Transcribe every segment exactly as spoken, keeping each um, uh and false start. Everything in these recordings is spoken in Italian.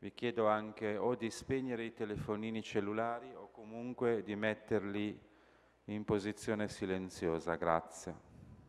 Vi chiedo anche o di spegnere i telefonini cellulari o comunque di metterli in posizione silenziosa. Grazie.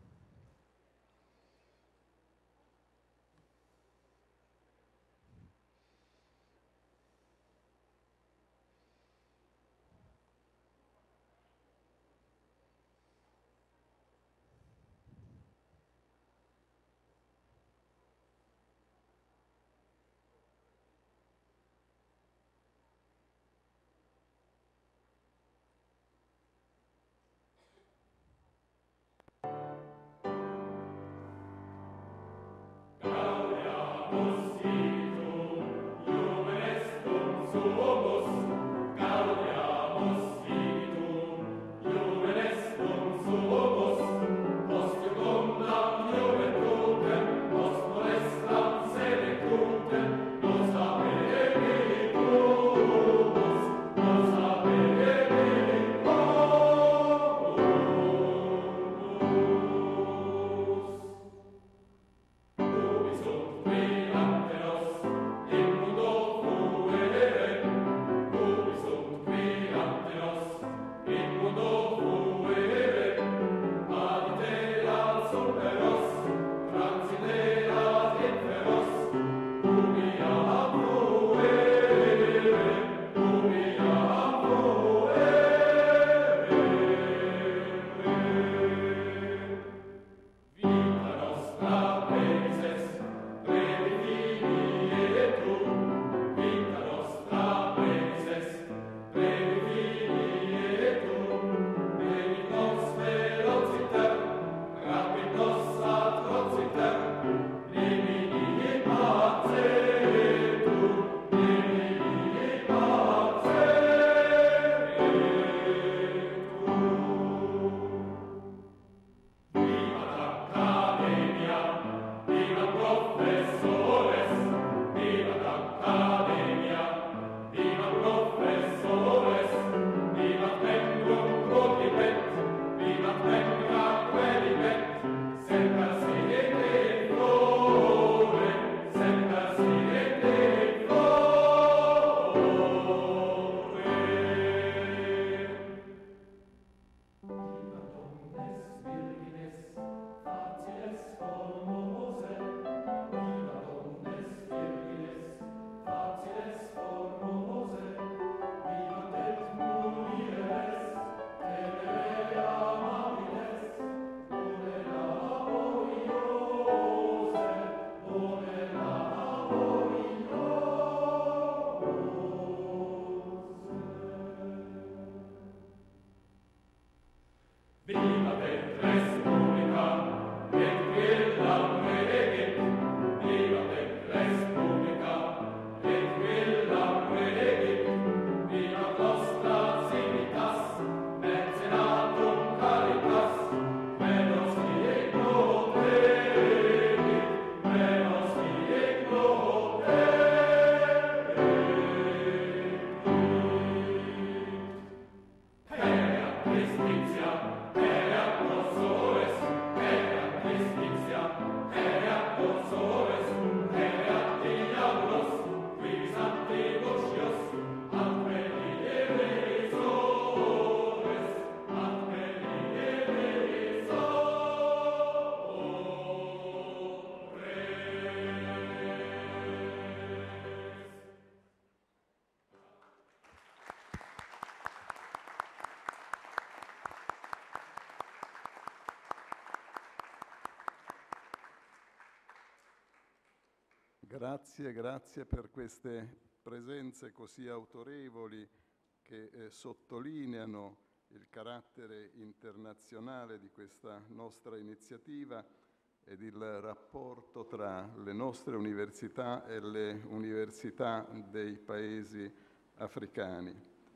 Grazie, grazie per queste presenze così autorevoli che eh, sottolineano il carattere internazionale di questa nostra iniziativa ed il rapporto tra le nostre università e le università dei paesi africani.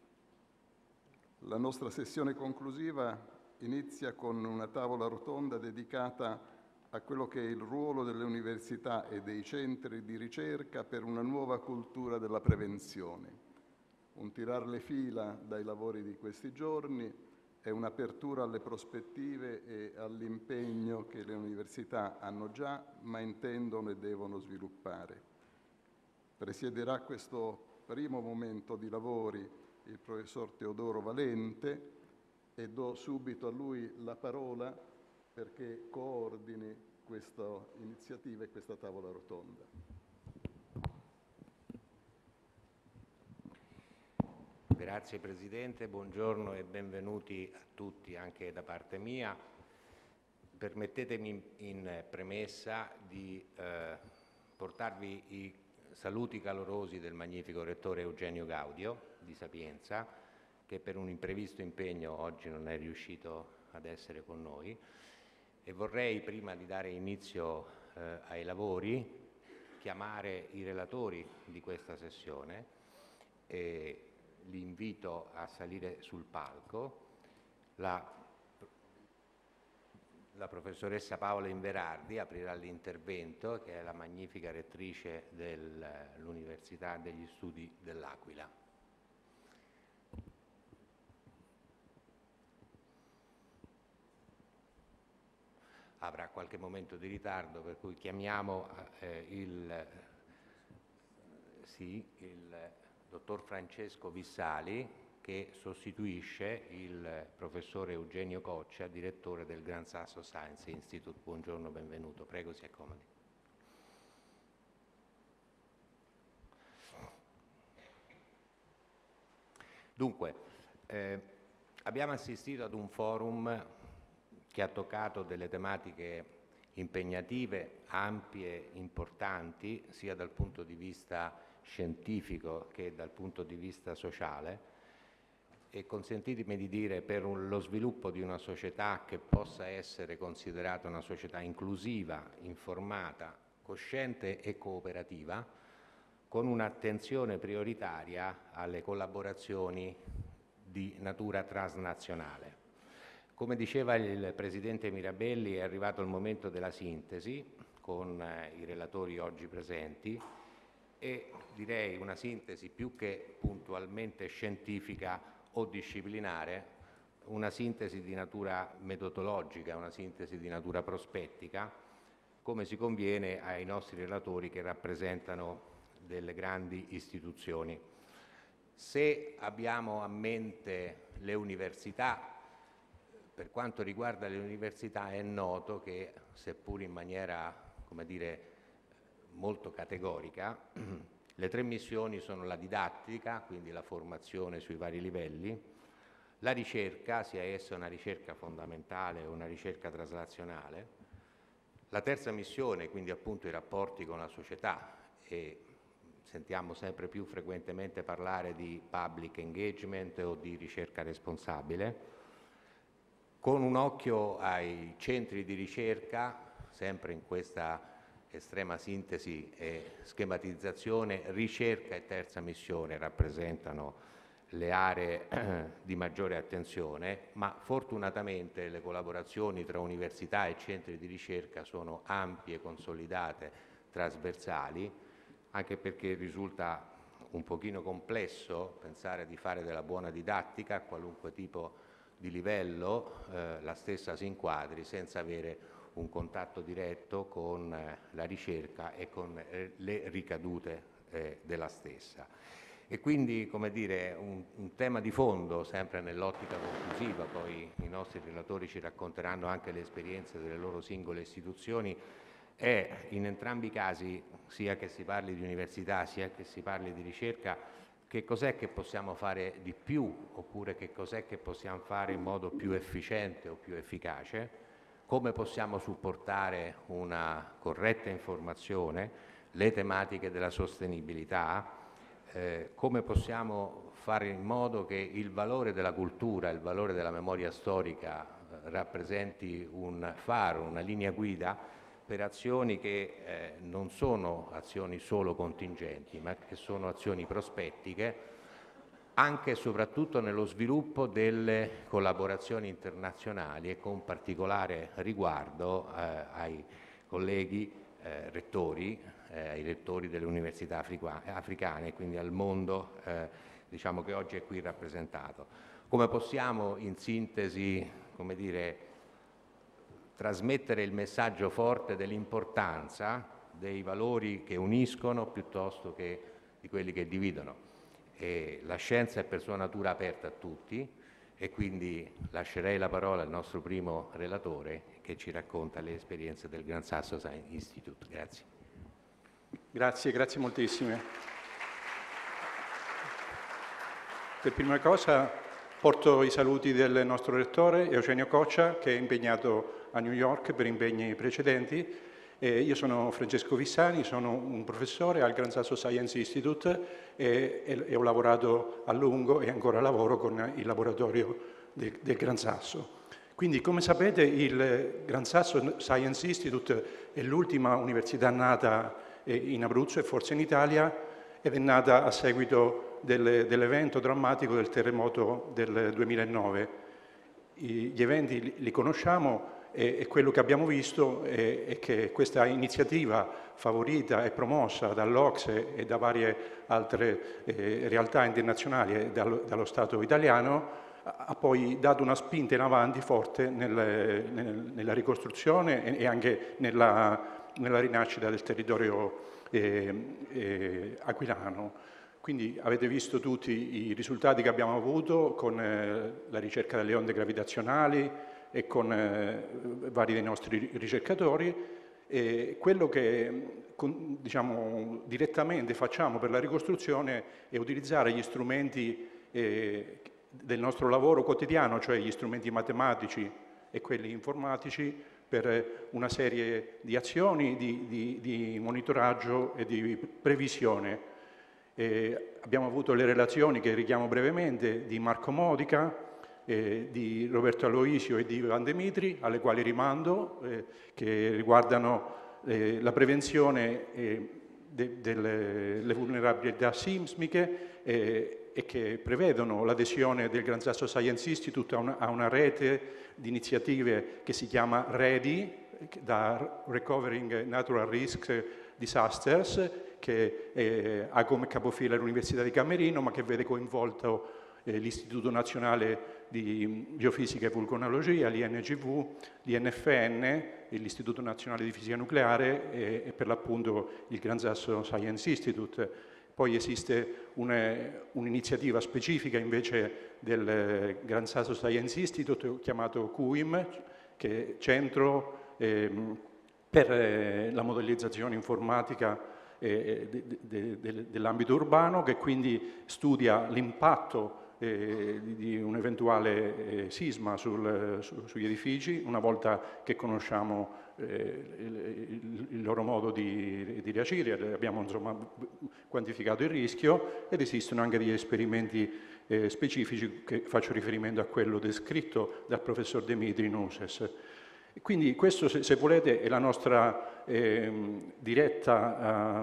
La nostra sessione conclusiva inizia con una tavola rotonda dedicata a quello che è il ruolo delle università e dei centri di ricerca per una nuova cultura della prevenzione. Un tirar le fila dai lavori di questi giorni è un'apertura alle prospettive e all'impegno che le università hanno già, ma intendono e devono sviluppare. Presiederà questo primo momento di lavori il professor Teodoro Valente e do subito a lui la parola perché coordini questa iniziativa e questa tavola rotonda. Grazie Presidente, buongiorno e benvenuti a tutti anche da parte mia. Permettetemi in premessa di eh, portarvi i saluti calorosi del magnifico Rettore Eugenio Gaudio di Sapienza, che per un imprevisto impegno oggi non è riuscito ad essere con noi, e vorrei, prima di dare inizio eh, ai lavori, chiamare i relatori di questa sessione e li invito a salire sul palco. La La professoressa Paola Inverardi aprirà l'intervento, che è la magnifica rettrice dell'Università degli Studi dell'Aquila. Avrà qualche momento di ritardo, per cui chiamiamo eh, il, sì, il dottor Francesco Vissali, che sostituisce il professore Eugenio Coccia, direttore del Gran Sasso Science Institute. Buongiorno, benvenuto. Prego, si accomodi. Dunque, eh, abbiamo assistito ad un forum che ha toccato delle tematiche impegnative, ampie, importanti, sia dal punto di vista scientifico che dal punto di vista sociale, e consentitemi di dire per un, lo sviluppo di una società che possa essere considerata una società inclusiva, informata, cosciente e cooperativa, con un'attenzione prioritaria alle collaborazioni di natura transnazionale. Come diceva il Presidente Mirabelli, è arrivato il momento della sintesi con eh, i relatori oggi presenti, e direi una sintesi più che puntualmente scientifica o disciplinare, una sintesi di natura metodologica, una sintesi di natura prospettica, come si conviene ai nostri relatori che rappresentano delle grandi istituzioni. Se abbiamo a mente le università, per quanto riguarda le università è noto che, seppur in maniera, come dire, molto categorica, le tre missioni sono la didattica, quindi la formazione sui vari livelli, la ricerca, sia essa una ricerca fondamentale o una ricerca traslazionale, la terza missione, quindi appunto i rapporti con la società, e sentiamo sempre più frequentemente parlare di public engagement o di ricerca responsabile, con un occhio ai centri di ricerca, sempre in questa estrema sintesi e schematizzazione. Ricerca e terza missione rappresentano le aree di maggiore attenzione, ma fortunatamente le collaborazioni tra università e centri di ricerca sono ampie, consolidate, trasversali, anche perché risulta un pochino complesso pensare di fare della buona didattica a qualunque tipo di livello eh, la stessa si inquadri senza avere un contatto diretto con eh, la ricerca e con eh, le ricadute eh, della stessa. E quindi, come dire, un, un tema di fondo, sempre nell'ottica conclusiva, poi i nostri relatori ci racconteranno anche le esperienze delle loro singole istituzioni, è in entrambi i casi, sia che si parli di università sia che si parli di ricerca, che cos'è che possiamo fare di più, oppure che cos'è che possiamo fare in modo più efficiente o più efficace, come possiamo supportare una corretta informazione, le tematiche della sostenibilità, eh, come possiamo fare in modo che il valore della cultura, il valore della memoria storica eh, rappresenti un faro, una linea guida per azioni che eh, non sono azioni solo contingenti, ma che sono azioni prospettiche, anche e soprattutto nello sviluppo delle collaborazioni internazionali, e con particolare riguardo eh, ai colleghi eh, rettori, eh, ai rettori delle università africane, quindi al mondo eh, diciamo che oggi è qui rappresentato. Come possiamo in sintesi, come dire, trasmettere il messaggio forte dell'importanza dei valori che uniscono piuttosto che di quelli che dividono. E la scienza è per sua natura aperta a tutti e quindi lascerei la parola al nostro primo relatore che ci racconta le esperienze del Gran Sasso Science Institute. Grazie. Grazie, grazie moltissime. Per prima cosa porto i saluti del nostro rettore Eugenio Coccia, che è impegnato a New York per impegni precedenti. Eh, io sono Francesco Vissani, sono un professore al Gran Sasso Science Institute e, e, e ho lavorato a lungo e ancora lavoro con il laboratorio del, del Gran Sasso. Quindi, come sapete, il Gran Sasso Science Institute è l'ultima università nata in Abruzzo e forse in Italia, ed è nata a seguito del, dell'evento drammatico del terremoto del duemilanove. I, gli eventi li, li conosciamo e, e quello che abbiamo visto è, è che questa iniziativa favorita e promossa dall'Ocse e da varie altre eh, realtà internazionali e dallo, dallo Stato italiano ha poi dato una spinta in avanti forte nel, nel, nella ricostruzione e, e anche nella, nella rinascita del territorio eh, eh, aquilano. Quindi avete visto tutti i risultati che abbiamo avuto con eh, la ricerca delle onde gravitazionali e con eh, vari dei nostri ricercatori. E quello che con, diciamo, direttamente facciamo per la ricostruzione è utilizzare gli strumenti eh, del nostro lavoro quotidiano, cioè gli strumenti matematici e quelli informatici, per una serie di azioni di, di, di monitoraggio e di previsione. Eh, abbiamo avuto le relazioni che richiamo brevemente di Marco Modica, eh, di Roberto Aloisio e di Ivan Demitri, alle quali rimando, eh, che riguardano eh, la prevenzione eh, de, delle vulnerabilità sismiche eh, e che prevedono l'adesione del Gran Sasso Science Institute a una, a una rete di iniziative che si chiama READY, da Recovering Natural Risk Disasters, che eh, ha come capofila l'Università di Camerino, ma che vede coinvolto eh, l'Istituto Nazionale di Geofisica e Vulcanologia, l'I N G V, l'I N F N, l'Istituto Nazionale di Fisica Nucleare e, e per l'appunto il Gran Sasso Science Institute. Poi esiste un'iniziativa specifica invece del Gran Sasso Science Institute chiamato C U I M, che è Centro eh, per eh, la modellizzazione informatica eh, de, de, de, dell'ambito urbano, che quindi studia l'impatto eh, di un eventuale eh, sisma sul, su, sugli edifici, una volta che conosciamo eh, il, il loro modo di, di reagire, abbiamo insomma quantificato il rischio, ed esistono anche degli esperimenti eh, specifici, che faccio riferimento a quello descritto dal professor Demitri in U S E S. Quindi questo, se, se volete, è la nostra eh, diretta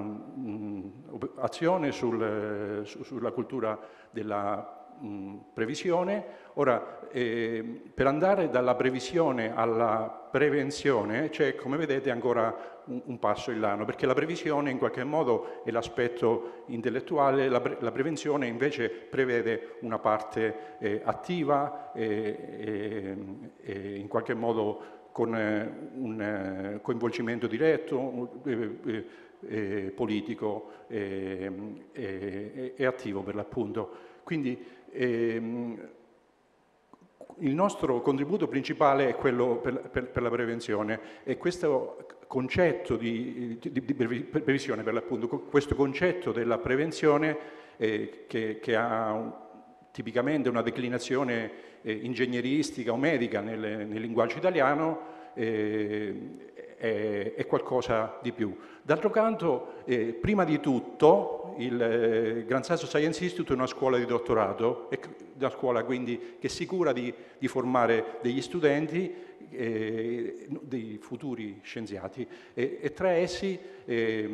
eh, azione sul, su, sulla cultura della mh, previsione. Ora, eh, per andare dalla previsione alla prevenzione c'è, come vedete, ancora un, un passo in là, perché la previsione in qualche modo è l'aspetto intellettuale, la, pre la prevenzione invece prevede una parte eh, attiva e, e, e in qualche modo con un coinvolgimento diretto, eh, eh, politico e eh, eh, attivo per l'appunto. Quindi ehm, il nostro contributo principale è quello per, per, per la prevenzione, e questo concetto di, di, di previsione, per l'appunto, questo concetto della prevenzione eh, che, che ha un, tipicamente una declinazione eh, ingegneristica o medica nel, nel linguaggio italiano, eh, è, è qualcosa di più. D'altro canto, eh, prima di tutto, il eh, Gran Sasso Science Institute è una scuola di dottorato, è una scuola quindi che si cura di, di formare degli studenti, eh, dei futuri scienziati, e, e tra essi eh,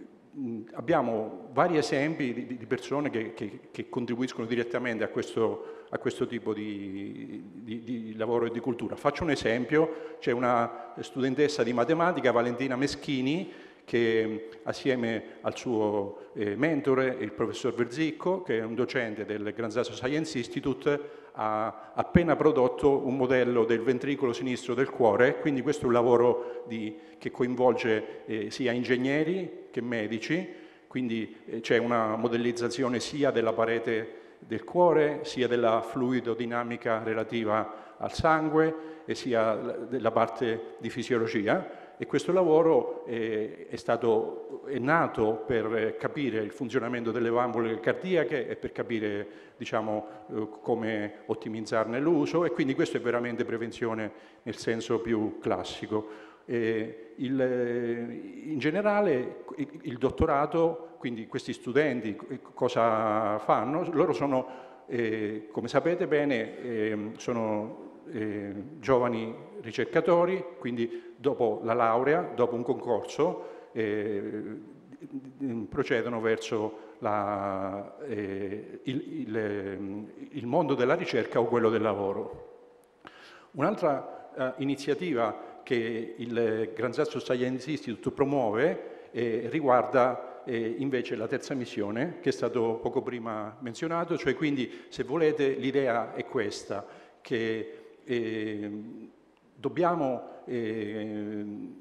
abbiamo vari esempi di, di persone che, che, che contribuiscono direttamente a questo, a questo tipo di, di, di lavoro e di cultura. Faccio un esempio: c'è una studentessa di matematica, Valentina Meschini, che assieme al suo eh, mentore, il professor Verzicco, che è un docente del Gran Sasso Science Institute, ha appena prodotto un modello del ventricolo sinistro del cuore, quindi questo è un lavoro di, che coinvolge eh, sia ingegneri che medici, quindi eh, c'è una modellizzazione sia della parete del cuore, sia della fluidodinamica relativa al sangue e sia della parte di fisiologia. E questo lavoro è, è, stato, è nato per capire il funzionamento delle valvole cardiache e per capire, diciamo, come ottimizzarne l'uso, e quindi questo è veramente prevenzione nel senso più classico. E il, in generale il dottorato, quindi questi studenti cosa fanno? Loro sono, eh, come sapete bene, eh, sono eh, giovani ricercatori, quindi dopo la laurea, dopo un concorso, eh, procedono verso la, eh, il, il, il mondo della ricerca o quello del lavoro. Un'altra eh, iniziativa che il Gran Sasso Science Institute promuove eh, riguarda eh, invece la terza missione, che è stato poco prima menzionato, cioè quindi, se volete, l'idea è questa, che eh, dobbiamo eh,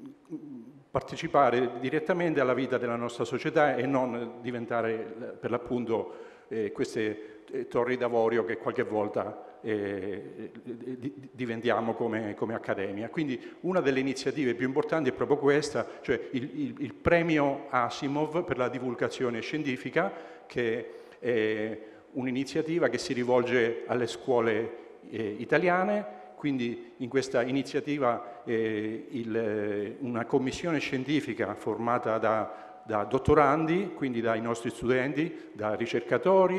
partecipare direttamente alla vita della nostra società e non diventare per l'appunto eh, queste eh, torri d'avorio che qualche volta eh, diventiamo come, come accademia. Quindi una delle iniziative più importanti è proprio questa, cioè il, il, il premio Asimov per la divulgazione scientifica, che è un'iniziativa che si rivolge alle scuole eh, italiane. Quindi in questa iniziativa eh, il, una commissione scientifica formata da, da dottorandi, quindi dai nostri studenti, da ricercatori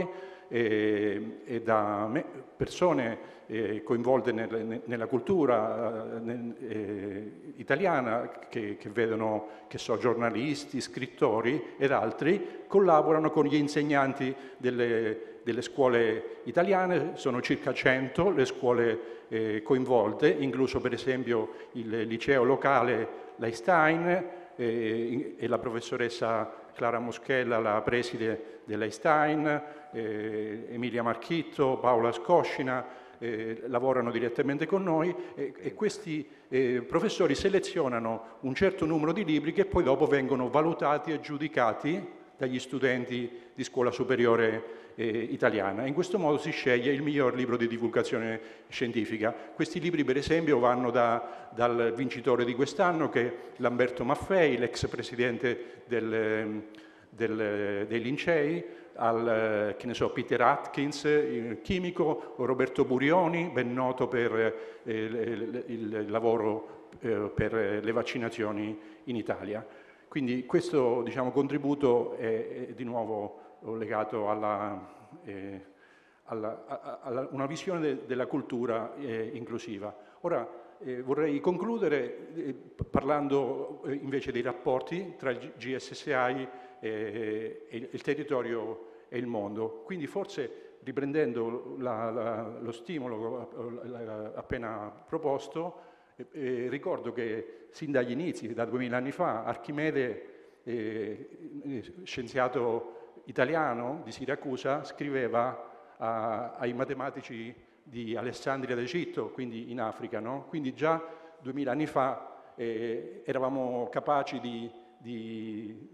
eh, e da me, persone eh, coinvolte nel, nella cultura nel, eh, italiana, che, che vedono, che so, giornalisti, scrittori ed altri, collaborano con gli insegnanti delle delle scuole italiane. Sono circa cento le scuole eh, coinvolte, incluso per esempio il liceo locale L'Einstein eh, e la professoressa Clara Moschella, la preside dell'Einstein, eh, Emilia Marchitto, Paola Scoscina, eh, lavorano direttamente con noi e, e questi eh, professori selezionano un certo numero di libri che poi dopo vengono valutati e giudicati dagli studenti di scuola superiore eh, italiana. In questo modo si sceglie il miglior libro di divulgazione scientifica. Questi libri, per esempio, vanno da, dal vincitore di quest'anno, che è Lamberto Maffei, l'ex presidente del, del, dei Lincei, al, che ne so, Peter Atkins, il chimico, o Roberto Burioni, ben noto per eh, il, il lavoro eh, per le vaccinazioni in Italia. Quindi questo, diciamo, contributo è, è di nuovo legato alla, eh, alla, a, a una visione de, della cultura eh, inclusiva. Ora eh, vorrei concludere eh, parlando eh, invece dei rapporti tra il G S S I e, e il territorio e il mondo. Quindi forse, riprendendo la, la, lo stimolo la, appena proposto, Eh, ricordo che sin dagli inizi, da duemila anni fa, Archimede, eh, scienziato italiano di Siracusa, scriveva a, ai matematici di Alessandria d'Egitto, quindi in Africa, no? Quindi già duemila anni fa eh, eravamo capaci di, di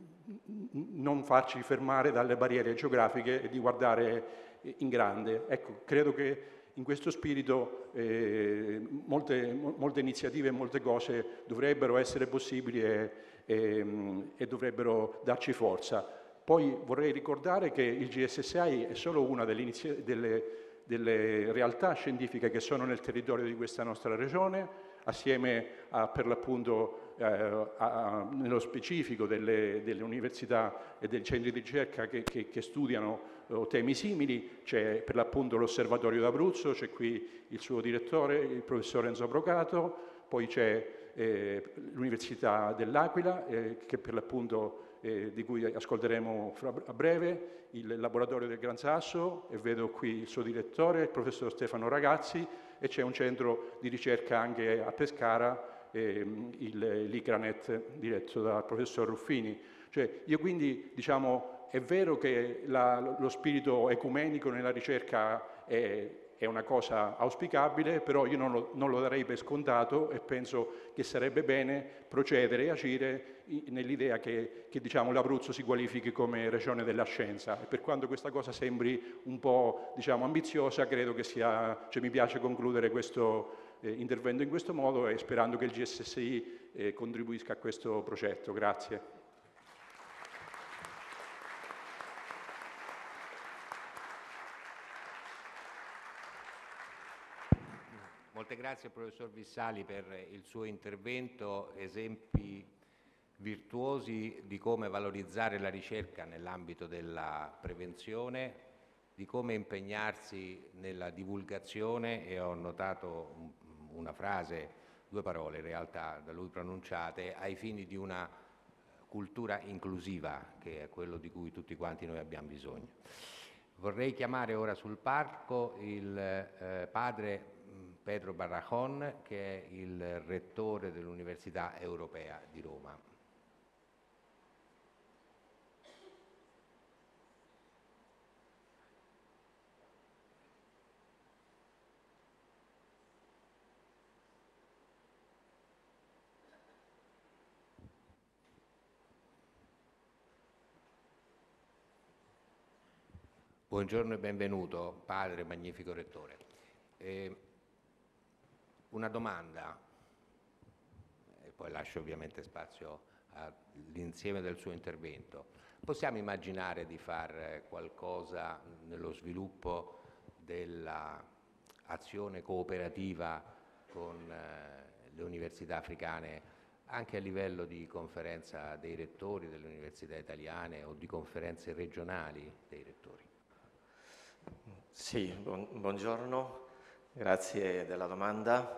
non farci fermare dalle barriere geografiche e di guardare in grande. Ecco, credo che in questo spirito eh, molte, molte iniziative e molte cose dovrebbero essere possibili e, e, e dovrebbero darci forza. Poi vorrei ricordare che il G S S I è solo una delle, delle, delle realtà scientifiche che sono nel territorio di questa nostra regione, assieme a, per l'appunto, eh, a, nello specifico delle, delle università e dei centri di ricerca che, che, che studiano o temi simili. C'è per l'appunto l'Osservatorio d'Abruzzo, c'è qui il suo direttore, il professor Enzo Brocato, poi c'è eh, l'Università dell'Aquila, eh, che per l'appunto eh, di cui ascolteremo fra, a breve, il laboratorio del Gran Sasso, e vedo qui il suo direttore, il professor Stefano Ragazzi, e c'è un centro di ricerca anche a Pescara, eh, l'I C R A N E T, diretto dal professor Ruffini. Cioè, io quindi, diciamo, è vero che la, lo spirito ecumenico nella ricerca è, è una cosa auspicabile, però io non lo, non lo darei per scontato e penso che sarebbe bene procedere e agire nell'idea che, che diciamo, l'Abruzzo si qualifichi come regione della scienza. E per quanto questa cosa sembri un po', diciamo, ambiziosa, credo che sia, cioè mi piace concludere questo eh, intervento in questo modo e sperando che il G S S I eh, contribuisca a questo progetto. Grazie. Molte grazie al professor Vissali per il suo intervento, esempi virtuosi di come valorizzare la ricerca nell'ambito della prevenzione, di come impegnarsi nella divulgazione, e ho notato una frase, due parole in realtà da lui pronunciate, ai fini di una cultura inclusiva, che è quello di cui tutti quanti noi abbiamo bisogno. Vorrei chiamare ora sul palco il eh, padre Pedro Barrajón, che è il rettore dell'Università Europea di Roma. Buongiorno e benvenuto, padre, magnifico rettore. Eh, una domanda, e poi lascio ovviamente spazio all'insieme del suo intervento. Possiamo immaginare di fare qualcosa nello sviluppo dell'azione cooperativa con eh, le università africane, anche a livello di conferenza dei rettori delle università italiane o di conferenze regionali dei rettori? Sì, buon, buongiorno, grazie della domanda.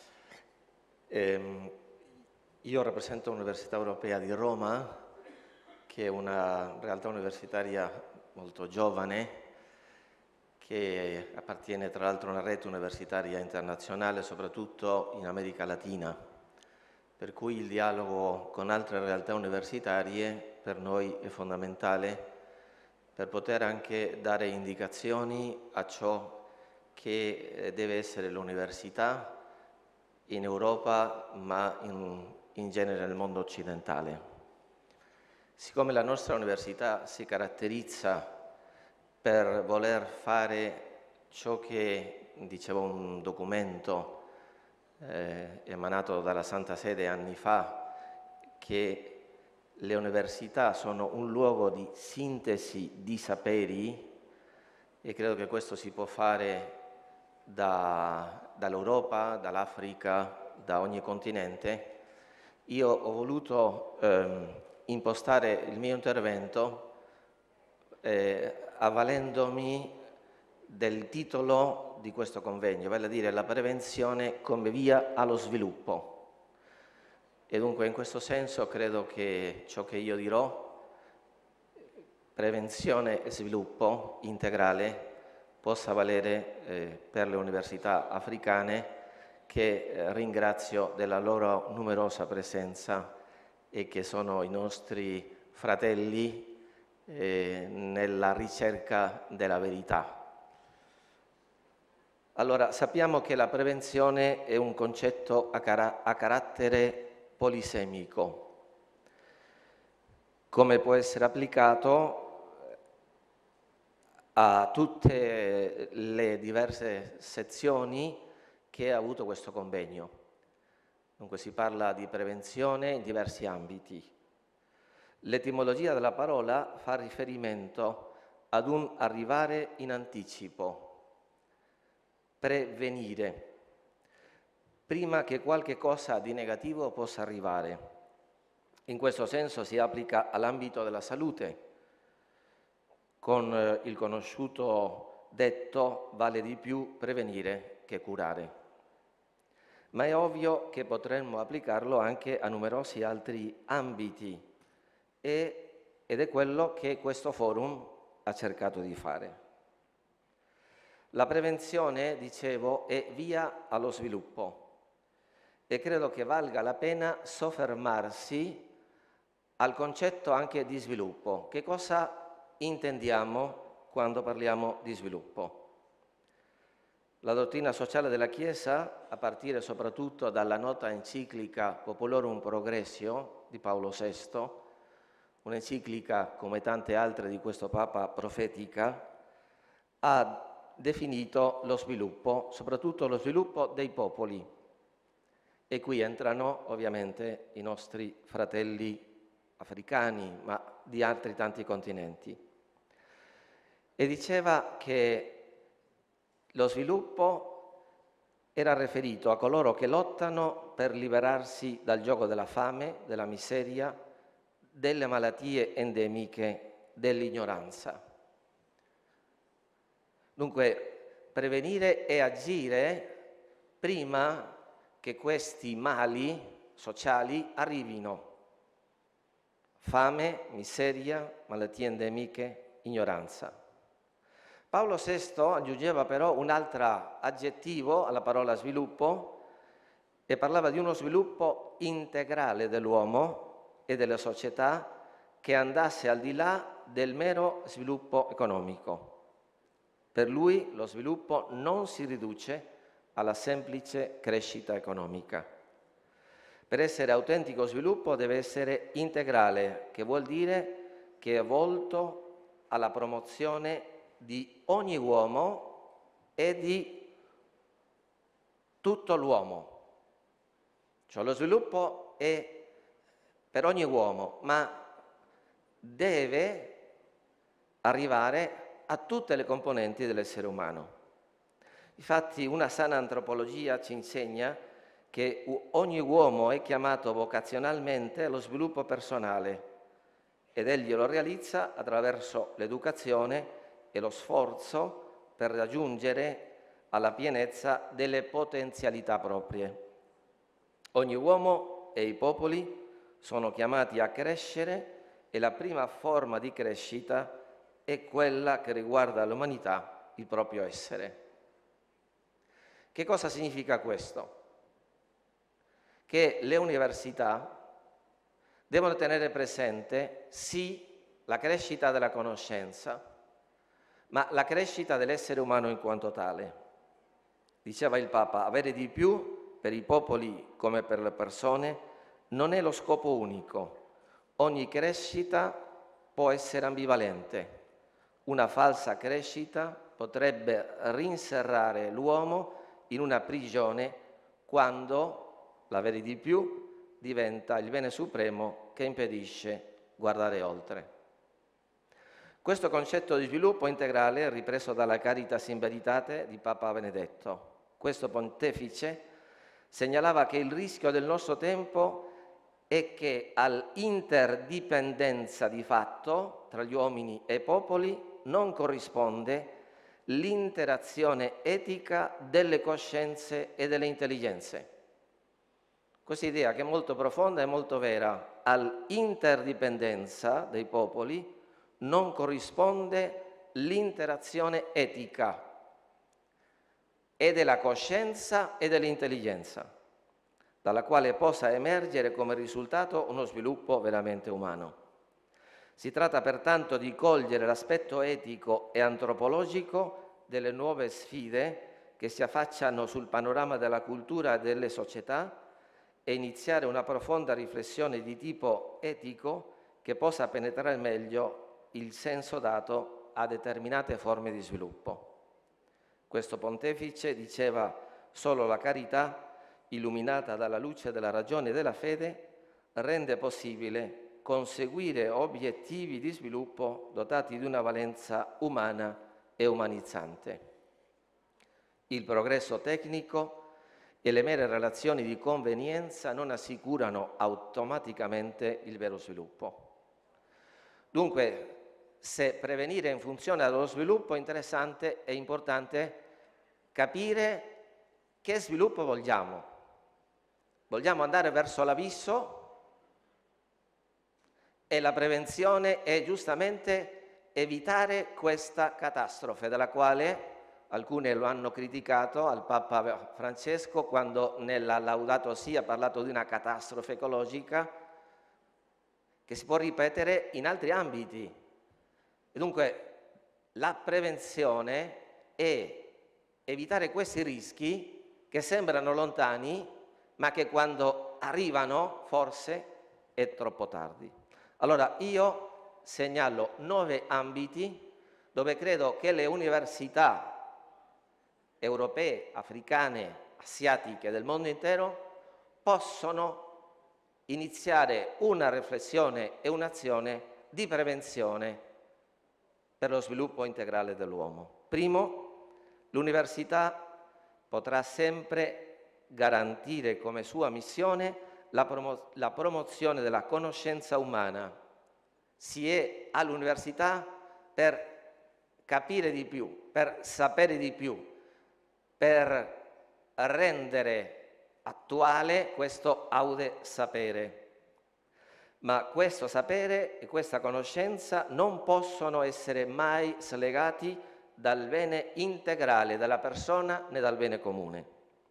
Eh, io rappresento l'Università Europea di Roma, che è una realtà universitaria molto giovane, che appartiene tra l'altro a una rete universitaria internazionale, soprattutto in America Latina, per cui il dialogo con altre realtà universitarie per noi è fondamentale per poter anche dare indicazioni a ciò che deve essere l'università in Europa, ma in, in genere nel mondo occidentale. Siccome la nostra università si caratterizza per voler fare ciò che, dicevo, un documento eh, emanato dalla Santa Sede anni fa, che le università sono un luogo di sintesi di saperi, e credo che questo si può fare da, dall'Europa, dall'Africa, da ogni continente. Io ho voluto ehm, impostare il mio intervento eh, avvalendomi del titolo di questo convegno, vale a dire la prevenzione come via allo sviluppo. E dunque in questo senso credo che ciò che io dirò, prevenzione e sviluppo integrale, possa valere eh, per le università africane, che eh, ringrazio della loro numerosa presenza e che sono i nostri fratelli eh, nella ricerca della verità. Allora, sappiamo che la prevenzione è un concetto a, cara- a carattere polisemico, come può essere applicato a tutte le diverse sezioni che ha avuto questo convegno. Dunque si parla di prevenzione in diversi ambiti. L'etimologia della parola fa riferimento ad un arrivare in anticipo, prevenire, prima che qualche cosa di negativo possa arrivare. In questo senso si applica all'ambito della salute, con il conosciuto detto vale di più prevenire che curare. Ma è ovvio che potremmo applicarlo anche a numerosi altri ambiti e, ed è quello che questo forum ha cercato di fare. La prevenzione, dicevo, è via allo sviluppo. E credo che valga la pena soffermarsi al concetto anche di sviluppo. Che cosa intendiamo quando parliamo di sviluppo? La dottrina sociale della Chiesa, a partire soprattutto dalla nota enciclica Populorum Progressio di Paolo sesto, un'enciclica come tante altre di questo Papa profetica, ha definito lo sviluppo, soprattutto lo sviluppo dei popoli. E qui entrano ovviamente i nostri fratelli africani, ma di altri tanti continenti. E diceva che lo sviluppo era riferito a coloro che lottano per liberarsi dal gioco della fame, della miseria, delle malattie endemiche, dell'ignoranza. Dunque, prevenire e agire prima che questi mali sociali arrivino. Fame, miseria, malattie endemiche, ignoranza. Paolo sesto aggiungeva però un altro aggettivo alla parola sviluppo e parlava di uno sviluppo integrale dell'uomo e delle società che andasse al di là del mero sviluppo economico. Per lui lo sviluppo non si riduce alla semplice crescita economica. Per essere autentico sviluppo deve essere integrale, che vuol dire che è volto alla promozione di ogni uomo e di tutto l'uomo. Cioè lo sviluppo è per ogni uomo, ma deve arrivare a tutte le componenti dell'essere umano. Infatti una sana antropologia ci insegna che ogni uomo è chiamato vocazionalmente allo sviluppo personale ed egli lo realizza attraverso l'educazione e lo sforzo per raggiungere alla pienezza delle potenzialità proprie. Ogni uomo e i popoli sono chiamati a crescere e la prima forma di crescita è quella che riguarda l'umanità, il proprio essere. Che cosa significa questo? Che le università devono tenere presente sì la crescita della conoscenza, ma la crescita dell'essere umano in quanto tale. Diceva il Papa, avere di più per i popoli come per le persone non è lo scopo unico. Ogni crescita può essere ambivalente. Una falsa crescita potrebbe rinserrare l'uomo in una prigione quando l'avere di più diventa il bene supremo che impedisce guardare oltre. Questo concetto di sviluppo integrale è ripreso dalla Caritas in Veritate di Papa Benedetto. Questo pontefice segnalava che il rischio del nostro tempo è che all'interdipendenza di fatto tra gli uomini e i popoli non corrisponde l'interazione etica delle coscienze e delle intelligenze. Questa idea, che è molto profonda e molto vera, all'interdipendenza dei popoli non corrisponde l'interazione etica e della coscienza e dell'intelligenza, dalla quale possa emergere come risultato uno sviluppo veramente umano. Si tratta pertanto di cogliere l'aspetto etico e antropologico delle nuove sfide che si affacciano sul panorama della cultura e delle società e iniziare una profonda riflessione di tipo etico che possa penetrare meglio il senso dato a determinate forme di sviluppo. Questo pontefice diceva: solo la carità, illuminata dalla luce della ragione e della fede, rende possibile conseguire obiettivi di sviluppo dotati di una valenza umana e umanizzante. Il progresso tecnico e le mere relazioni di convenienza non assicurano automaticamente il vero sviluppo. Dunque, se prevenire in funzione dello sviluppo, è interessante e importante capire che sviluppo vogliamo. Vogliamo andare verso l'abisso e la prevenzione è giustamente evitare questa catastrofe, della quale alcuni lo hanno criticato al Papa Francesco quando nella Laudato Si ha parlato di una catastrofe ecologica che si può ripetere in altri ambiti. E dunque la prevenzione è evitare questi rischi che sembrano lontani, ma che quando arrivano forse è troppo tardi. Allora io segnalo nove ambiti dove credo che le università europee, africane, asiatiche del mondo intero possono iniziare una riflessione e un'azione di prevenzione per lo sviluppo integrale dell'uomo. Primo, l'università potrà sempre garantire come sua missione la, promo- la promozione della conoscenza umana. Si è all'università per capire di più, per sapere di più, per rendere attuale questo aude sapere. Ma questo sapere e questa conoscenza non possono essere mai slegati dal bene integrale della persona né dal bene comune.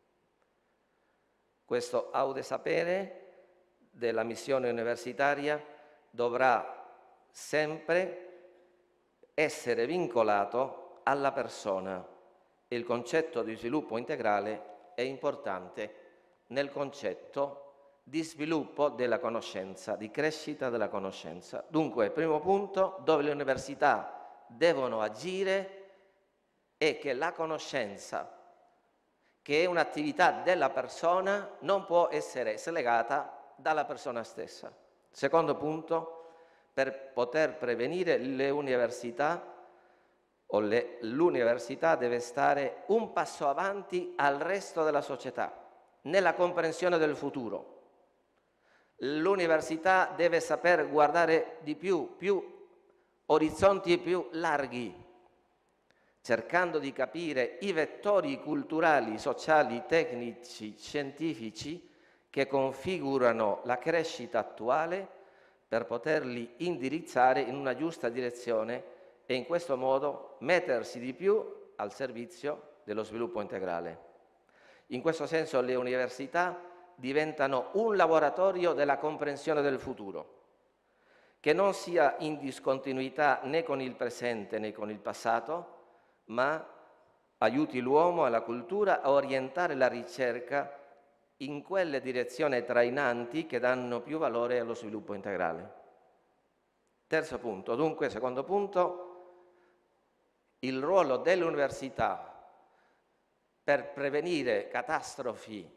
Questo aude sapere della missione universitaria dovrà sempre essere vincolato alla persona. Il concetto di sviluppo integrale è importante nel concetto di sviluppo della conoscenza, di crescita della conoscenza. Dunque, primo punto, dove le università devono agire è che la conoscenza, che è un'attività della persona, non può essere slegata dalla persona stessa. Secondo punto, per poter prevenire le università o le, l'università deve stare un passo avanti al resto della società, nella comprensione del futuro. L'università deve saper guardare di più, più orizzonti più larghi, cercando di capire i vettori culturali, sociali, tecnici, scientifici che configurano la crescita attuale per poterli indirizzare in una giusta direzione e in questo modo mettersi di più al servizio dello sviluppo integrale. In questo senso le università diventano un laboratorio della comprensione del futuro, che non sia in discontinuità né con il presente né con il passato, ma aiuti l'uomo e la cultura a orientare la ricerca in quelle direzioni trainanti che danno più valore allo sviluppo integrale. Terzo punto, dunque, secondo punto, il ruolo dell'università per prevenire catastrofi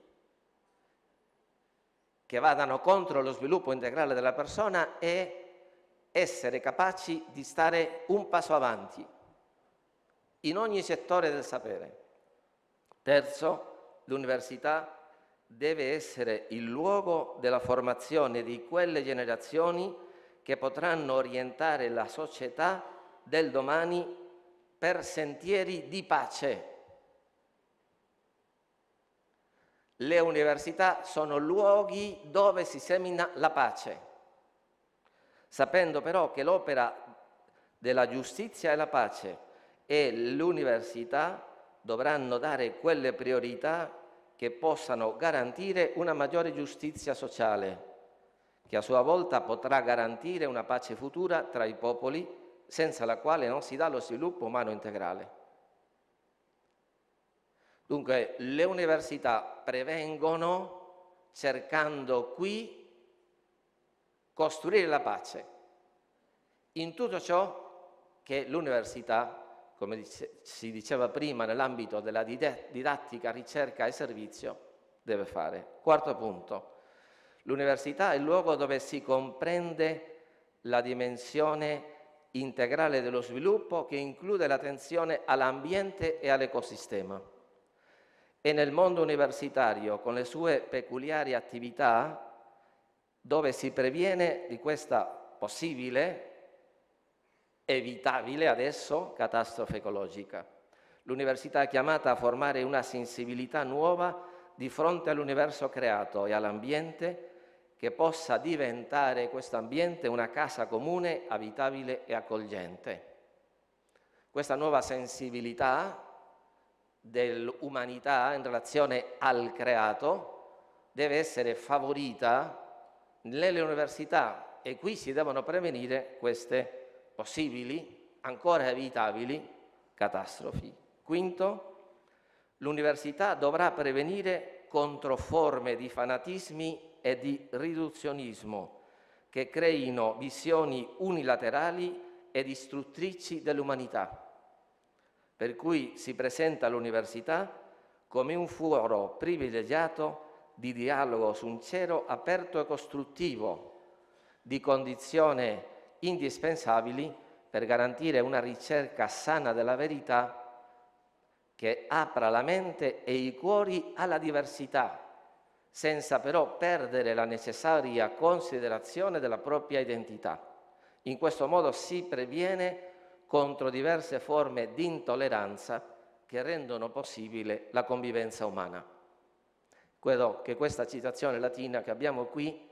che vadano contro lo sviluppo integrale della persona è essere capaci di stare un passo avanti in ogni settore del sapere. Terzo, l'università deve essere il luogo della formazione di quelle generazioni che potranno orientare la società del domani per sentieri di pace. Le università sono luoghi dove si semina la pace, sapendo però che l'opera della giustizia e la pace e l'università dovranno dare quelle priorità che possano garantire una maggiore giustizia sociale, che a sua volta potrà garantire una pace futura tra i popoli, senza la quale non si dà lo sviluppo umano integrale. Dunque, le università prevengono cercando qui costruire la pace. In tutto ciò che l'università, come dice, si diceva prima, nell'ambito della didattica, ricerca e servizio, deve fare. Quarto punto, l'università è il luogo dove si comprende la dimensione integrale dello sviluppo che include l'attenzione all'ambiente e all'ecosistema. E nel mondo universitario, con le sue peculiari attività, dove si previene di questa possibile, evitabile adesso, catastrofe ecologica. L'università è chiamata a formare una sensibilità nuova di fronte all'universo creato e all'ambiente, che possa diventare questo ambiente una casa comune, abitabile e accogliente. Questa nuova sensibilità dell'umanità in relazione al creato deve essere favorita nelle università e qui si devono prevenire queste possibili, ancora evitabili, catastrofi. Quinto, l'università dovrà prevenire contro forme di fanatismi e di riduzionismo che creino visioni unilaterali e distruttrici dell'umanità. Per cui si presenta l'università come un foro privilegiato di dialogo sincero, aperto e costruttivo, di condizioni indispensabili per garantire una ricerca sana della verità che apra la mente e i cuori alla diversità, senza però perdere la necessaria considerazione della propria identità. In questo modo si previene contro diverse forme di intolleranza che rendono possibile la convivenza umana. Credo che questa citazione latina che abbiamo qui,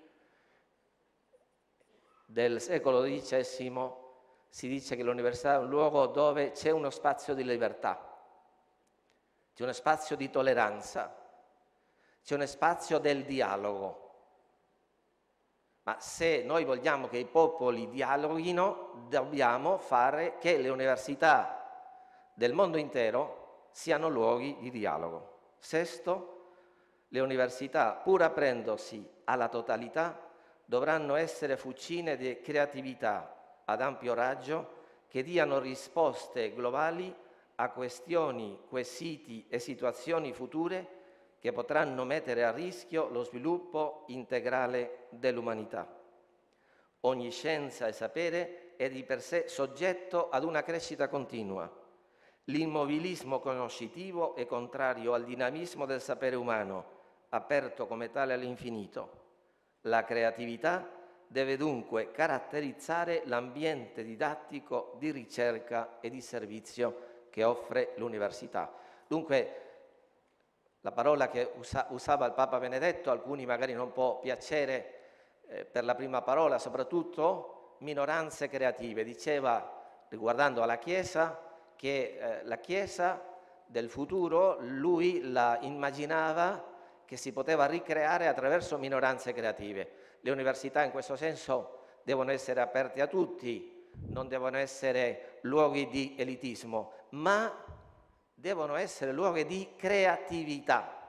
del secolo dodicesimo, si dice che l'università è un luogo dove c'è uno spazio di libertà, c'è uno spazio di tolleranza, c'è uno spazio del dialogo. Ma se noi vogliamo che i popoli dialoghino, dobbiamo fare che le università del mondo intero siano luoghi di dialogo. Sesto, le università, pur aprendosi alla totalità, dovranno essere fucine di creatività ad ampio raggio che diano risposte globali a questioni, quesiti e situazioni future che potranno mettere a rischio lo sviluppo integrale dell'umanità. Ogni scienza e sapere è di per sé soggetto ad una crescita continua. L'immobilismo conoscitivo è contrario al dinamismo del sapere umano, aperto come tale all'infinito. La creatività deve dunque caratterizzare l'ambiente didattico di ricerca e di servizio che offre l'università. Dunque, la parola che usa, usava il Papa Benedetto, a alcuni magari non può piacere eh, per la prima parola, soprattutto minoranze creative. Diceva, riguardando alla Chiesa, che eh, la Chiesa del futuro, lui la immaginava che si poteva ricreare attraverso minoranze creative. Le università in questo senso devono essere aperte a tutti, non devono essere luoghi di elitismo, ma devono essere luoghi di creatività.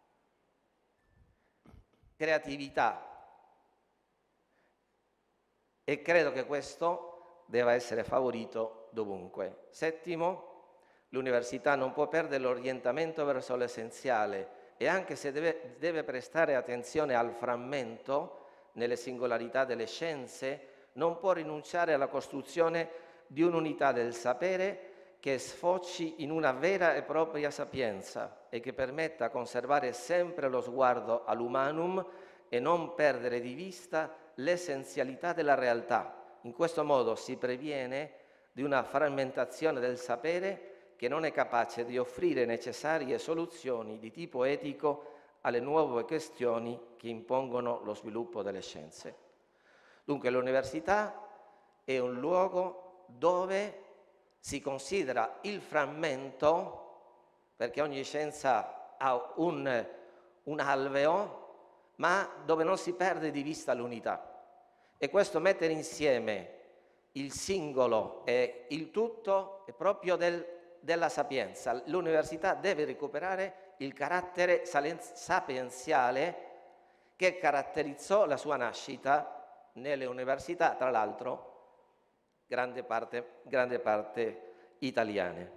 Creatività. E credo che questo debba essere favorito dovunque. Settimo, l'università non può perdere l'orientamento verso l'essenziale e anche se deve, deve prestare attenzione al frammento nelle singolarità delle scienze, non può rinunciare alla costruzione di un'unità del sapere che sfoci in una vera e propria sapienza e che permetta di conservare sempre lo sguardo all'humanum e non perdere di vista l'essenzialità della realtà. In questo modo si previene di una frammentazione del sapere che non è capace di offrire necessarie soluzioni di tipo etico alle nuove questioni che impongono lo sviluppo delle scienze. Dunque l'università è un luogo dove si considera il frammento, perché ogni scienza ha un, un alveo, ma dove non si perde di vista l'unità. E questo mettere insieme il singolo e il tutto è proprio del, della sapienza. L'università deve recuperare il carattere sapienziale che caratterizzò la sua nascita nelle università, tra l'altro grande parte, grande parte italiane.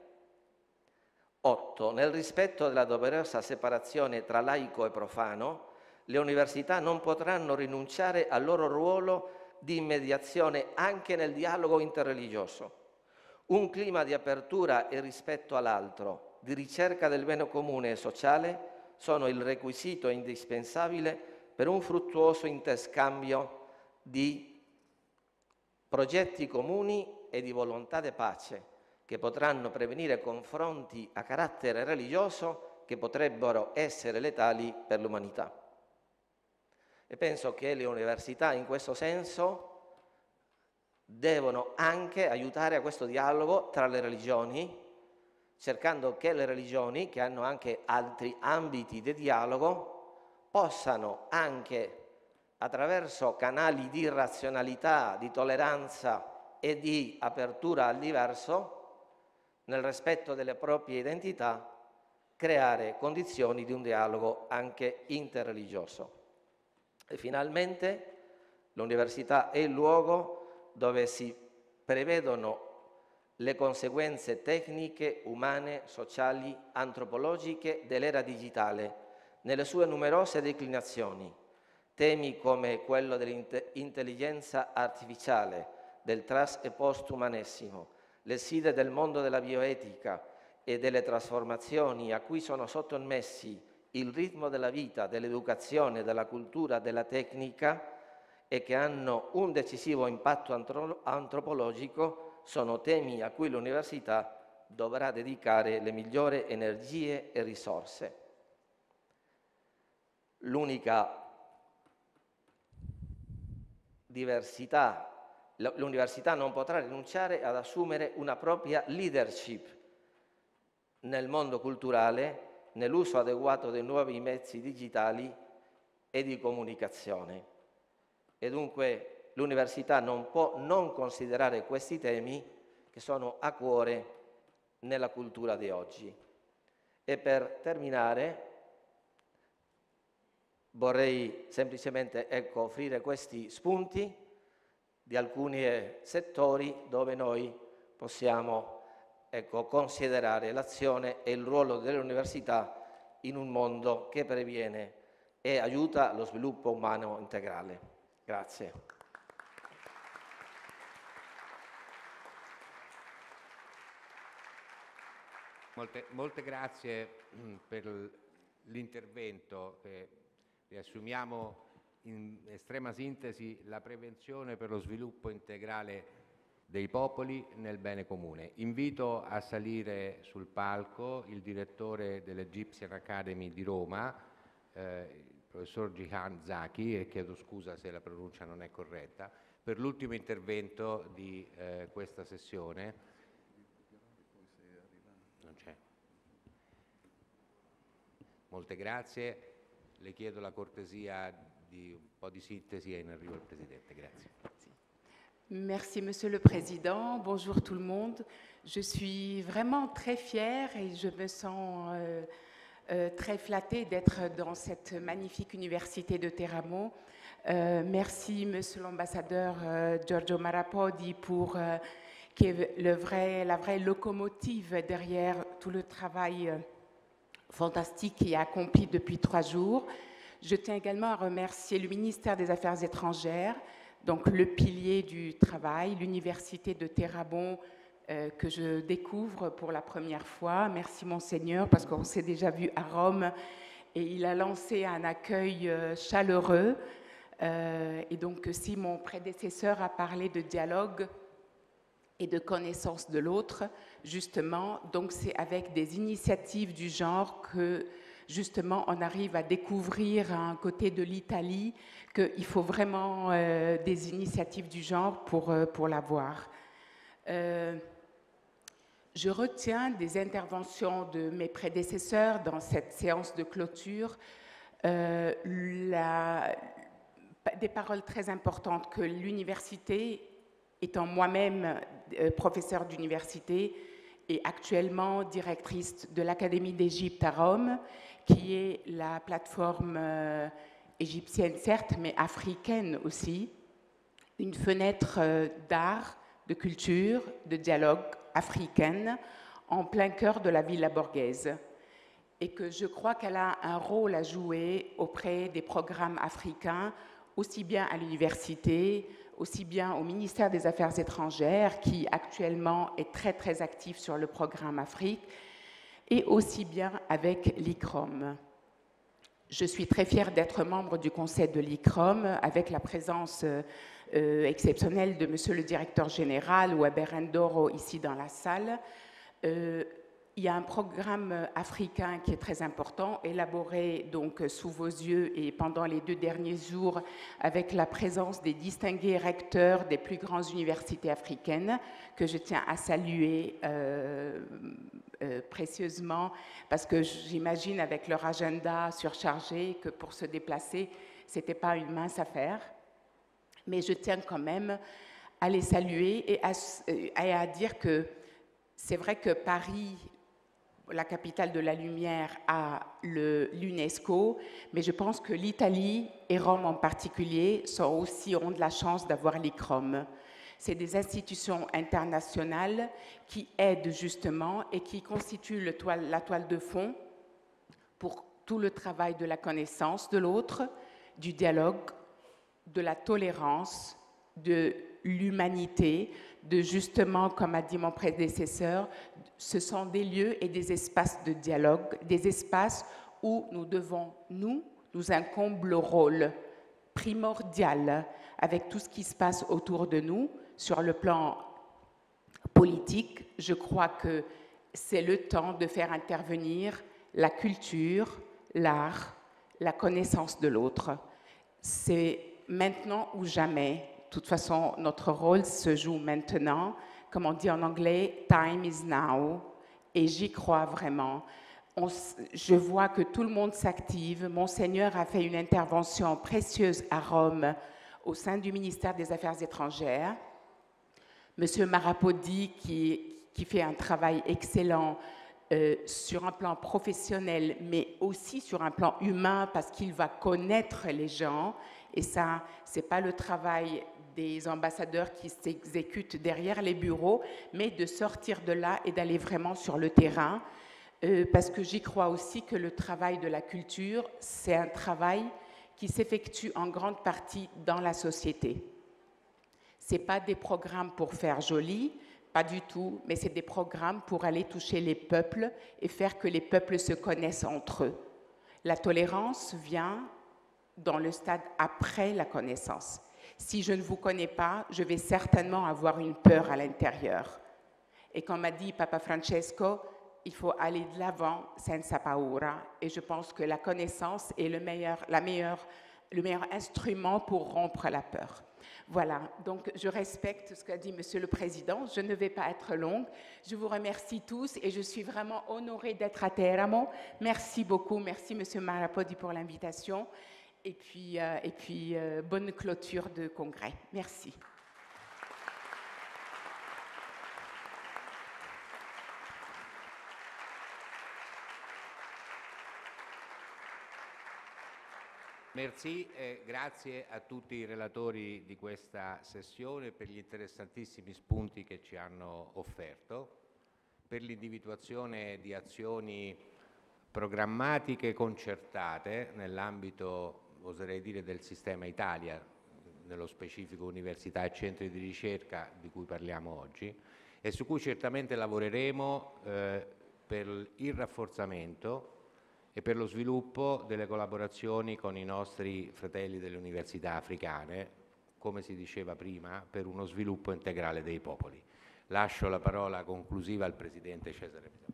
otto. Nel rispetto della doverosa separazione tra laico e profano, le università non potranno rinunciare al loro ruolo di mediazione anche nel dialogo interreligioso. Un clima di apertura e rispetto all'altro, di ricerca del bene comune e sociale, sono il requisito indispensabile per un fruttuoso interscambio di progetti comuni e di volontà di pace che potranno prevenire confronti a carattere religioso che potrebbero essere letali per l'umanità. E penso che le università in questo senso devono anche aiutare a questo dialogo tra le religioni, cercando che le religioni, che hanno anche altri ambiti di dialogo, possano anche attraverso canali di razionalità, di tolleranza e di apertura al diverso, nel rispetto delle proprie identità, creare condizioni di un dialogo anche interreligioso. E finalmente l'università è il luogo dove si prevedono le conseguenze tecniche, umane, sociali, antropologiche dell'era digitale, nelle sue numerose declinazioni. Temi come quello dell'intelligenza artificiale, del trans e post-umanesimo, le sfide del mondo della bioetica e delle trasformazioni a cui sono sottomessi il ritmo della vita, dell'educazione, della cultura, della tecnica e che hanno un decisivo impatto antropologico, sono temi a cui l'università dovrà dedicare le migliori energie e risorse. L'unica diversità, l'università non potrà rinunciare ad assumere una propria leadership nel mondo culturale, nell'uso adeguato dei nuovi mezzi digitali e di comunicazione. E dunque l'università non può non considerare questi temi che sono a cuore nella cultura di oggi. E per terminare vorrei semplicemente ecco, offrire questi spunti di alcuni settori dove noi possiamo ecco, considerare l'azione e il ruolo dell'università in un mondo che previene e aiuta lo sviluppo umano integrale. Grazie. Molte, molte grazie per l'intervento che riassumiamo in estrema sintesi la prevenzione per lo sviluppo integrale dei popoli nel bene comune. Invito a salire sul palco il direttore dell'Egyptian Academy di Roma, eh, il professor Jihan Zaki, e chiedo scusa se la pronuncia non è corretta, per l'ultimo intervento di eh, questa sessione. Non c'è. Molte grazie. Le chiedo la cortesia di un po' di sintesi e in arrivo il Presidente. Grazie. Merci, Monsieur le Président. Bonjour tout le monde. Je suis vraiment très fière et je me sens euh, euh, très flattée d'être dans cette magnifique université de Teramo. Euh, merci, Monsieur l'ambassadeur euh, Giorgio Marapodi, pour, euh, qui est le vrai, la vraie locomotive derrière tout le travail euh, fantastique qui est accompli depuis trois jours. Je tiens également à remercier le ministère des Affaires étrangères, donc le pilier du travail, l'université de Terrebonne euh, que je découvre pour la première fois. Merci Monseigneur, parce qu'on s'est déjà vu à Rome et il a lancé un accueil euh, chaleureux. Euh, et donc si mon prédécesseur a parlé de dialogue et de connaissance de l'autre, justement, donc c'est avec des initiatives du genre que justement, on arrive à découvrir un côté de l'Italie qu'il faut vraiment euh, des initiatives du genre pour, euh, pour l'avoir. Euh, je retiens des interventions de mes prédécesseurs dans cette séance de clôture, euh, la, des paroles très importantes que l'université, étant moi-même euh, professeur d'université et actuellement directrice de l'Académie d'Égypte à Rome, qui est la plateforme euh, égyptienne, certes, mais africaine aussi, une fenêtre euh, d'art, de culture, de dialogue africaine, en plein cœur de la Villa Borghese. Et que je crois qu'elle a un rôle à jouer auprès des programmes africains, aussi bien à l'université, aussi bien au ministère des Affaires étrangères, qui actuellement est très très actif sur le programme Afrique, et aussi bien avec l'I C R O M. Je suis très fière d'être membre du conseil de l'I C R O M, avec la présence euh, exceptionnelle de Monsieur le directeur général, Weber Ndoro, ici dans la salle. Euh, il y a un programme africain qui est très important, élaboré donc sous vos yeux et pendant les deux derniers jours avec la présence des distingués recteurs des plus grandes universités africaines, que je tiens à saluer euh, euh, précieusement, parce que j'imagine avec leur agenda surchargé que pour se déplacer, ce n'était pas une mince affaire. Mais je tiens quand même à les saluer et à, et à dire que c'est vrai que Paris, la capitale de la lumière à l'UNESCO, mais je pense que l'Italie et Rome en particulier sont aussi, ont de la chance d'avoir l'I C R O M. C'est des institutions internationales qui aident justement et qui constituent le toile, la toile de fond pour tout le travail de la connaissance de l'autre, du dialogue, de la tolérance, de l'humanité, de justement, comme a dit mon prédécesseur, ce sont des lieux et des espaces de dialogue, des espaces où nous devons, nous, nous incombe le rôle primordial avec tout ce qui se passe autour de nous sur le plan politique. Je crois que c'est le temps de faire intervenir la culture, l'art, la connaissance de l'autre. C'est maintenant ou jamais. De toute façon, notre rôle se joue maintenant. Comme on dit en anglais, time is now. Et j'y crois vraiment. On, je vois que tout le monde s'active. Monseigneur a fait une intervention précieuse à Rome au sein du ministère des Affaires étrangères. Monsieur Marapodi, qui, qui fait un travail excellent euh, sur un plan professionnel, mais aussi sur un plan humain, parce qu'il va connaître les gens. Et ça, ce n'est pas le travail des ambassadeurs qui s'exécutent derrière les bureaux, mais de sortir de là et d'aller vraiment sur le terrain. Euh, parce que j'y crois aussi que le travail de la culture, c'est un travail qui s'effectue en grande partie dans la société. Ce n'est pas des programmes pour faire joli, pas du tout, mais c'est des programmes pour aller toucher les peuples et faire que les peuples se connaissent entre eux. La tolérance vient dans le stade après la connaissance. Si je ne vous connais pas, je vais certainement avoir une peur à l'intérieur. Et comme a dit Papa Francesco, il faut aller de l'avant senza paura. Et je pense que la connaissance est le meilleur, la meilleure, le meilleur instrument pour rompre la peur. Voilà, donc je respecte ce qu'a dit Monsieur le Président. Je ne vais pas être longue. Je vous remercie tous et je suis vraiment honorée d'être à Teramo. Merci beaucoup. Merci Monsieur Marapodi pour l'invitation. Et puis, euh, et puis euh, bonne clôture de congrès. Merci. Merci e grazie a tutti i relatori di questa sessione per gli interessantissimi spunti che ci hanno offerto, per l'individuazione di azioni programmatiche concertate nell'ambito, oserei dire, del sistema Italia, nello specifico università e centri di ricerca di cui parliamo oggi, e su cui certamente lavoreremo eh, per il rafforzamento e per lo sviluppo delle collaborazioni con i nostri fratelli delle università africane, come si diceva prima, per uno sviluppo integrale dei popoli. Lascio la parola conclusiva al Presidente Cesare Pizarro.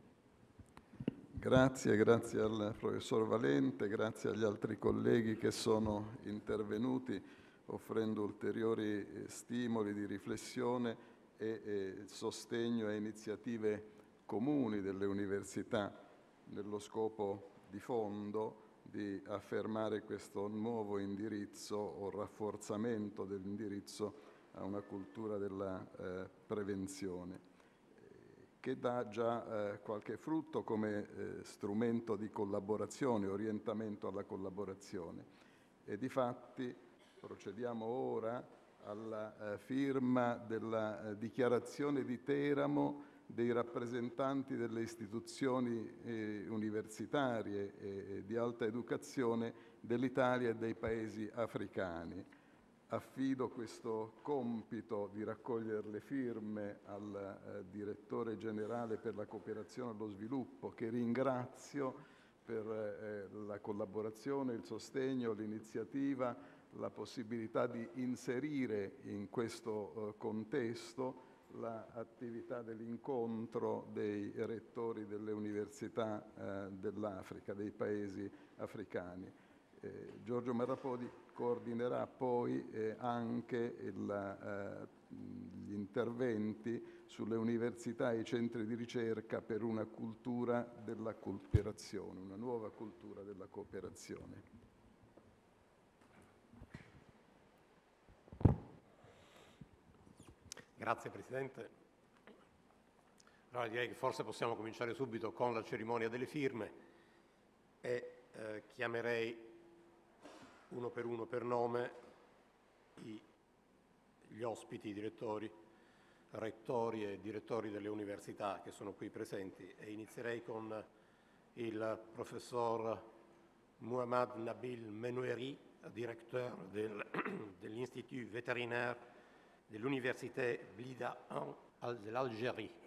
Grazie, grazie al Professor Valente, grazie agli altri colleghi che sono intervenuti offrendo ulteriori stimoli di riflessione e, e sostegno a iniziative comuni delle università nello scopo di fondo di affermare questo nuovo indirizzo o rafforzamento dell'indirizzo a una cultura della eh, prevenzione, eh, che dà già eh, qualche frutto come eh, strumento di collaborazione, orientamento alla collaborazione. E difatti procediamo ora alla eh, firma della eh, dichiarazione di Teramo dei rappresentanti delle istituzioni eh, universitarie e, e di alta educazione dell'Italia e dei paesi africani. Affido questo compito di raccogliere le firme al eh, direttore generale per la cooperazione e lo sviluppo, che ringrazio per eh, la collaborazione, il sostegno, l'iniziativa, la possibilità di inserire in questo eh, contesto l'attività dell'incontro dei rettori delle università eh, dell'Africa, dei paesi africani. Eh, Giorgio Marapodi coordinerà poi eh, anche il, eh, gli interventi sulle università e i centri di ricerca per una cultura della cooperazione, una nuova cultura della cooperazione. Grazie Presidente. Allora direi che forse possiamo cominciare subito con la cerimonia delle firme e eh, chiamerei uno per uno per nome i, gli ospiti, i direttori, rettori e direttori delle università che sono qui presenti, e inizierei con il professor Mohamed Nabil Menoueri, directeur del, de l'Institut vétérinaire de l'Université Blida un de l'Algérie.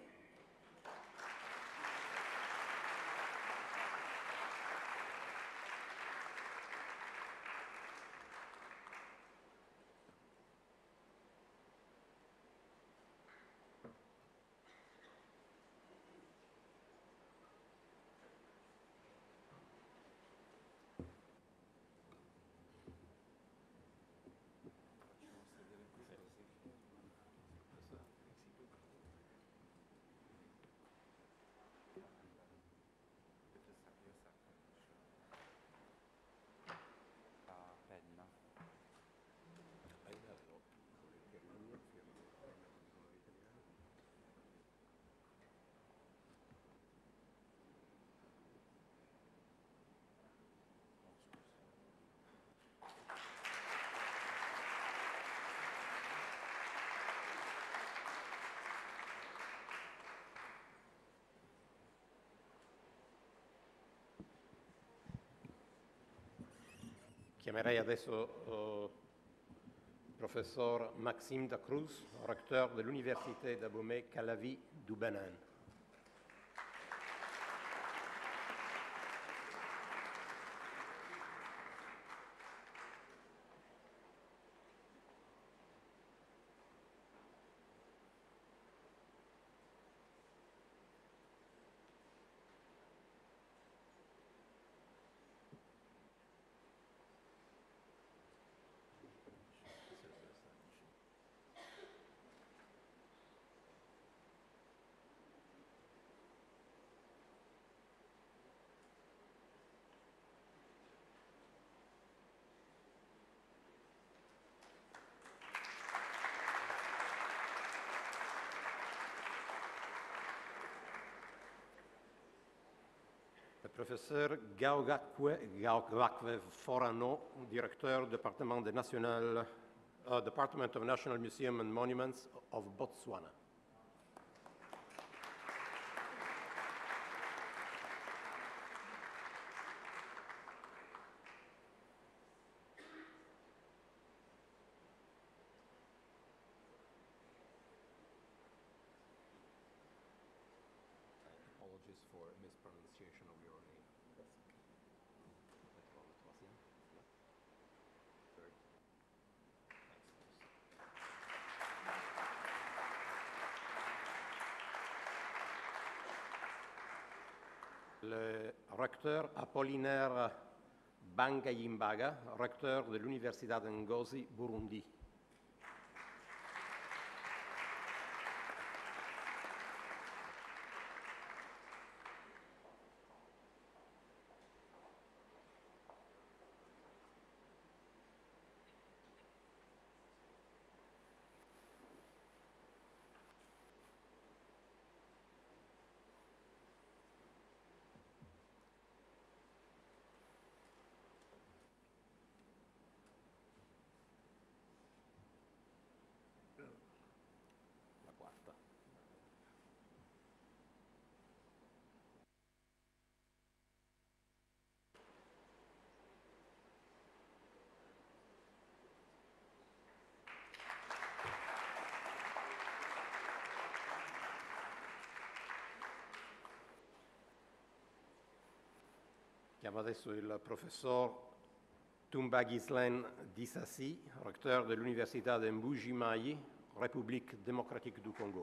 Chiamerei adesso il uh, professor Maxime Dacruz, recteur de l'Université d'Abomey-Calavi du Bénin. Le professeur Gaogakwe Forano, directeur du département, de national, uh, Department of National Museum and Monuments of Botswana. Apologies for mispronunciation of your name. Le recteur Apollinaire Bangayimbaga, recteur de l'Université de Ngozi, Burundi. La quarta. Chiamo adesso il professor Toumba Ghislaine Dissassi, recteur de l'Université de Mbuji-Mayi, République démocratique du Congo.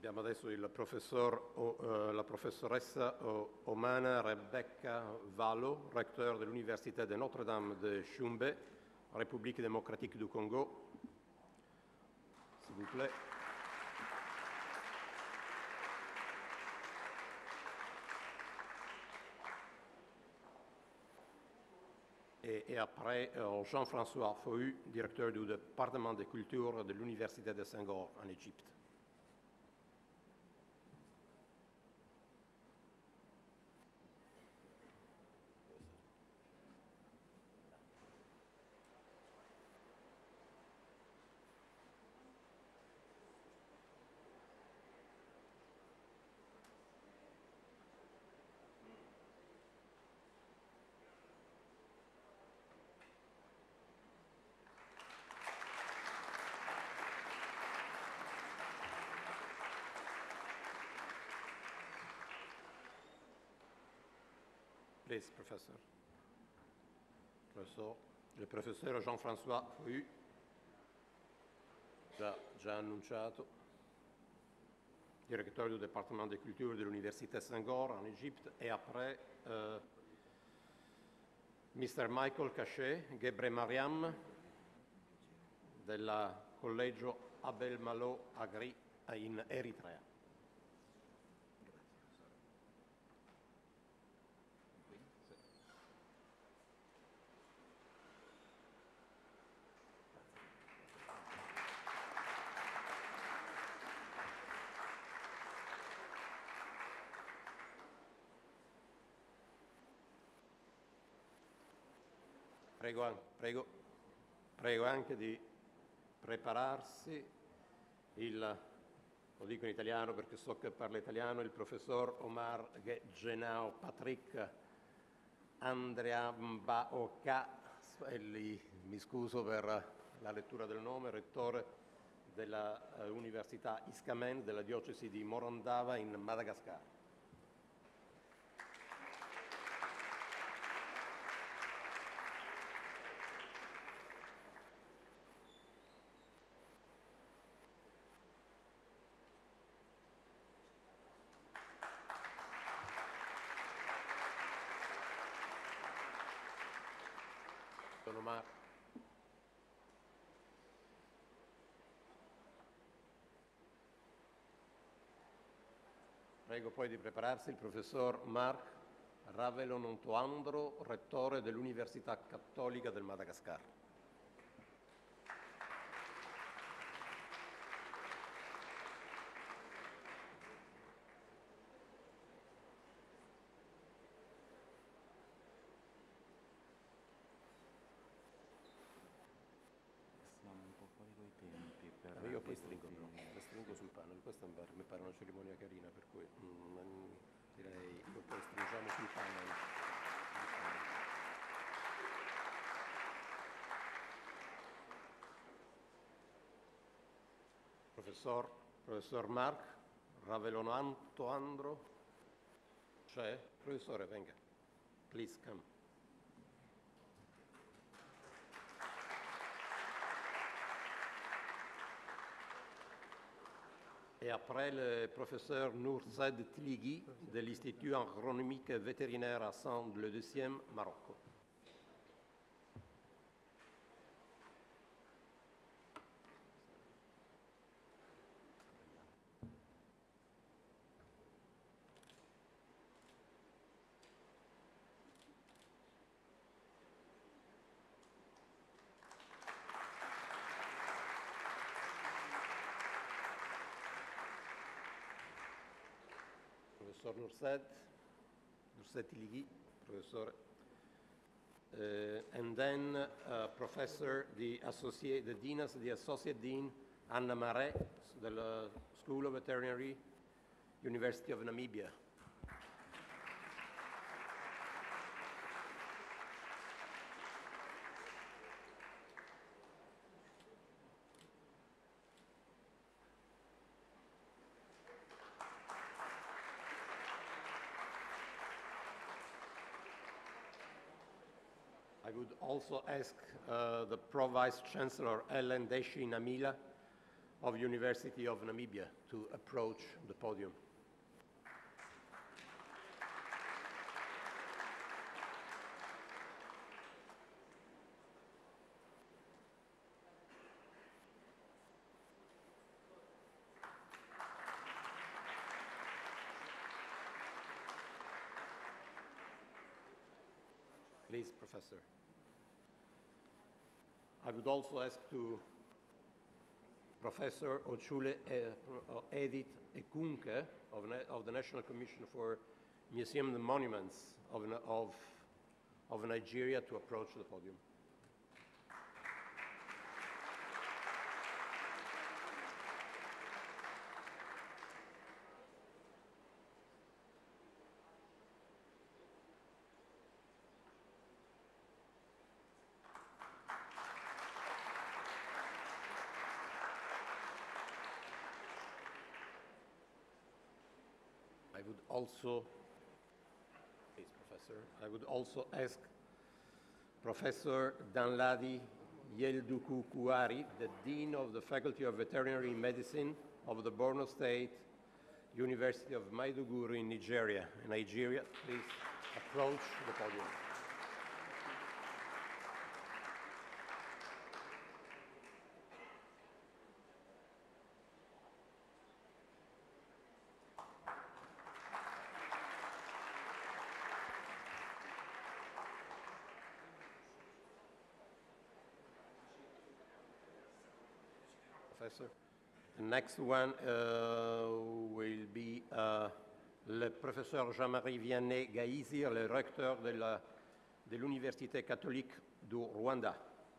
Abbiamo adesso il professor, uh, la professoressa uh, Omana Rebecca Valo, recteur de l'Université de Notre-Dame de Chumbe, République démocratique du Congo. S'il vous plaît. Et, et après, uh, Jean-François Fauhu, directeur du département de culture de l'Université de Senghor en Égypte. Please, professor. Professor. Il professore Jean-François Fauhu, già, già annunciato, direttore du département de culture de l'Université Senghor en Égypte, et après euh, mister Michael Cachet Gebre Mariam del collegio Abel Malo Agri in Eritrea. Prego, prego, prego anche di prepararsi il, lo dico in italiano perché so che parla italiano, il professor Omar Genao Patrick Andrea Mbaoka, mi scuso per la lettura del nome, rettore dell'Università uh, Iskamen della diocesi di Morondava in Madagascar. Omar. Prego poi di prepararsi il professor Marc Ravelonontoandro, rettore dell'Università Cattolica del Madagascar. Io poi stringo, però, stringo sul panel, questa mi pare una cerimonia carina, per cui mm, direi io poi stringiamo sul panel. Professor, professor Marc Ravelonontoandro, c'è? Professore, venga, please come. Et après le professeur Noursed Tiligui de l'Institut agronomique vétérinaire à Sand, le deuxième, Maroc. Professor Noursed, Noursed Tiligui, professor, uh, and then uh, Professor, the Associate, the Dean, the Associate Dean, Anna Marais, del School of Veterinary, University of Namibia. I would also ask uh, the Pro-Vice Chancellor Ellen Deshi Namila of University of Namibia to approach the podium. Please, Professor. I would also ask to Professor Ochule uh, Edith Ekunke of, of the National Commission for Museums and Monuments of, of, of Nigeria to approach the podium. I would also, please, Professor, I would also ask Professor Danladi Yelduku Kuari, the Dean of the Faculty of Veterinary Medicine of the Borno State University of Maiduguri in Nigeria. In Nigeria, please approach the podium. Professor. The next one uh, will be uh, le professeur Jean-Marie Vianney Gaïsir, le recteur de la, de l'Université catholique du Rwanda.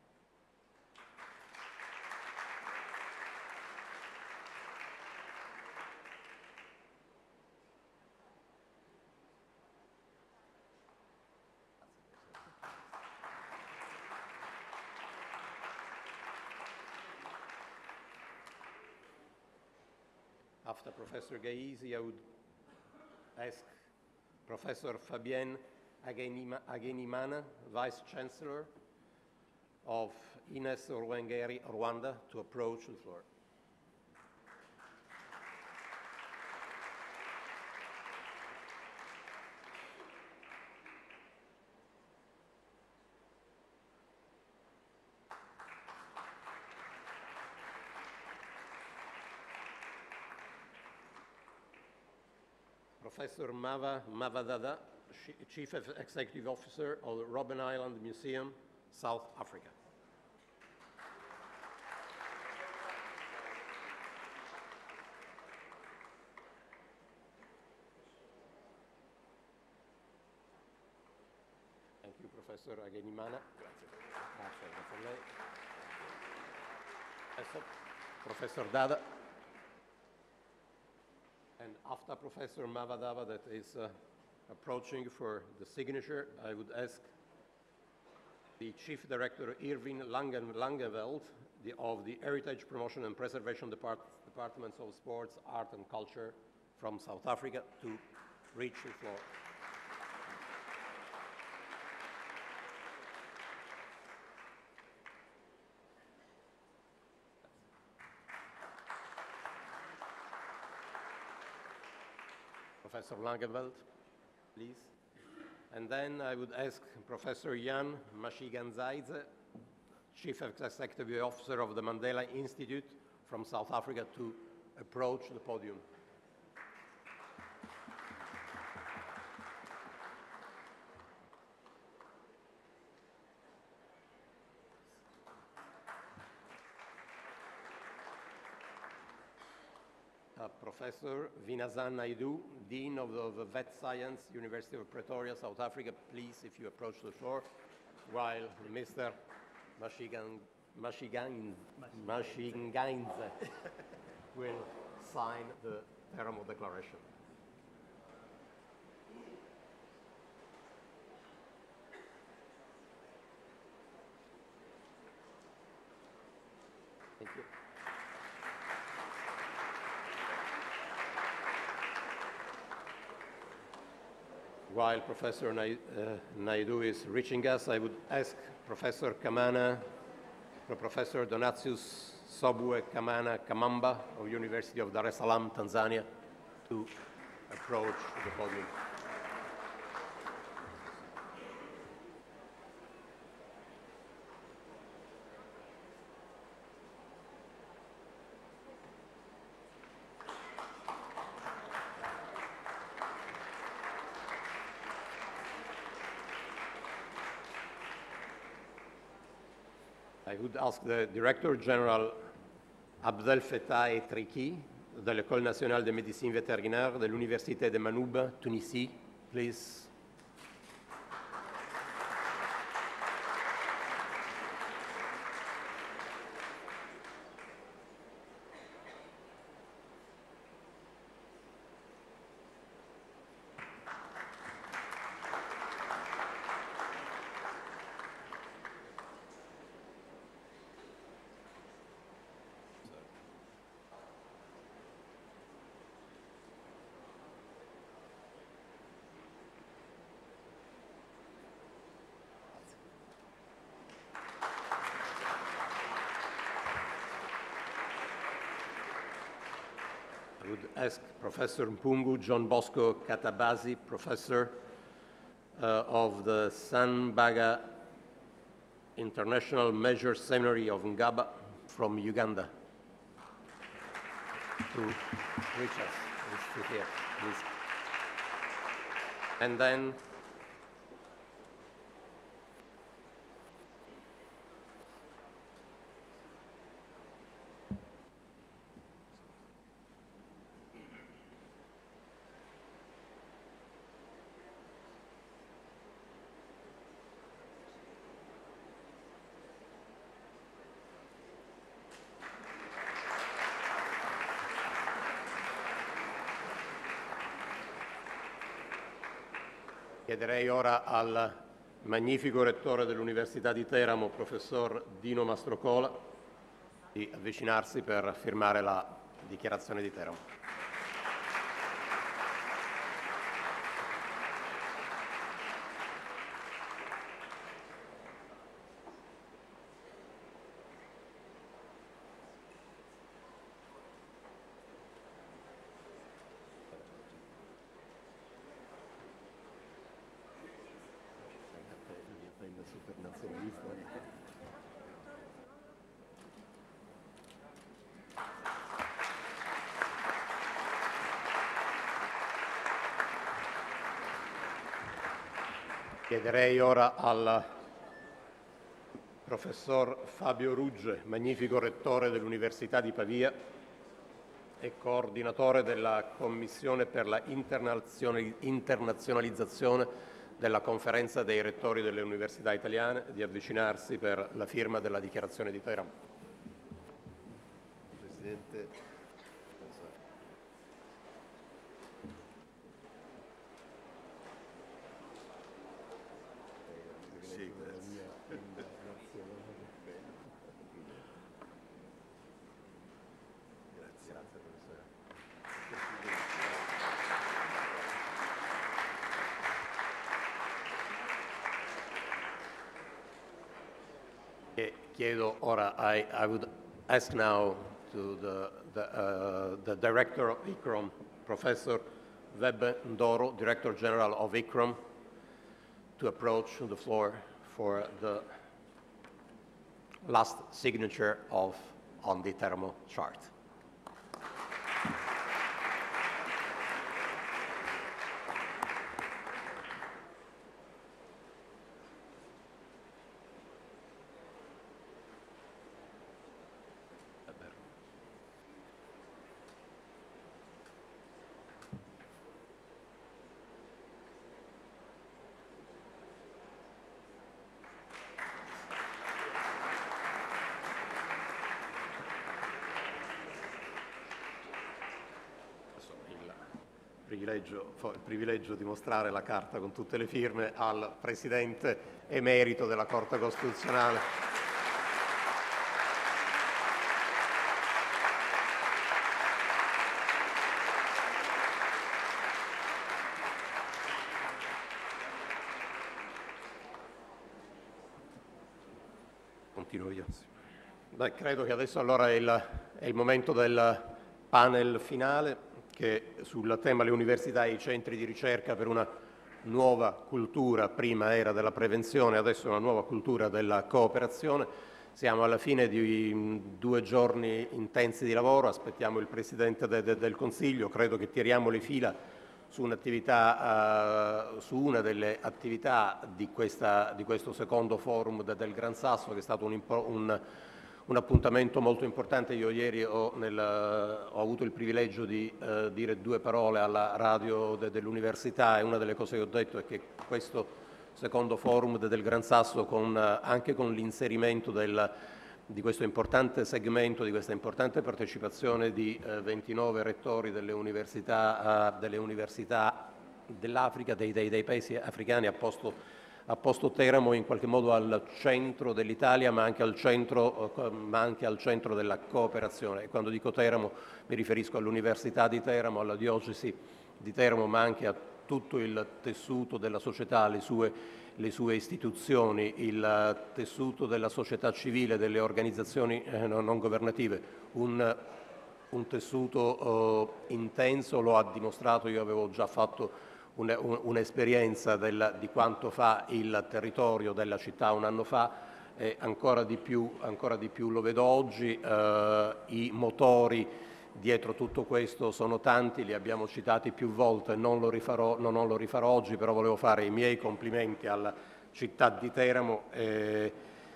After Professor Gaisi, I would ask Professor Fabienne Agenima, Agenimana, Vice Chancellor of Ines Ruwengeri, Rwanda, to approach the floor. Professor Mava Mavadada, Chief Executive Officer of the Robben Island Museum, South Africa. Thank you, Professor Agenimana. Grazie. Grazie a lei. Professor Dada. And after Professor Mavadava, that is uh, approaching for the signature, I would ask the Chief Director, Irvin Langen, Langeveld, the, of the Heritage Promotion and Preservation Depart Departments of Sports, Art and Culture from South Africa to reach the floor. Professor Langeveld, please. And then I would ask Professor Jan Mashiganzaidze, Chief Executive Officer of the Mandela Institute from South Africa, to approach the podium. Uh, Professor Vinazan Naidu, Dean of the, of the Vet Science, University of Pretoria, South Africa, please, if you approach the floor, while Mister Mashigan, Mashigan, Mashiganzaidze will sign the Teramo Declaration. Thank you. While Professor Na uh, Naidu is reaching us, I would ask Professor Kamana, Professor Donatius Sobue Kamana Kamamba of University of Dar es Salaam, Tanzania, to approach the podium. I would ask the Director General Abdel Fattah Etriki de l'École nationale de médecine vétérinaire de l'Université de Manoub, Tunisie, please. I would ask Professor Mpungu John Bosco Katabazi, Professor uh, of the Sanbaga International Measure Seminary of Ngaba from Uganda, to reach us. Please sit here, please. And then chiederei ora al magnifico rettore dell'Università di Teramo, professor Dino Mastrocola, di avvicinarsi per firmare la dichiarazione di Teramo. Chiederei ora al professor Fabio Rugge, magnifico rettore dell'Università di Pavia e coordinatore della Commissione per la internazionalizzazione della Conferenza dei Rettori delle Università Italiane, di avvicinarsi per la firma della dichiarazione di Teramo. Presidente. Chiedo ora, I, I would ask now to the, the, uh, the Director of ICCROM, Professor Webbe Ndoro, Director General of ICCROM, to approach the floor for the last signature of, on the Teramo chart. Privilegio, il privilegio di mostrare la carta con tutte le firme al Presidente emerito della Corte Costituzionale. Continuo io. Beh, credo che adesso allora è il, è il momento del panel finale che sul tema le università e i centri di ricerca per una nuova cultura, prima era della prevenzione, adesso una nuova cultura della cooperazione. Siamo alla fine di due giorni intensi di lavoro, aspettiamo il Presidente de, de, del Consiglio, credo che tiriamo le fila su, un'attività, uh, su una delle attività di, questa, di questo secondo forum de, del Gran Sasso, che è stato un, un Un appuntamento molto importante. Io ieri ho, nel, ho avuto il privilegio di eh, dire due parole alla radio de, dell'università e una delle cose che ho detto è che questo secondo forum de, del Gran Sasso, con, anche con l'inserimento del, di questo importante segmento, di questa importante partecipazione di eh, ventinove rettori delle università, eh, delle università dell'Africa, dei, dei, dei paesi africani, ha posto ha posto Teramo in qualche modo al centro dell'Italia, ma anche al centro, ma anche al centro della cooperazione. E quando dico Teramo mi riferisco all'Università di Teramo, alla diocesi di Teramo, ma anche a tutto il tessuto della società, le sue, le sue istituzioni, il tessuto della società civile, delle organizzazioni eh, non governative. Un, un tessuto eh, intenso, lo ha dimostrato, io avevo già fatto un'esperienza di quanto fa il territorio della città un anno fa, e ancora di più, ancora di più lo vedo oggi. Eh, I motori dietro tutto questo sono tanti, li abbiamo citati più volte, non lo rifarò, non, non lo rifarò oggi, però volevo fare i miei complimenti alla città di Teramo eh,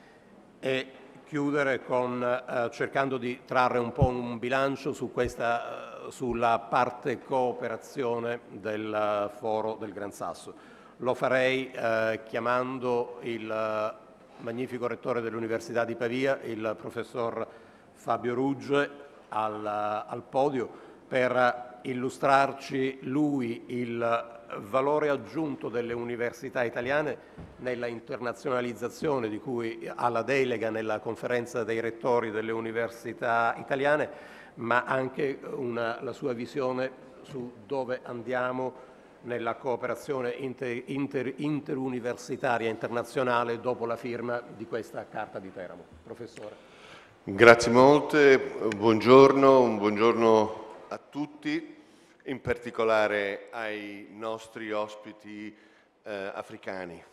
e chiudere con, eh, cercando di trarre un po' un bilancio su questa sulla parte cooperazione del foro del Gran Sasso. Lo farei eh, chiamando il eh, magnifico rettore dell'Università di Pavia, il professor Fabio Rugge, al, al podio per illustrarci lui il valore aggiunto delle università italiane nella internazionalizzazione di cui ha la delega nella conferenza dei rettori delle università italiane, ma anche una, la sua visione su dove andiamo nella cooperazione inter, inter, interuniversitaria internazionale dopo la firma di questa Carta di Teramo. Professore. Grazie molte, buongiorno, un buongiorno a tutti, in particolare ai nostri ospiti eh, africani.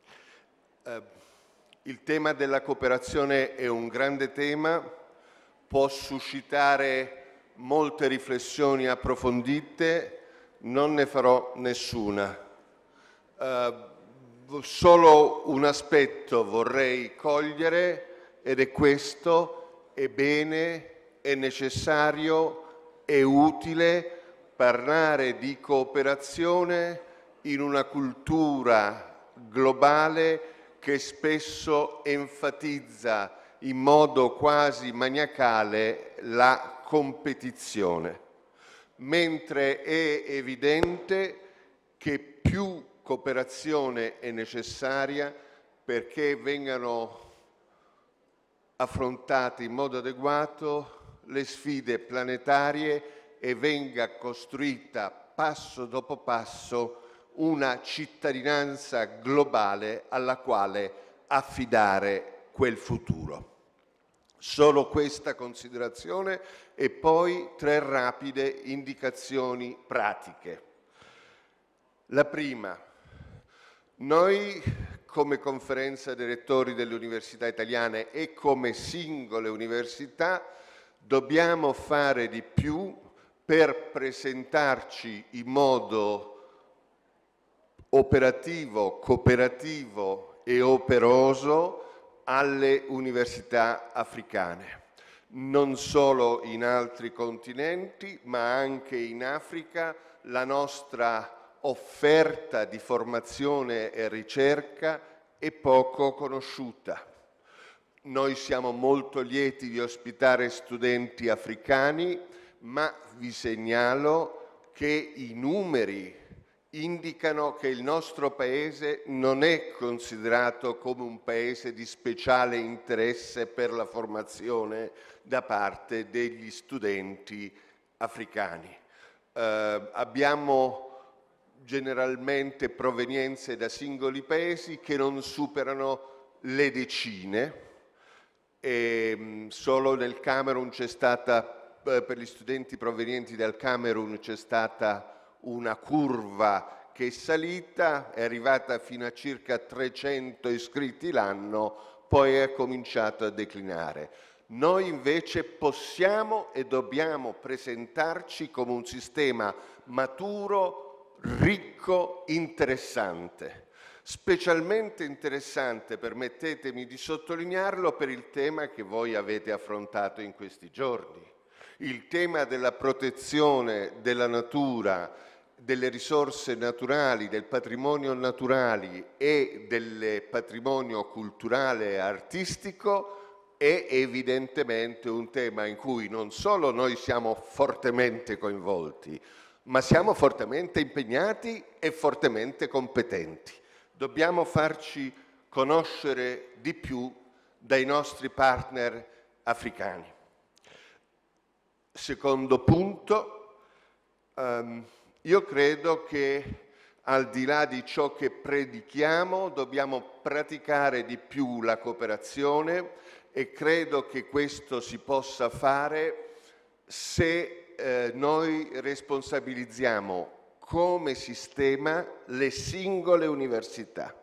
Eh, il tema della cooperazione è un grande tema, può suscitare molte riflessioni approfondite, non ne farò nessuna. Eh, solo un aspetto vorrei cogliere ed è questo: è bene, è necessario, è utile parlare di cooperazione in una cultura globale che spesso enfatizza in modo quasi maniacale la competizione, mentre è evidente che più cooperazione è necessaria perché vengano affrontate in modo adeguato le sfide planetarie e venga costruita passo dopo passo una cittadinanza globale alla quale affidare quel futuro. Solo questa considerazione e poi tre rapide indicazioni pratiche. La prima: noi come conferenza dei rettori delle università italiane e come singole università dobbiamo fare di più per presentarci in modo operativo, cooperativo e operoso alle università africane, non solo in altri continenti, ma anche in Africa. La nostra offerta di formazione e ricerca è poco conosciuta. Noi siamo molto lieti di ospitare studenti africani, ma vi segnalo che i numeri indicano che il nostro Paese non è considerato come un Paese di speciale interesse per la formazione da parte degli studenti africani. Eh, abbiamo generalmente provenienze da singoli Paesi che non superano le decine E solo nel Camerun c'è stata, per gli studenti provenienti dal Camerun, c'è stata una curva che è salita, è arrivata fino a circa trecento iscritti l'anno, poi è cominciato a declinare. Noi invece possiamo e dobbiamo presentarci come un sistema maturo, ricco, interessante. Specialmente interessante, permettetemi di sottolinearlo, per il tema che voi avete affrontato in questi giorni. Il tema della protezione della natura, delle risorse naturali, del patrimonio naturali e del patrimonio culturale e artistico è evidentemente un tema in cui non solo noi siamo fortemente coinvolti, ma siamo fortemente impegnati e fortemente competenti. Dobbiamo farci conoscere di più dai nostri partner africani. Secondo punto, um, io credo che al di là di ciò che predichiamo dobbiamo praticare di più la cooperazione e credo che questo si possa fare se eh, noi responsabilizziamo come sistema le singole università,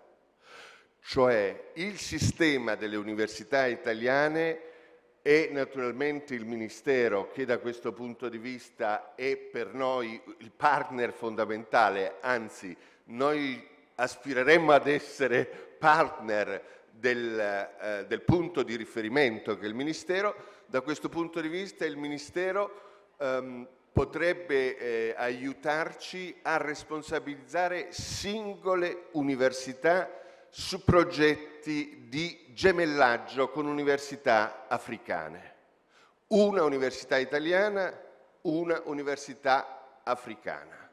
cioè il sistema delle università italiane e naturalmente il Ministero, che da questo punto di vista è per noi il partner fondamentale, anzi noi aspireremmo ad essere partner del, eh, del punto di riferimento che è il Ministero. Da questo punto di vista il Ministero ehm, potrebbe eh, aiutarci a responsabilizzare singole università su progetti di gemellaggio con università africane. Una università italiana, una università africana.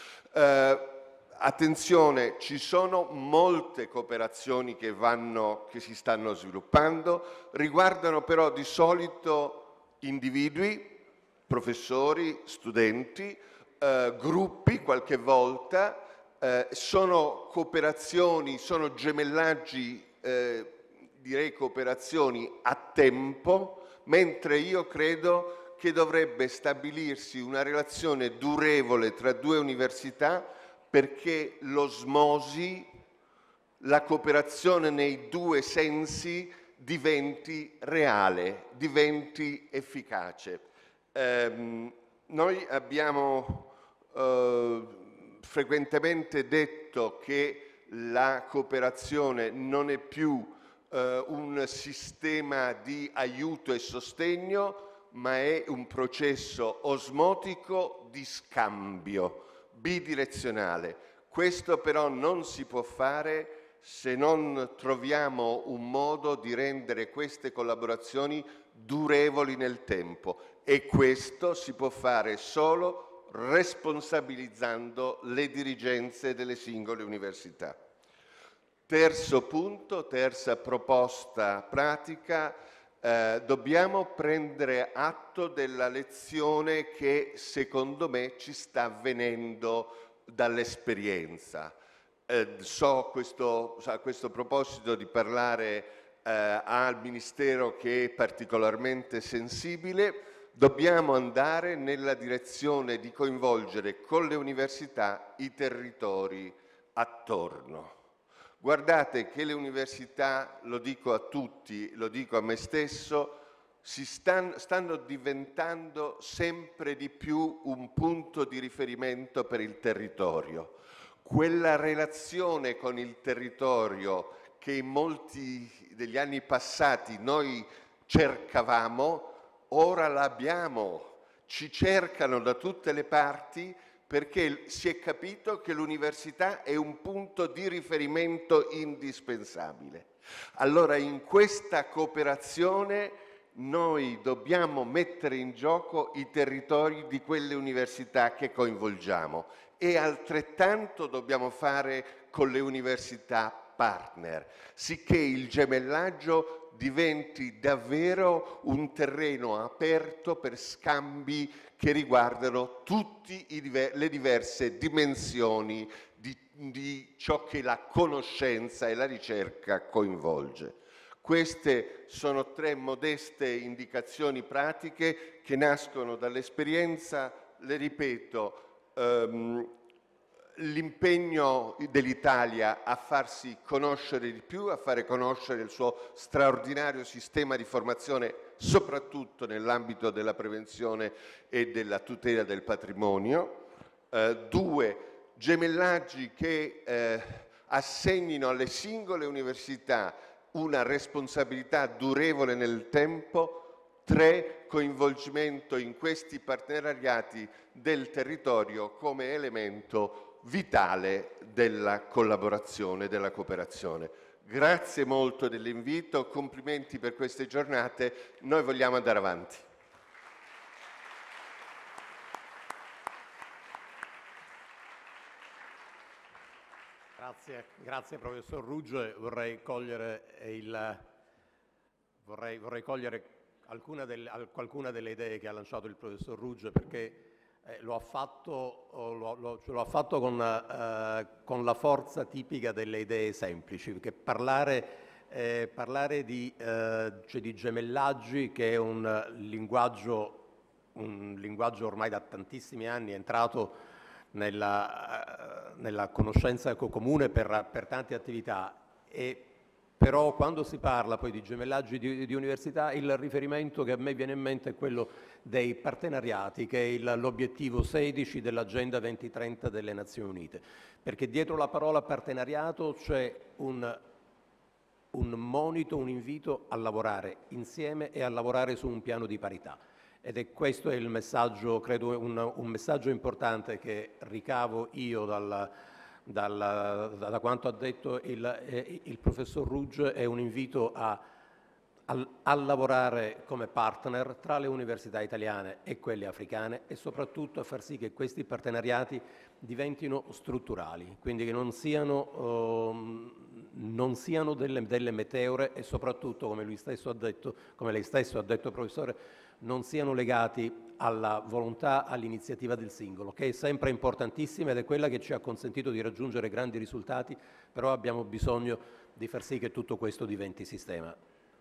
Eh, attenzione, ci sono molte cooperazioni che, vanno, che si stanno sviluppando, riguardano però di solito individui, professori, studenti, eh, gruppi qualche volta, eh, sono cooperazioni, sono gemellaggi, eh, direi cooperazioni a tempo, mentre io credo che dovrebbe stabilirsi una relazione durevole tra due università perché l'osmosi, la cooperazione nei due sensi diventi reale, diventi efficace. Eh, noi abbiamo eh, frequentemente detto che la cooperazione non è più eh, un sistema di aiuto e sostegno, ma è un processo osmotico di scambio, bidirezionale. Questo però non si può fare se non troviamo un modo di rendere queste collaborazioni durevoli nel tempo. E questo si può fare solo responsabilizzando le dirigenze delle singole università. Terzo punto, terza proposta pratica, eh, dobbiamo prendere atto della lezione che secondo me ci sta avvenendo dall'esperienza. Eh, so questo, so a questo proposito di parlare eh, al Ministero che è particolarmente sensibile. Dobbiamo andare nella direzione di coinvolgere con le università i territori attorno. Guardate che le università, lo dico a tutti, lo dico a me stesso, si stan, stanno diventando sempre di più un punto di riferimento per il territorio. Quella relazione con il territorio che in molti degli anni passati noi cercavamo, ora l'abbiamo, ci cercano da tutte le parti perché si è capito che l'università è un punto di riferimento indispensabile. Allora in questa cooperazione noi dobbiamo mettere in gioco i territori di quelle università che coinvolgiamo e altrettanto dobbiamo fare con le università partner, sicché il gemellaggio diventi davvero un terreno aperto per scambi che riguardano tutte le diverse dimensioni di, di ciò che la conoscenza e la ricerca coinvolge. Queste sono tre modeste indicazioni pratiche che nascono dall'esperienza, le ripeto, ehm, l'impegno dell'Italia a farsi conoscere di più, a fare conoscere il suo straordinario sistema di formazione, soprattutto nell'ambito della prevenzione e della tutela del patrimonio. Eh, due, gemellaggi che eh, assegnino alle singole università una responsabilità durevole nel tempo. Tre, coinvolgimento in questi partenariati del territorio come elemento vitale della collaborazione, della cooperazione. Grazie molto dell'invito, complimenti per queste giornate, noi vogliamo andare avanti. Grazie, grazie professor Rugge. Vorrei cogliere, il, vorrei, vorrei cogliere alcuna delle, qualcuna delle idee che ha lanciato il professor Rugge, perché Eh, lo ha fatto, lo, lo, lo ha fatto con, eh, con la forza tipica delle idee semplici, perché parlare, eh, parlare di, eh, cioè di gemellaggi, che è un linguaggio, un linguaggio ormai da tantissimi anni, è entrato nella, nella conoscenza comune per, per tante attività, e però quando si parla poi di gemellaggi di, di università, il riferimento che a me viene in mente è quello dei partenariati, che è l'obiettivo sedici dell'Agenda duemilatrenta delle Nazioni Unite, perché dietro la parola partenariato c'è un, un monito, un invito a lavorare insieme e a lavorare su un piano di parità. Ed è questo è il messaggio, credo un, un messaggio importante che ricavo io dal Dal, da quanto ha detto il, eh, il professor Rugge, è un invito a, a, a lavorare come partner tra le università italiane e quelle africane, e soprattutto a far sì che questi partenariati diventino strutturali, quindi che non siano, um, non siano delle, delle meteore, e soprattutto, come lui stesso ha detto, come lei stesso ha detto, professore, non siano legati alla volontà, all'iniziativa del singolo, che è sempre importantissima ed è quella che ci ha consentito di raggiungere grandi risultati, però abbiamo bisogno di far sì che tutto questo diventi sistema.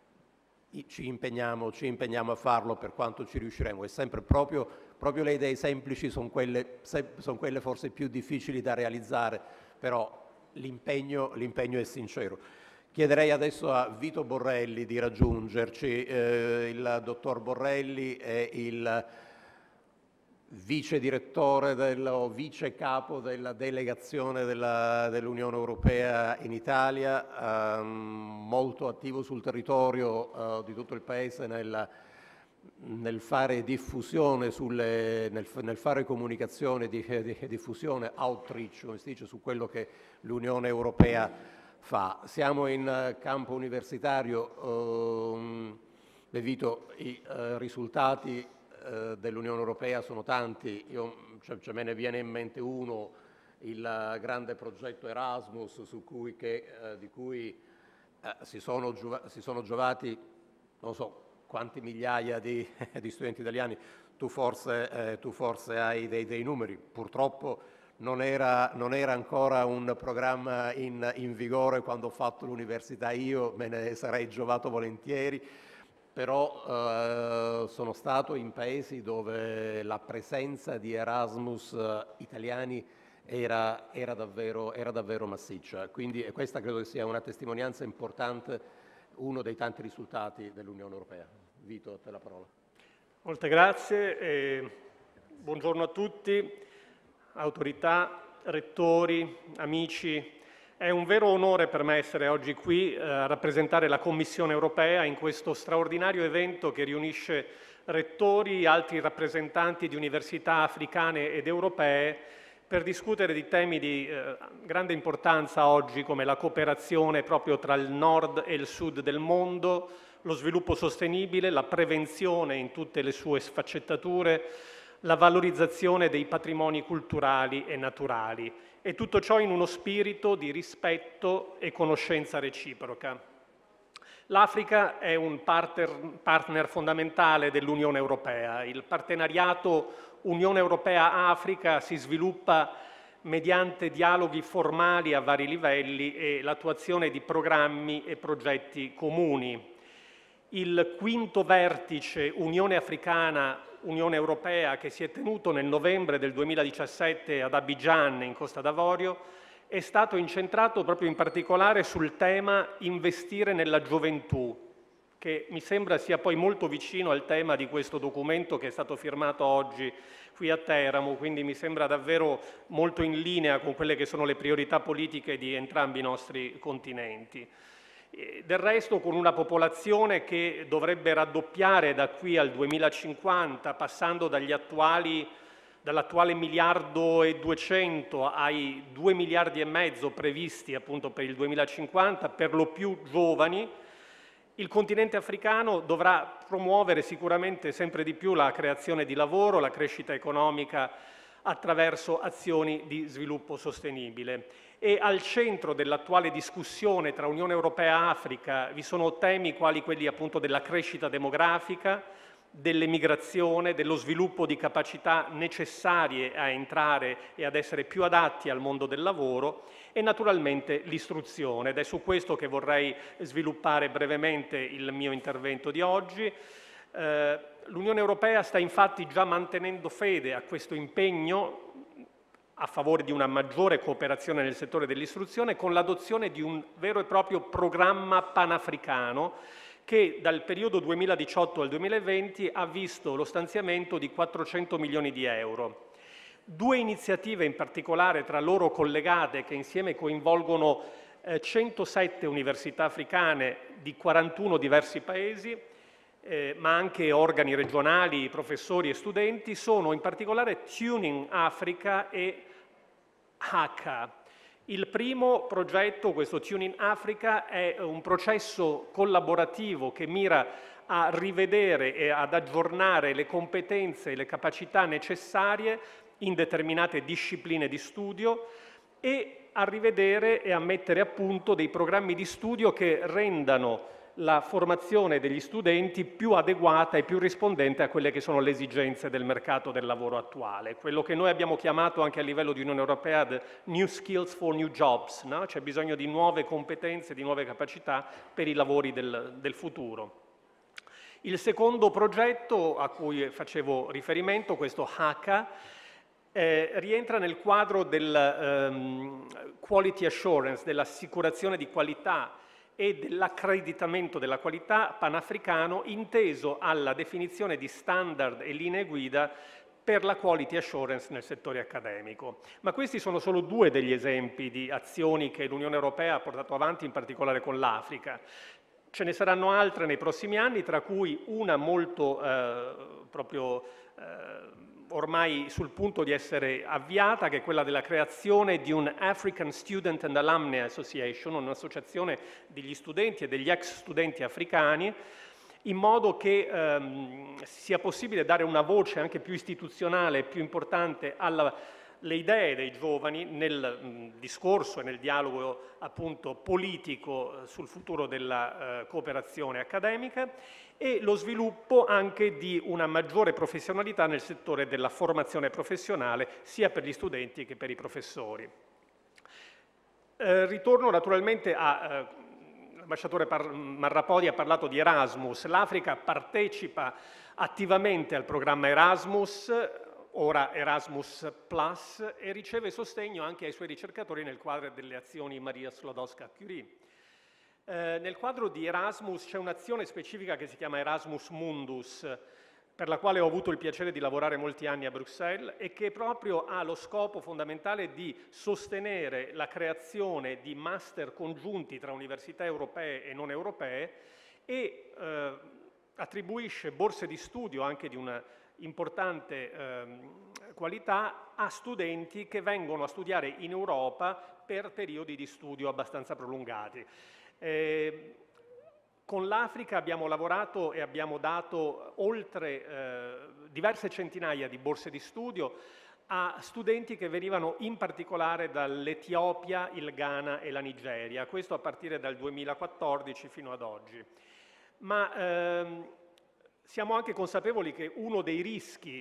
Ci impegniamo, ci impegniamo a farlo per quanto ci riusciremo, e sempre proprio, proprio le idee semplici sono quelle, sono quelle forse più difficili da realizzare, però l'impegno, l'impegno è sincero. Chiederei adesso a Vito Borrelli di raggiungerci. Eh, il dottor Borrelli è il vice direttore del, o vice capo della delegazione della, dell'Unione Europea in Italia, ehm, molto attivo sul territorio eh, di tutto il Paese nel, nel fare diffusione, sulle, nel, nel fare comunicazione, di, di, diffusione, outreach, come si dice, su quello che l'Unione Europea fa. Siamo in campo universitario, ehm, Vito, i eh, risultati eh, dell'Unione Europea sono tanti. Io, cioè, cioè, me ne viene in mente uno, il grande progetto Erasmus, su cui, che, eh, di cui eh, si, sono si sono giovati, non so quanti migliaia di, di studenti italiani. Tu forse, eh, tu forse hai dei, dei numeri. Purtroppo non era, non era ancora un programma in, in vigore quando ho fatto l'università io, me ne sarei giovato volentieri, però eh, sono stato in paesi dove la presenza di Erasmus eh, italiani era, era, davvero, era davvero massiccia. Quindi e questa credo che sia una testimonianza importante, uno dei tanti risultati dell'Unione Europea. Vito, a te la parola. Molte grazie e buongiorno a tutti, autorità, rettori, amici. È un vero onore per me essere oggi qui eh, a rappresentare la Commissione Europea in questo straordinario evento che riunisce rettori e altri rappresentanti di università africane ed europee per discutere di temi di eh, grande importanza oggi, come la cooperazione proprio tra il nord e il sud del mondo, lo sviluppo sostenibile, la prevenzione in tutte le sue sfaccettature, la valorizzazione dei patrimoni culturali e naturali, e tutto ciò in uno spirito di rispetto e conoscenza reciproca. L'Africa è un partner, partner fondamentale dell'Unione Europea. Il partenariato Unione Europea-Africa si sviluppa mediante dialoghi formali a vari livelli e l'attuazione di programmi e progetti comuni. Il quinto vertice Unione Africana Unione Europea, che si è tenuto nel novembre del duemiladiciassette ad Abidjan, in Costa d'Avorio, è stato incentrato proprio in particolare sul tema investire nella gioventù, che mi sembra sia poi molto vicino al tema di questo documento che è stato firmato oggi qui a Teramo, quindi mi sembra davvero molto in linea con quelle che sono le priorità politiche di entrambi i nostri continenti. Del resto, con una popolazione che dovrebbe raddoppiare da qui al duemilacinquanta, passando dagli attuali, dall'attuale miliardo e duecento ai due miliardi e mezzo previsti appunto per il duemilacinquanta, per lo più giovani, il continente africano dovrà promuovere sicuramente sempre di più la creazione di lavoro, la crescita economica attraverso azioni di sviluppo sostenibile. E al centro dell'attuale discussione tra Unione Europea e Africa vi sono temi quali quelli appunto della crescita demografica, dell'emigrazione, dello sviluppo di capacità necessarie a entrare e ad essere più adatti al mondo del lavoro e naturalmente l'istruzione. Ed è su questo che vorrei sviluppare brevemente il mio intervento di oggi. Eh, L'Unione Europea sta infatti già mantenendo fede a questo impegno a favore di una maggiore cooperazione nel settore dell'istruzione con l'adozione di un vero e proprio programma panafricano che dal periodo duemiladiciotto al duemilaventi ha visto lo stanziamento di quattrocento milioni di euro. Due iniziative in particolare tra loro collegate che insieme coinvolgono eh, centosette università africane di quarantuno diversi paesi, eh, ma anche organi regionali, professori e studenti, sono in particolare Tuning Africa e Haka. Il primo progetto, questo Tuning Africa, è un processo collaborativo che mira a rivedere e ad aggiornare le competenze e le capacità necessarie in determinate discipline di studio e a rivedere e a mettere a punto dei programmi di studio che rendano la formazione degli studenti più adeguata e più rispondente a quelle che sono le esigenze del mercato del lavoro attuale. Quello che noi abbiamo chiamato anche a livello di Unione Europea the New Skills for New Jobs, no? C'è bisogno di nuove competenze, di nuove capacità per i lavori del, del futuro. Il secondo progetto a cui facevo riferimento, questo Haka, eh, rientra nel quadro del um, Quality Assurance, dell'assicurazione di qualità e dell'accreditamento della qualità panafricano inteso alla definizione di standard e linee guida per la quality assurance nel settore accademico. Ma questi sono solo due degli esempi di azioni che l'Unione Europea ha portato avanti, in particolare con l'Africa. Ce ne saranno altre nei prossimi anni, tra cui una molto eh, proprio eh, ormai sul punto di essere avviata, che è quella della creazione di un African Student and Alumni Association, un'associazione degli studenti e degli ex studenti africani, in modo che ehm, sia possibile dare una voce anche più istituzionale e più importante alla le idee dei giovani nel mh, discorso e nel dialogo appunto politico sul futuro della eh, cooperazione accademica e lo sviluppo anche di una maggiore professionalità nel settore della formazione professionale sia per gli studenti che per i professori. Eh, ritorno naturalmente a... Eh, l'ambasciatore Marrapodi ha parlato di Erasmus. L'Africa partecipa attivamente al programma Erasmus, ora Erasmus Plus, e riceve sostegno anche ai suoi ricercatori nel quadro delle azioni Maria Sklodowska-Curie. Eh, nel quadro di Erasmus c'è un'azione specifica che si chiama Erasmus Mundus, per la quale ho avuto il piacere di lavorare molti anni a Bruxelles e che proprio ha lo scopo fondamentale di sostenere la creazione di master congiunti tra università europee e non europee e eh, attribuisce borse di studio anche di una importante eh, qualità a studenti che vengono a studiare in Europa per periodi di studio abbastanza prolungati. Eh, con l'Africa abbiamo lavorato e abbiamo dato oltre eh, diverse centinaia di borse di studio a studenti che venivano in particolare dall'Etiopia, il Ghana e la Nigeria, questo a partire dal duemilaquattordici fino ad oggi. Ma ehm, siamo anche consapevoli che uno dei rischi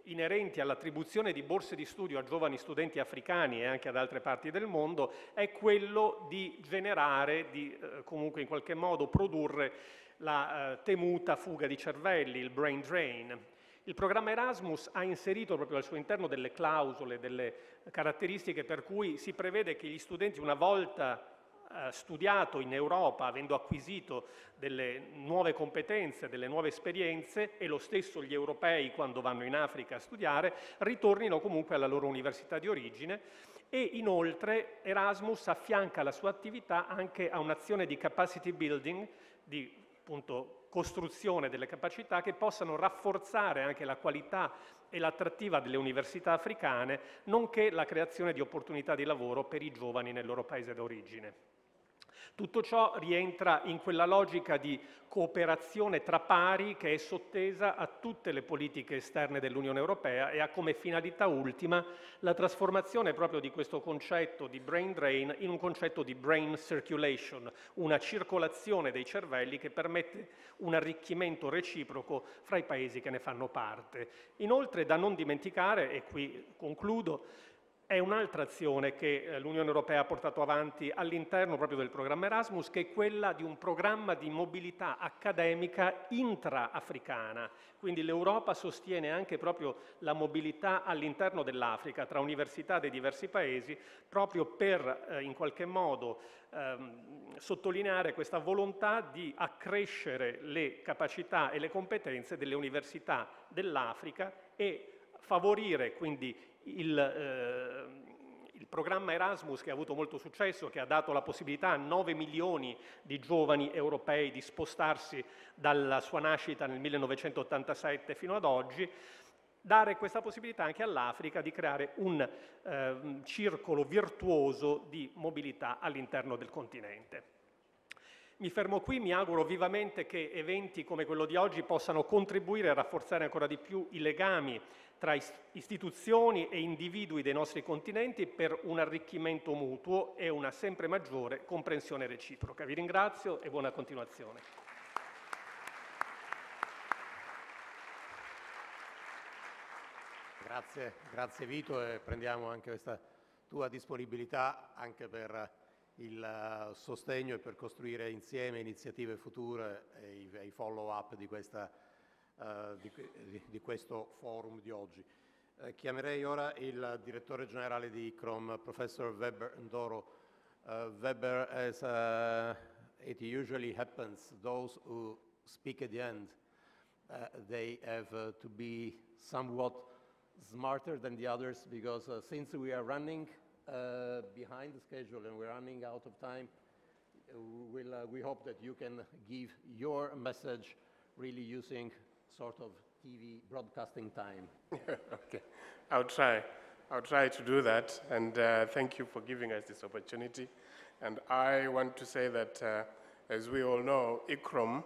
inerenti all'attribuzione di borse di studio a giovani studenti africani e anche ad altre parti del mondo è quello di generare, di eh, comunque in qualche modo produrre la eh, temuta fuga di cervelli, il brain drain. Il programma Erasmus ha inserito proprio al suo interno delle clausole, delle caratteristiche per cui si prevede che gli studenti, una volta eh, studiato in Europa, avendo acquisito delle nuove competenze, delle nuove esperienze, e lo stesso gli europei quando vanno in Africa a studiare, ritornino comunque alla loro università di origine. E inoltre Erasmus affianca la sua attività anche a un'azione di capacity building, di appunto costruzione delle capacità che possano rafforzare anche la qualità e l'attrattiva delle università africane, nonché la creazione di opportunità di lavoro per i giovani nel loro paese d'origine. Tutto ciò rientra in quella logica di cooperazione tra pari che è sottesa a tutte le politiche esterne dell'Unione Europea e ha come finalità ultima la trasformazione proprio di questo concetto di brain drain in un concetto di brain circulation, una circolazione dei cervelli che permette un arricchimento reciproco fra i paesi che ne fanno parte. Inoltre, da non dimenticare, e qui concludo, è un'altra azione che l'Unione Europea ha portato avanti all'interno proprio del programma Erasmus, che è quella di un programma di mobilità accademica intra-africana. Quindi l'Europa sostiene anche proprio la mobilità all'interno dell'Africa, tra università dei diversi paesi, proprio per eh, in qualche modo ehm, sottolineare questa volontà di accrescere le capacità e le competenze delle università dell'Africa e favorire quindi Il, eh, il programma Erasmus, che ha avuto molto successo, che ha dato la possibilità a nove milioni di giovani europei di spostarsi dalla sua nascita nel millenovecentottantasette fino ad oggi, dare questa possibilità anche all'Africa di creare un eh, circolo virtuoso di mobilità all'interno del continente. Mi fermo qui, mi auguro vivamente che eventi come quello di oggi possano contribuire a rafforzare ancora di più i legami tra istituzioni e individui dei nostri continenti per un arricchimento mutuo e una sempre maggiore comprensione reciproca. Vi ringrazio e buona continuazione. Grazie, grazie Vito, e prendiamo anche questa tua disponibilità anche per il sostegno e per costruire insieme iniziative future e i follow up di questa Uh, di, di questo forum di oggi. Uh, chiamerei ora il direttore generale di ICCROM, professor Weber Ndoro. Uh, Weber, as uh, it usually happens, those who speak at the end, uh, they have uh, to be somewhat smarter than the others, because uh, since we are running uh, behind the schedule and we're running out of time, we'll, uh, we hope that you can give your message really using sort of T V broadcasting time. Okay, I'll try. I'll try to do that, and uh, thank you for giving us this opportunity. And I want to say that, uh, as we all know, ICCROM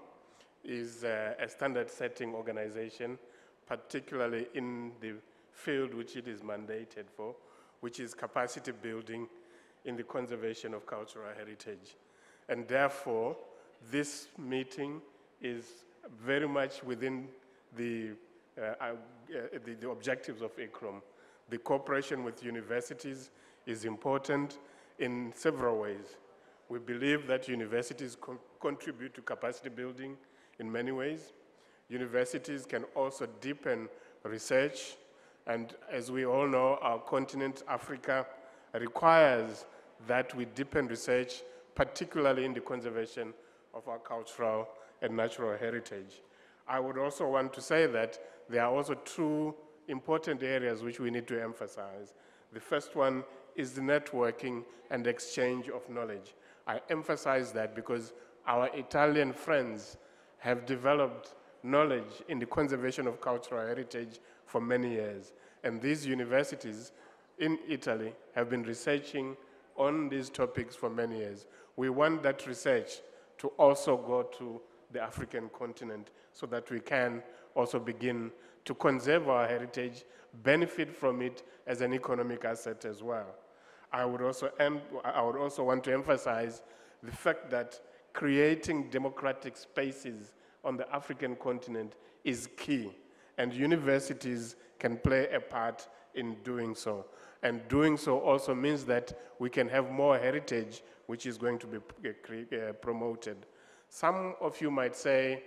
is uh, a standard-setting organization, particularly in the field which it is mandated for, which is capacity building in the conservation of cultural heritage. And therefore, this meeting is very much within the, uh, uh, the, the objectives of ICCROM. The cooperation with universities is important in several ways. We believe that universities con contribute to capacity building in many ways. Universities can also deepen research, and as we all know, our continent, Africa, requires that we deepen research, particularly in the conservation of our cultural and natural heritage. I would also want to say that there are also two important areas which we need to emphasize. The first one is the networking and exchange of knowledge. I emphasize that because our Italian friends have developed knowledge in the conservation of cultural heritage for many years. And these universities in Italy have been researching on these topics for many years. We want that research to also go to the African continent so that we can also begin to conserve our heritage, benefit from it as an economic asset as well. I would also, I would also want to emphasize the fact that creating democratic spaces on the African continent is key. and universities can play a part in doing so. And doing so also means that we can have more heritage, which is going to be uh, promoted. Some of you might say,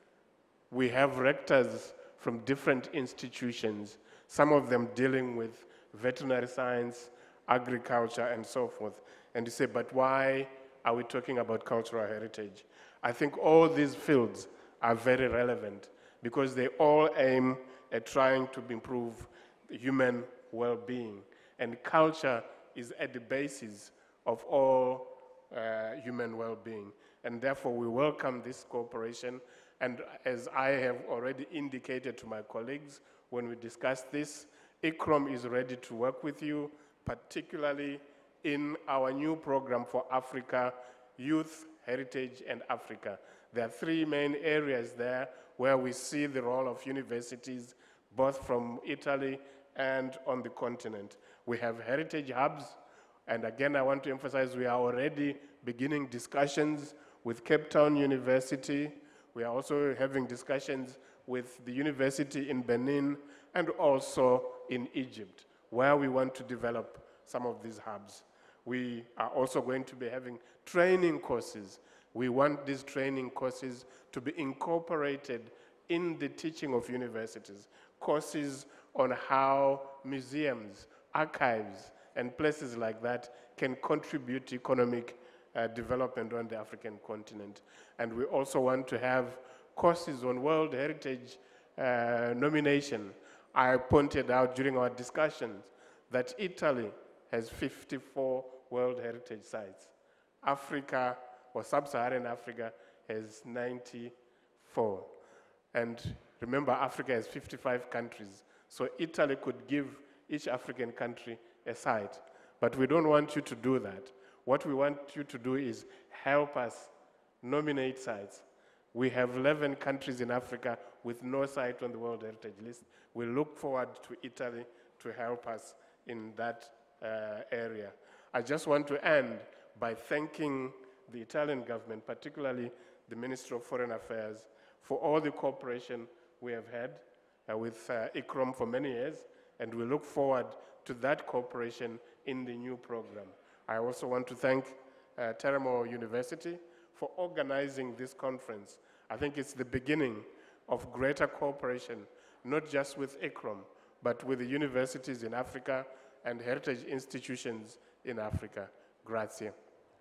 we have rectors from different institutions, some of them dealing with veterinary science, agriculture, and so forth. And you say, but why are we talking about cultural heritage? I think all these fields are very relevant because they all aim at trying to improve human well-being. And culture is at the basis of all uh, human well-being. And therefore, we welcome this cooperation. And as I have already indicated to my colleagues when we discussed this, ICCROM is ready to work with you, particularly in our new program for Africa, Youth, Heritage, and Africa. There are three main areas there where we see the role of universities, both from Italy and on the continent. We have heritage hubs, and again, I want to emphasize we are already beginning discussions with Cape Town University. We are also having discussions with the university in Benin and also in Egypt, where we want to develop some of these hubs. We are also going to be having training courses. We want these training courses to be incorporated in the teaching of universities, courses on how museums, archives, and places like that can contribute to economic uh, development on the African continent. And we also want to have courses on World Heritage uh, nomination. I pointed out during our discussions that Italy has fifty-four World Heritage sites. Africa, or Sub-Saharan Africa, has ninety-four. And remember, Africa has fifty-five countries. So Italy could give each African country a site. But we don't want you to do that. What we want you to do is help us nominate sites. We have eleven countries in Africa with no site on the World Heritage List. We look forward to Italy to help us in that uh, area. I just want to end by thanking the Italian government, particularly the Ministry of Foreign Affairs, for all the cooperation we have had uh, with uh, ICCROM for many years, and we look forward to that cooperation in the new program. I also want to thank uh, Teramo University for organizing this conference. I think it's the beginning of greater cooperation, not just with ICCROM, but with the universities in Africa and heritage institutions in Africa. Grazie.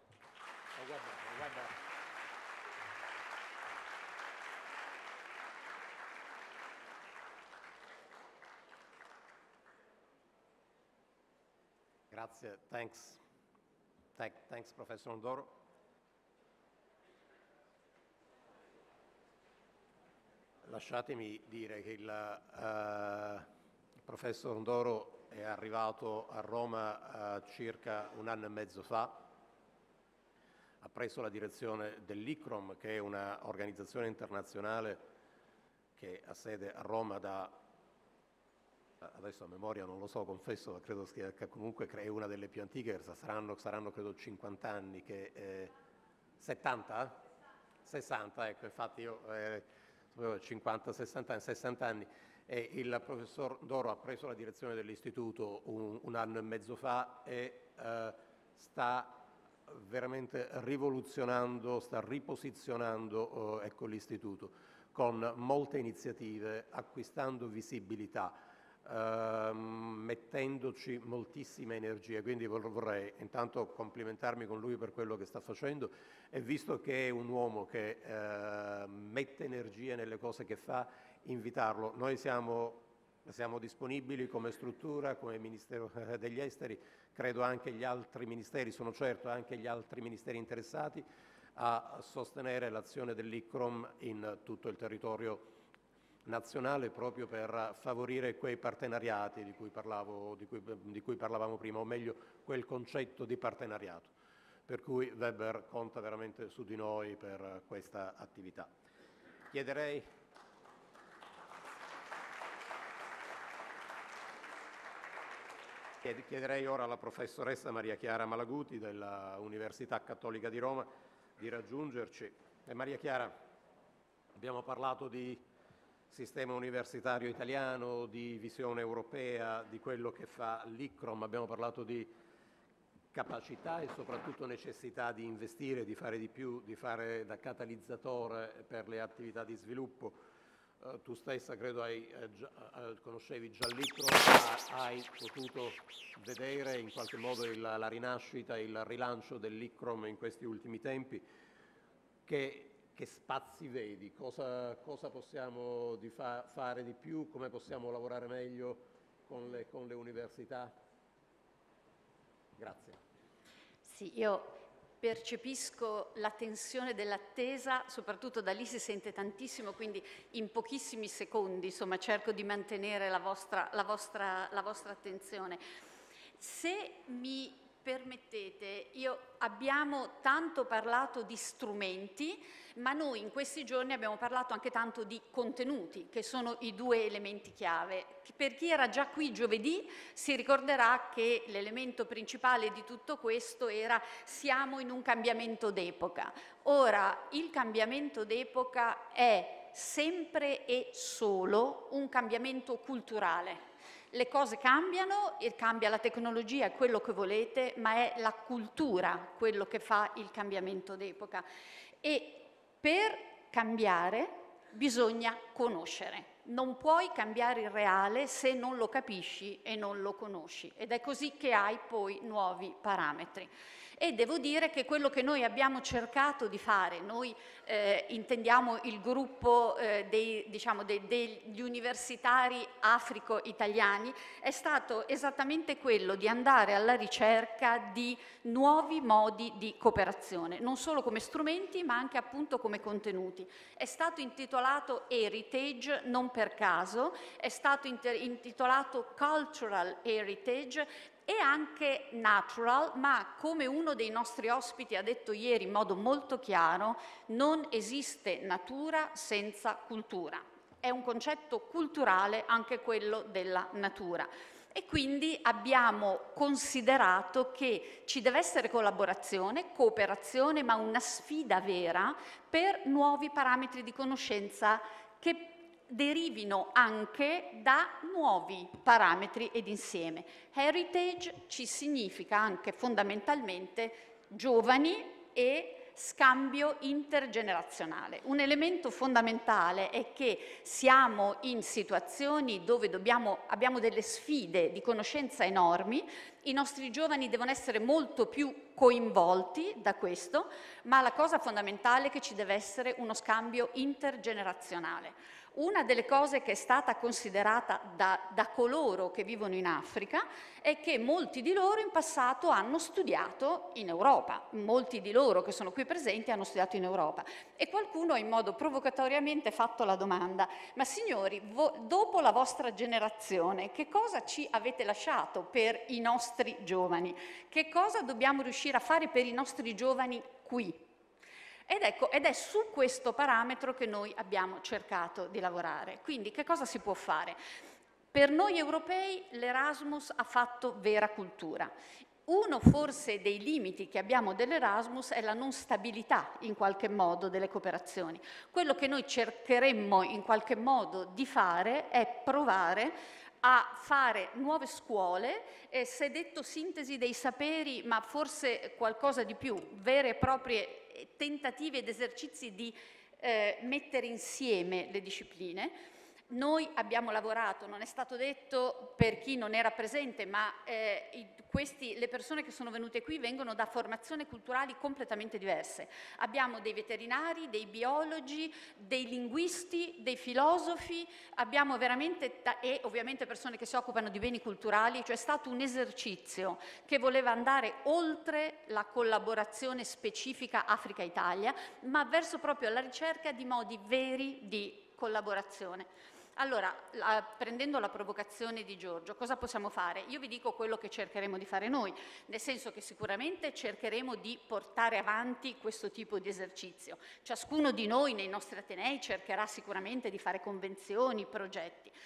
Grazie, thanks. Thank, thanks Professor Ondoro. Lasciatemi dire che il, uh, il Professor Ondoro è arrivato a Roma uh, circa un anno e mezzo fa, ha preso la direzione dell'ICCROM, che è un'organizzazione internazionale che ha sede a Roma da, adesso a memoria non lo so, confesso, ma credo che comunque è una delle più antiche, saranno, saranno credo cinquanta anni, che, eh, settanta? sessanta, ecco, infatti io eh, cinquanta, sessanta anni, sessanta anni, e il professor Doro ha preso la direzione dell'istituto un, un anno e mezzo fa e eh, sta veramente rivoluzionando, sta riposizionando eh, ecco, l'istituto con molte iniziative, acquistando visibilità, eh, mettendoci moltissime energie. Quindi vorrei intanto complimentarmi con lui per quello che sta facendo, e visto che è un uomo che eh, mette energie nelle cose che fa, invitarlo. Noi siamo, siamo disponibili come struttura, come Ministero degli Esteri, credo anche gli altri ministeri, sono certo anche gli altri ministeri interessati, a sostenere l'azione dell'ICCROM in tutto il territorio nazionale, proprio per favorire quei partenariati di cui, parlavo, di cui, di cui parlavamo prima, o meglio quel concetto di partenariato. Per cui Weber conta veramente su di noi per questa attività. Chiederei Chiederei ora alla professoressa Maria Chiara Malaguti dell'Università Cattolica di Roma di raggiungerci. E Maria Chiara, abbiamo parlato di sistema universitario italiano, di visione europea, di quello che fa l'ICCROM. Abbiamo parlato di capacità e soprattutto necessità di investire, di fare di più, di fare da catalizzatore per le attività di sviluppo. Uh, tu stessa credo hai, eh, già, eh, conoscevi già l'ICCROM, hai potuto vedere in qualche modo il, la rinascita, il rilancio dell'ICCROM in questi ultimi tempi. Che, che spazi vedi? Cosa, cosa possiamo di fa, fare di più? Come possiamo lavorare meglio con le, con le università? Grazie. Sì, io percepisco la tensione dell'attesa, soprattutto da lì si sente tantissimo, quindi in pochissimi secondi, insomma, cerco di mantenere la vostra, la vostra, la vostra attenzione. Se mi permettete, io abbiamo tanto parlato di strumenti, ma noi in questi giorni abbiamo parlato anche tanto di contenuti, che sono i due elementi chiave. Per chi era già qui giovedì si ricorderà che l'elemento principale di tutto questo era siamo in un cambiamento d'epoca. Ora, il cambiamento d'epoca è sempre e solo un cambiamento culturale. Le cose cambiano, e cambia la tecnologia, è quello che volete, ma è la cultura quello che fa il cambiamento d'epoca. E per cambiare bisogna conoscere. Non puoi cambiare il reale se non lo capisci e non lo conosci. Ed è così che hai poi nuovi parametri. E devo dire che quello che noi abbiamo cercato di fare, noi eh, intendiamo il gruppo eh, dei, diciamo, dei, degli universitari africo-italiani, è stato esattamente quello di andare alla ricerca di nuovi modi di cooperazione, non solo come strumenti ma anche appunto come contenuti. È stato intitolato Heritage non per caso, è stato intitolato Cultural Heritage, e anche natural, ma come uno dei nostri ospiti ha detto ieri in modo molto chiaro, non esiste natura senza cultura. È un concetto culturale anche quello della natura. E quindi abbiamo considerato che ci deve essere collaborazione, cooperazione, ma una sfida vera per nuovi parametri di conoscenza che derivino anche da nuovi parametri ed insieme. Heritage ci significa anche fondamentalmente giovani e scambio intergenerazionale. Un elemento fondamentale è che siamo in situazioni dove dobbiamo, abbiamo delle sfide di conoscenza enormi, i nostri giovani devono essere molto più coinvolti da questo, ma la cosa fondamentale è che ci deve essere uno scambio intergenerazionale. Una delle cose che è stata considerata da, da coloro che vivono in Africa è che molti di loro in passato hanno studiato in Europa, molti di loro che sono qui presenti hanno studiato in Europa e qualcuno in modo provocatoriamente ha fatto la domanda: ma signori, dopo la vostra generazione che cosa ci avete lasciato per i nostri giovani? Che cosa dobbiamo riuscire a fare per i nostri giovani qui? Ed, ecco, ed è su questo parametro che noi abbiamo cercato di lavorare. Quindi che cosa si può fare? Per noi europei l'Erasmus ha fatto vera cultura. Uno forse dei limiti che abbiamo dell'Erasmus è la non stabilità in qualche modo delle cooperazioni. Quello che noi cercheremmo in qualche modo di fare è provare a fare nuove scuole, eh, si è detto sintesi dei saperi, ma forse qualcosa di più, vere e proprie tentativi ed esercizi di eh, mettere insieme le discipline. Noi abbiamo lavorato, non è stato detto per chi non era presente, ma eh, i, questi, le persone che sono venute qui vengono da formazioni culturali completamente diverse. Abbiamo dei veterinari, dei biologi, dei linguisti, dei filosofi, abbiamo veramente, e ovviamente persone che si occupano di beni culturali, cioè è stato un esercizio che voleva andare oltre la collaborazione specifica Africa-Italia, ma verso proprio la ricerca di modi veri di collaborazione. Allora, la, prendendo la provocazione di Giorgio, cosa possiamo fare? Io vi dico quello che cercheremo di fare noi, nel senso che sicuramente cercheremo di portare avanti questo tipo di esercizio. Ciascuno di noi nei nostri atenei cercherà sicuramente di fare convenzioni, progetti.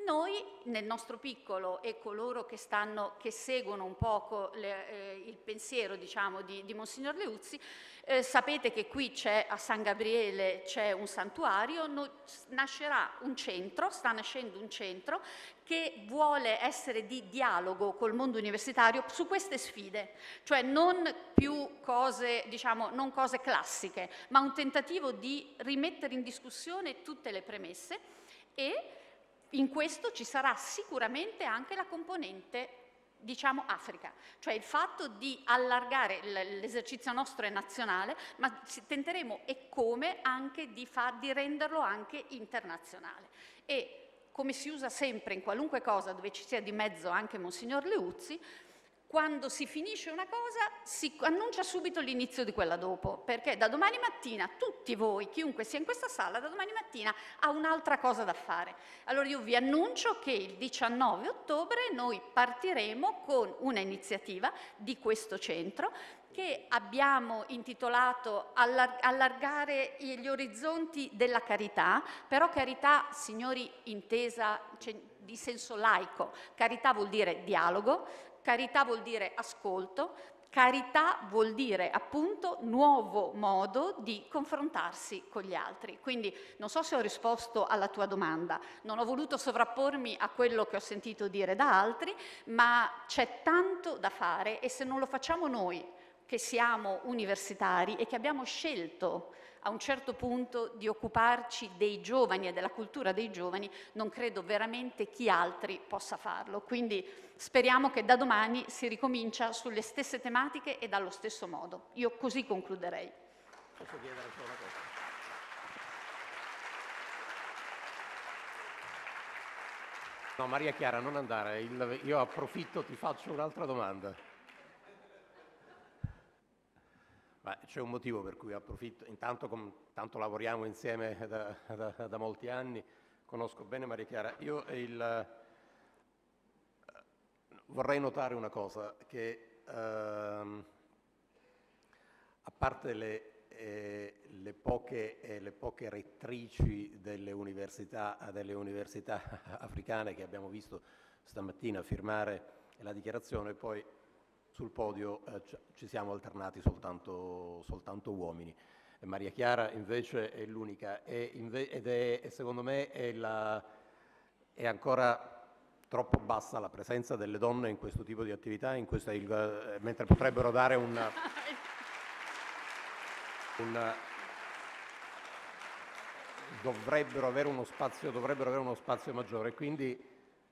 Noi nel nostro piccolo e coloro che, stanno, che seguono un poco le, eh, il pensiero diciamo, di, di Monsignor Leuzzi, eh, sapete che qui c'è a San Gabriele c'è un santuario, no, nascerà un centro, sta nascendo un centro che vuole essere di dialogo col mondo universitario su queste sfide, cioè non più cose, diciamo, non cose classiche, ma un tentativo di rimettere in discussione tutte le premesse, e in questo ci sarà sicuramente anche la componente, diciamo, Africa, cioè il fatto di allargare, l'esercizio nostro è nazionale, ma tenteremo e come anche di, far, di renderlo anche internazionale. E come si usa sempre in qualunque cosa dove ci sia di mezzo anche Monsignor Leuzzi, quando si finisce una cosa si annuncia subito l'inizio di quella dopo, perché da domani mattina tutti voi, chiunque sia in questa sala, da domani mattina ha un'altra cosa da fare. Allora io vi annuncio che il diciannove ottobre noi partiremo con una iniziativa di questo centro che abbiamo intitolato Allargare gli orizzonti della carità, però carità, signori, intesa cioè, di senso laico. Carità vuol dire dialogo, carità vuol dire ascolto, carità vuol dire appunto nuovo modo di confrontarsi con gli altri. Quindi non so se ho risposto alla tua domanda, non ho voluto sovrappormi a quello che ho sentito dire da altri, ma c'è tanto da fare e se non lo facciamo noi, che siamo universitari e che abbiamo scelto a un certo punto di occuparci dei giovani e della cultura dei giovani, non credo veramente chi altri possa farlo. Quindi speriamo che da domani si ricomincia sulle stesse tematiche e dallo stesso modo. Io così concluderei. Posso chiedere solo una cosa? No, Maria Chiara, non andare. Il, io approfitto, ti faccio un'altra domanda. C'è un motivo per cui approfitto, intanto com, tanto lavoriamo insieme da, da, da molti anni, conosco bene Maria Chiara. Io il, vorrei notare una cosa, che ehm, a parte le, eh, le, poche, eh, le poche rettrici delle università, delle università africane che abbiamo visto stamattina firmare la dichiarazione, poi sul podio eh, ci siamo alternati soltanto, soltanto uomini. E Maria Chiara invece è l'unica ed è, è secondo me è, la, è ancora troppo bassa la presenza delle donne in questo tipo di attività, in questa, il, eh, mentre potrebbero dare un, un dovrebbero avere uno spazio, dovrebbero avere uno spazio maggiore. Quindi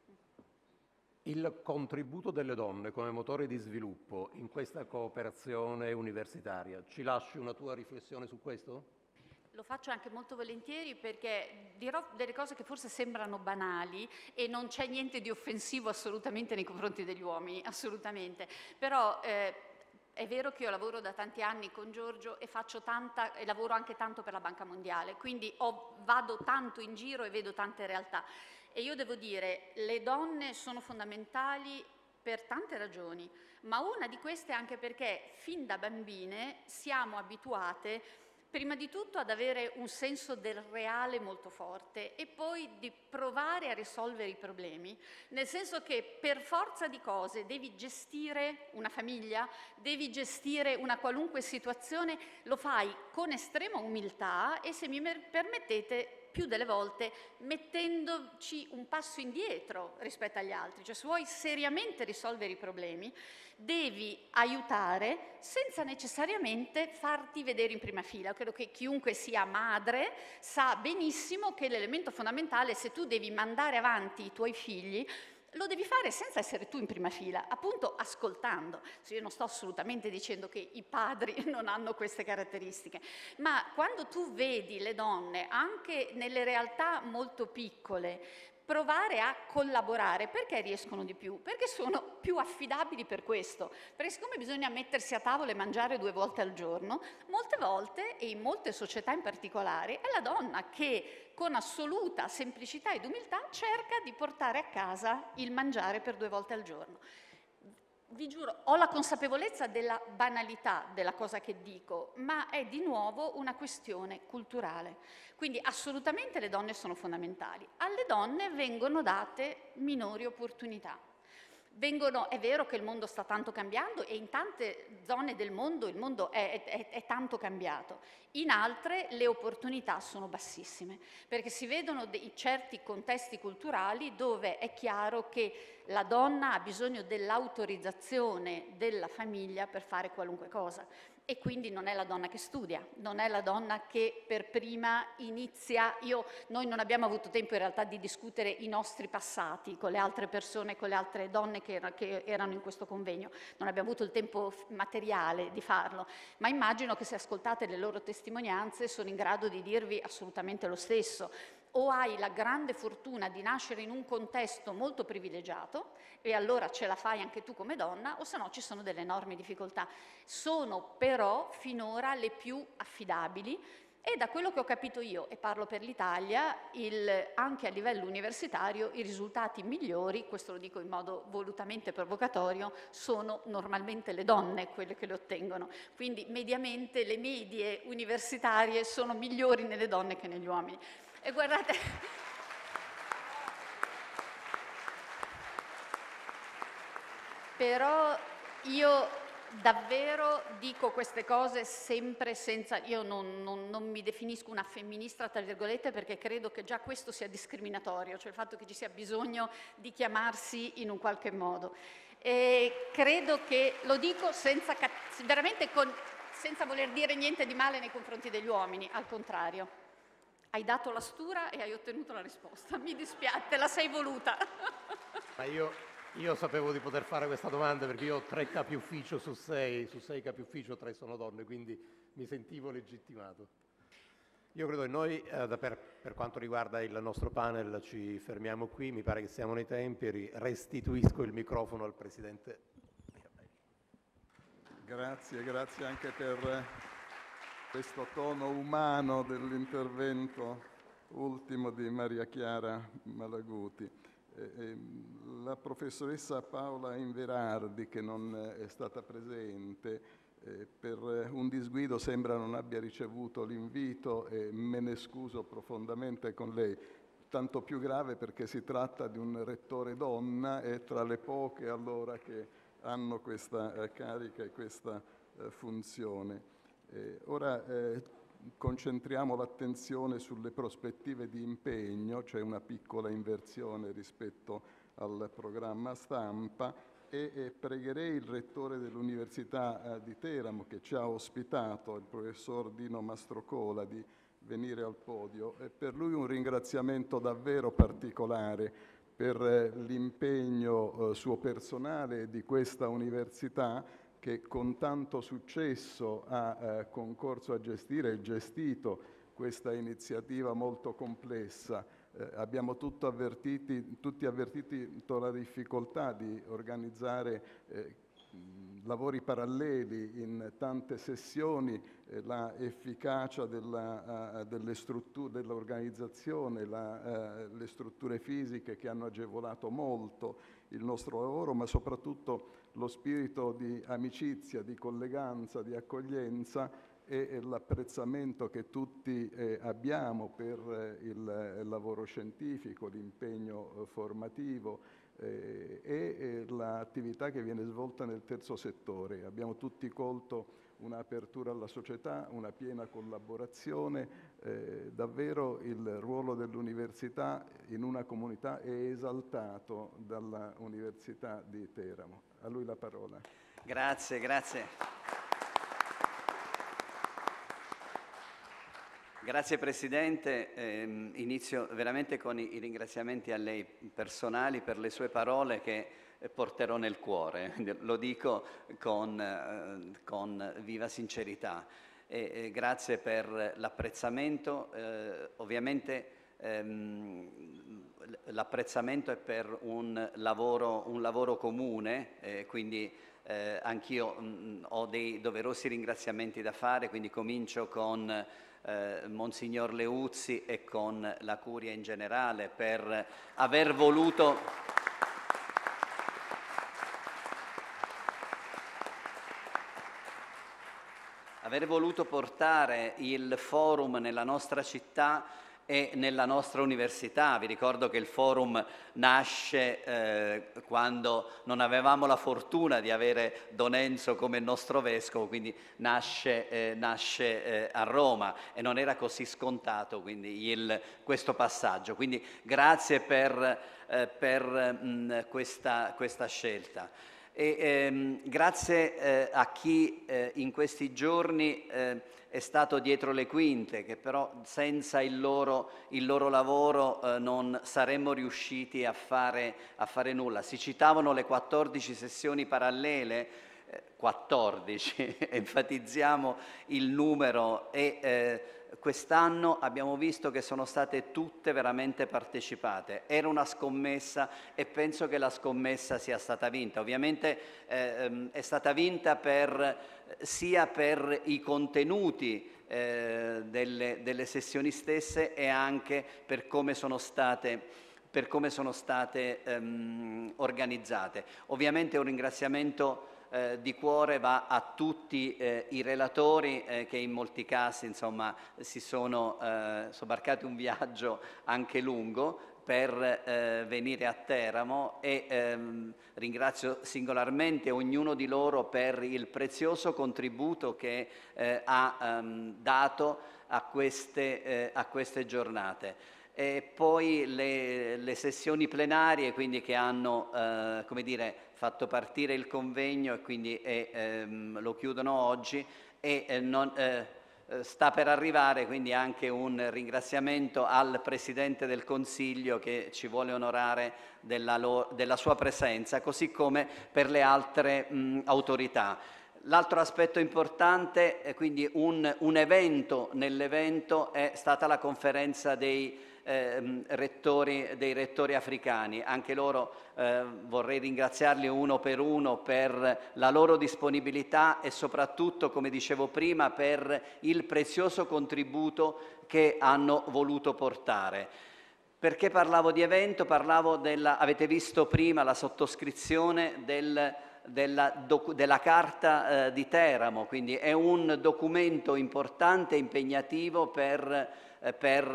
il contributo delle donne come motore di sviluppo in questa cooperazione universitaria, ci lasci una tua riflessione su questo? Lo faccio anche molto volentieri perché dirò delle cose che forse sembrano banali e non c'è niente di offensivo assolutamente nei confronti degli uomini, assolutamente. Però eh, è vero che io lavoro da tanti anni con Giorgio e faccio tanta, e lavoro anche tanto per la Banca Mondiale, quindi ho, vado tanto in giro e vedo tante realtà. E io devo dire, le donne sono fondamentali per tante ragioni, ma una di queste è anche perché fin da bambine siamo abituate prima di tutto ad avere un senso del reale molto forte e poi di provare a risolvere i problemi, nel senso che per forza di cose devi gestire una famiglia, devi gestire una qualunque situazione, lo fai con estrema umiltà e, se mi permettete, più delle volte mettendoci un passo indietro rispetto agli altri. Cioè, se vuoi seriamente risolvere i problemi, devi aiutare senza necessariamente farti vedere in prima fila. Credo che chiunque sia madre sa benissimo che l'elemento fondamentale, se tu devi mandare avanti i tuoi figli, lo devi fare senza essere tu in prima fila, appunto ascoltando. Io non sto assolutamente dicendo che i padri non hanno queste caratteristiche, ma quando tu vedi le donne, anche nelle realtà molto piccole, provare a collaborare, perché riescono di più? Perché sono più affidabili per questo, perché siccome bisogna mettersi a tavola e mangiare due volte al giorno, molte volte, e in molte società in particolare, è la donna che con assoluta semplicità ed umiltà cerca di portare a casa il mangiare per due volte al giorno. vi giuro, ho la consapevolezza della banalità della cosa che dico, ma è di nuovo una questione culturale. Quindi assolutamente le donne sono fondamentali. Alle donne vengono date minori opportunità. Vengono, è vero che il mondo sta tanto cambiando e in tante zone del mondo il mondo è, è, è tanto cambiato, in altre le opportunità sono bassissime, perché si vedono dei certi contesti culturali dove è chiaro che la donna ha bisogno dell'autorizzazione della famiglia per fare qualunque cosa. E quindi non è la donna che studia, non è la donna che per prima inizia. Io, noi non abbiamo avuto tempo in realtà di discutere i nostri passati con le altre persone, con le altre donne che, era, che erano in questo convegno, non abbiamo avuto il tempo materiale di farlo, ma immagino che se ascoltate le loro testimonianze sono in grado di dirvi assolutamente lo stesso. O hai la grande fortuna di nascere in un contesto molto privilegiato e allora ce la fai anche tu come donna, o se no ci sono delle enormi difficoltà. Sono però finora le più affidabili e da quello che ho capito io, e parlo per l'Italia, il, anche a livello universitario i risultati migliori, questo lo dico in modo volutamente provocatorio, sono normalmente le donne quelle che le ottengono. Quindi mediamente le medie universitarie sono migliori nelle donne che negli uomini. E guardate, però io davvero dico queste cose sempre senza, io non, non, non mi definisco una femminista tra virgolette perché credo che già questo sia discriminatorio, cioè il fatto che ci sia bisogno di chiamarsi in un qualche modo. E credo che, lo dico senza, veramente con, senza voler dire niente di male nei confronti degli uomini, al contrario. Hai dato la stura e hai ottenuto la risposta. Mi dispiace, te la sei voluta. Ma io, io sapevo di poter fare questa domanda perché io ho tre capi ufficio su sei, su sei capi ufficio tre sono donne, quindi mi sentivo legittimato. Io credo che noi, eh, per, per quanto riguarda il nostro panel, ci fermiamo qui, mi pare che siamo nei tempi, e restituisco il microfono al Presidente. Grazie, grazie anche per questo tono umano dell'intervento ultimo di Maria Chiara Malaguti. Eh, eh, la professoressa Paola Inverardi, che non è stata presente, eh, per un disguido sembra non abbia ricevuto l'invito e me ne scuso profondamente con lei. Tanto più grave perché si tratta di un rettore donna e tra le poche allora che hanno questa eh, carica e questa eh, funzione. Eh, ora eh, concentriamo l'attenzione sulle prospettive di impegno, c'è una piccola inversione rispetto al programma stampa e, e pregherei il rettore dell'Università eh, di Teramo che ci ha ospitato, il professor Dino Mastrocola, di venire al podio e per lui un ringraziamento davvero particolare per eh, l'impegno eh, suo personale e di questa università che con tanto successo ha eh, concorso a gestire e gestito questa iniziativa molto complessa. Eh, abbiamo tutto avvertiti, tutti avvertito la difficoltà di organizzare eh, lavori paralleli in tante sessioni, eh, la efficacia della, uh, delle strutture, dell'organizzazione, la, uh, le strutture fisiche che hanno agevolato molto il nostro lavoro, ma soprattutto lo spirito di amicizia, di colleganza, di accoglienza e l'apprezzamento che tutti eh, abbiamo per eh, il, il lavoro scientifico, l'impegno eh, formativo eh, e eh, l'attività che viene svolta nel terzo settore. Abbiamo tutti colto un'apertura alla società, una piena collaborazione, eh, davvero il ruolo dell'università in una comunità è esaltato dalla Università di Teramo. A lui la parola. Grazie, grazie. Grazie Presidente, eh, inizio veramente con i, i ringraziamenti a lei personali per le sue parole che porterò nel cuore, lo dico con, eh, con viva sincerità. E, e grazie per l'apprezzamento, eh, ovviamente ehm, l'apprezzamento è per un lavoro, un lavoro comune, eh, quindi eh, anch'io mh, ho dei doverosi ringraziamenti da fare, quindi comincio con eh, Monsignor Leuzzi e con la Curia in generale per aver voluto aver voluto portare il forum nella nostra città e nella nostra università. Vi ricordo che il forum nasce eh, quando non avevamo la fortuna di avere Don Enzo come il nostro vescovo, quindi nasce, eh, nasce eh, a Roma e non era così scontato quindi il, questo passaggio. Quindi grazie per, eh, per mh, questa, questa scelta. E, ehm, grazie eh, a chi eh, in questi giorni eh, è stato dietro le quinte, che però senza il loro, il loro lavoro eh, non saremmo riusciti a fare, a fare nulla. Si citavano le quattordici sessioni parallele, eh, quattordici, enfatizziamo il numero, e eh, quest'anno abbiamo visto che sono state tutte veramente partecipate. Era una scommessa e penso che la scommessa sia stata vinta. Ovviamente eh, è stata vinta per, sia per i contenuti eh, delle, delle sessioni stesse e anche per come sono state per come sono state ehm, organizzate. Ovviamente un ringraziamento Eh, di cuore va a tutti eh, i relatori eh, che in molti casi insomma, si sono eh, sobbarcati un viaggio anche lungo per eh, venire a Teramo, e ehm, ringrazio singolarmente ognuno di loro per il prezioso contributo che eh, ha ehm, dato a queste, eh, a queste giornate. E poi le, le sessioni plenarie, quindi, che hanno eh, come dire, fatto partire il convegno e quindi e, ehm, lo chiudono oggi, e eh, non, eh, sta per arrivare quindi anche un ringraziamento al Presidente del Consiglio, che ci vuole onorare della, lo, della sua presenza, così come per le altre mh, autorità. L'altro aspetto importante, eh, quindi un, un evento nell'evento, è stata la conferenza dei Eh, rettori, dei rettori africani. Anche loro eh, vorrei ringraziarli uno per uno per la loro disponibilità e soprattutto, come dicevo prima, per il prezioso contributo che hanno voluto portare. Perché parlavo di evento? Parlavo della, avete visto prima la sottoscrizione del Della, docu, della Carta eh, di Teramo, quindi è un documento importante e impegnativo per, eh, per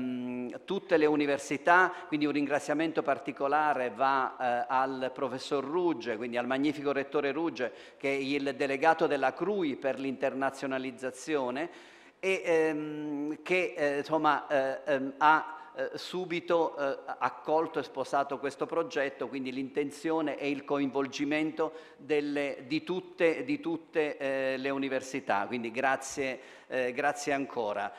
mh, tutte le università, quindi un ringraziamento particolare va eh, al professor Rugge, quindi al magnifico rettore Rugge, che è il delegato della C R U I per l'internazionalizzazione, e ehm, che eh, insomma eh, ehm, ha Eh, subito eh, accolto e sposato questo progetto, quindi l'intenzione e il coinvolgimento delle, di tutte, di tutte eh, le università, quindi grazie, eh, grazie ancora.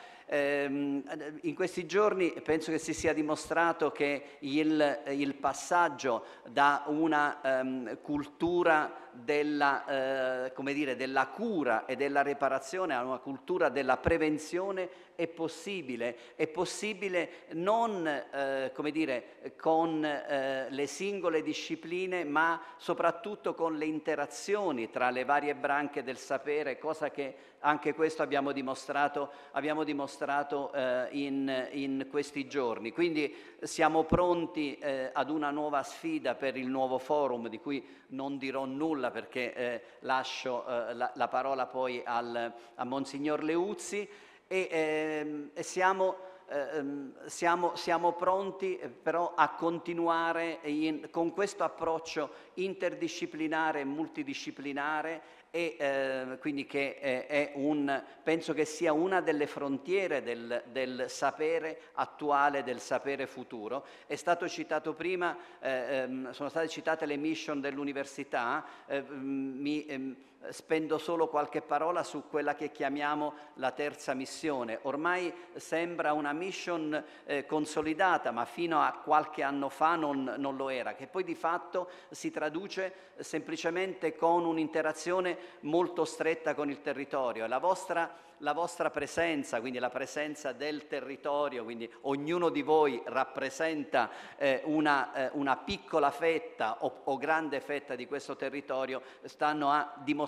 In questi giorni penso che si sia dimostrato che il, il passaggio da una um, cultura della, eh, come dire, della cura e della reparazione a una cultura della prevenzione è possibile, è possibile non eh, come dire, con eh, le singole discipline, ma soprattutto con le interazioni tra le varie branche del sapere, cosa che anche questo abbiamo dimostrato, abbiamo dimostrato eh, in, in questi giorni. Quindi siamo pronti eh, ad una nuova sfida per il nuovo forum, di cui non dirò nulla perché eh, lascio eh, la, la parola poi al, a Monsignor Leuzzi, e, ehm, e siamo, ehm, siamo, siamo pronti eh, però a continuare in, con questo approccio interdisciplinare e multidisciplinare, e eh, quindi che eh, è un, penso che sia una delle frontiere del, del sapere attuale, del sapere futuro. È stato citato prima, eh, ehm, sono state citate le mission dell'università, eh, mi ehm, spendo solo qualche parola su quella che chiamiamo la terza missione. Ormai sembra una mission eh, consolidata, ma fino a qualche anno fa non, non lo era, che poi di fatto si traduce semplicemente con un'interazione molto stretta con il territorio. La vostra La vostra presenza, quindi la presenza del territorio, quindi ognuno di voi rappresenta eh, una, eh, una piccola fetta o, o grande fetta di questo territorio, stanno a dimostrare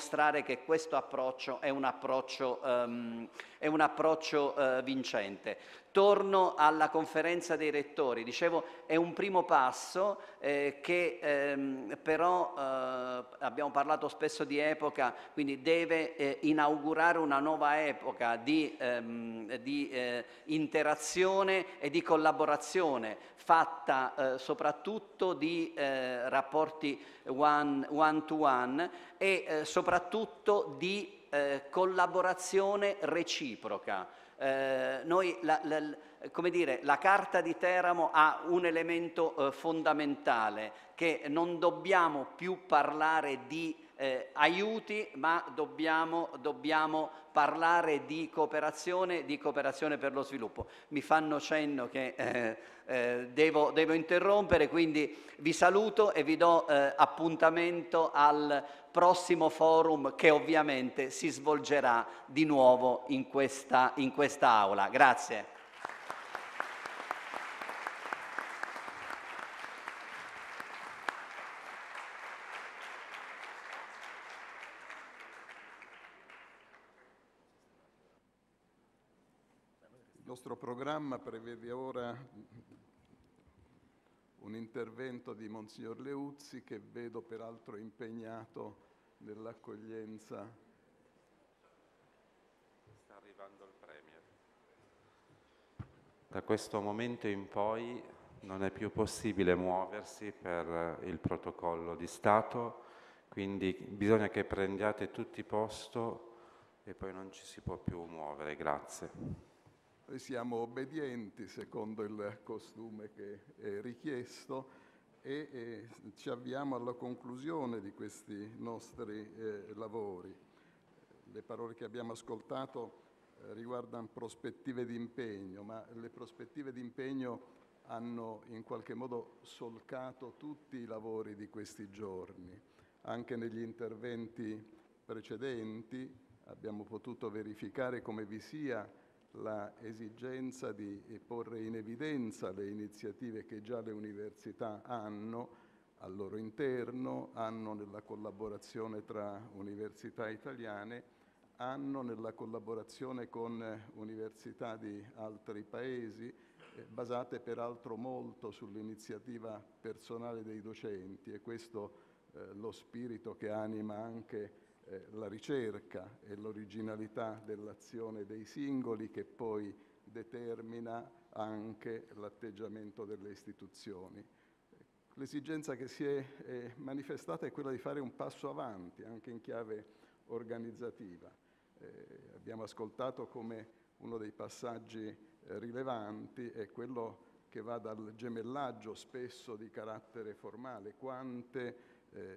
dimostrare che questo approccio è un approccio, um, è un approccio uh, vincente. Torno alla conferenza dei rettori, dicevo è un primo passo eh, che ehm, però eh, abbiamo parlato spesso di epoca, quindi deve eh, inaugurare una nuova epoca di, ehm, di eh, interazione e di collaborazione fatta eh, soprattutto di eh, rapporti one, one to one e eh, soprattutto di eh, collaborazione reciproca. Eh, noi, la, la, come dire, la Carta di Teramo ha un elemento eh, fondamentale, che non dobbiamo più parlare di eh, aiuti, ma dobbiamo, dobbiamo parlare di cooperazione, di cooperazione per lo sviluppo. Mi fanno cenno che eh, eh, devo, devo interrompere, quindi vi saluto e vi do eh, appuntamento al prossimo forum che ovviamente si svolgerà di nuovo in questa, in questa aula. Grazie. Il nostro programma prevede ora un intervento di Monsignor Leuzzi, che vedo peraltro impegnato nell'accoglienza. Sta arrivando il Premier. Da questo momento in poi non è più possibile muoversi per il protocollo di Stato, quindi bisogna che prendiate tutti posto e poi non ci si può più muovere. Grazie. Noi siamo obbedienti secondo il costume che è richiesto e, e ci avviamo alla conclusione di questi nostri eh, lavori. Le parole che abbiamo ascoltato eh, riguardano prospettive di impegno, ma le prospettive di impegno hanno in qualche modo solcato tutti i lavori di questi giorni. Anche negli interventi precedenti abbiamo potuto verificare come vi sia la esigenza di porre in evidenza le iniziative che già le università hanno al loro interno, hanno nella collaborazione tra università italiane, hanno nella collaborazione con università di altri paesi, eh, basate peraltro molto sull'iniziativa personale dei docenti, e questo eh, lo spirito che anima anche Eh, la ricerca e l'originalità dell'azione dei singoli, che poi determina anche l'atteggiamento delle istituzioni. L'esigenza che si è eh, manifestata è quella di fare un passo avanti anche in chiave organizzativa. Eh, abbiamo ascoltato come uno dei passaggi eh, rilevanti è quello che va dal gemellaggio spesso di carattere formale. Quante eh,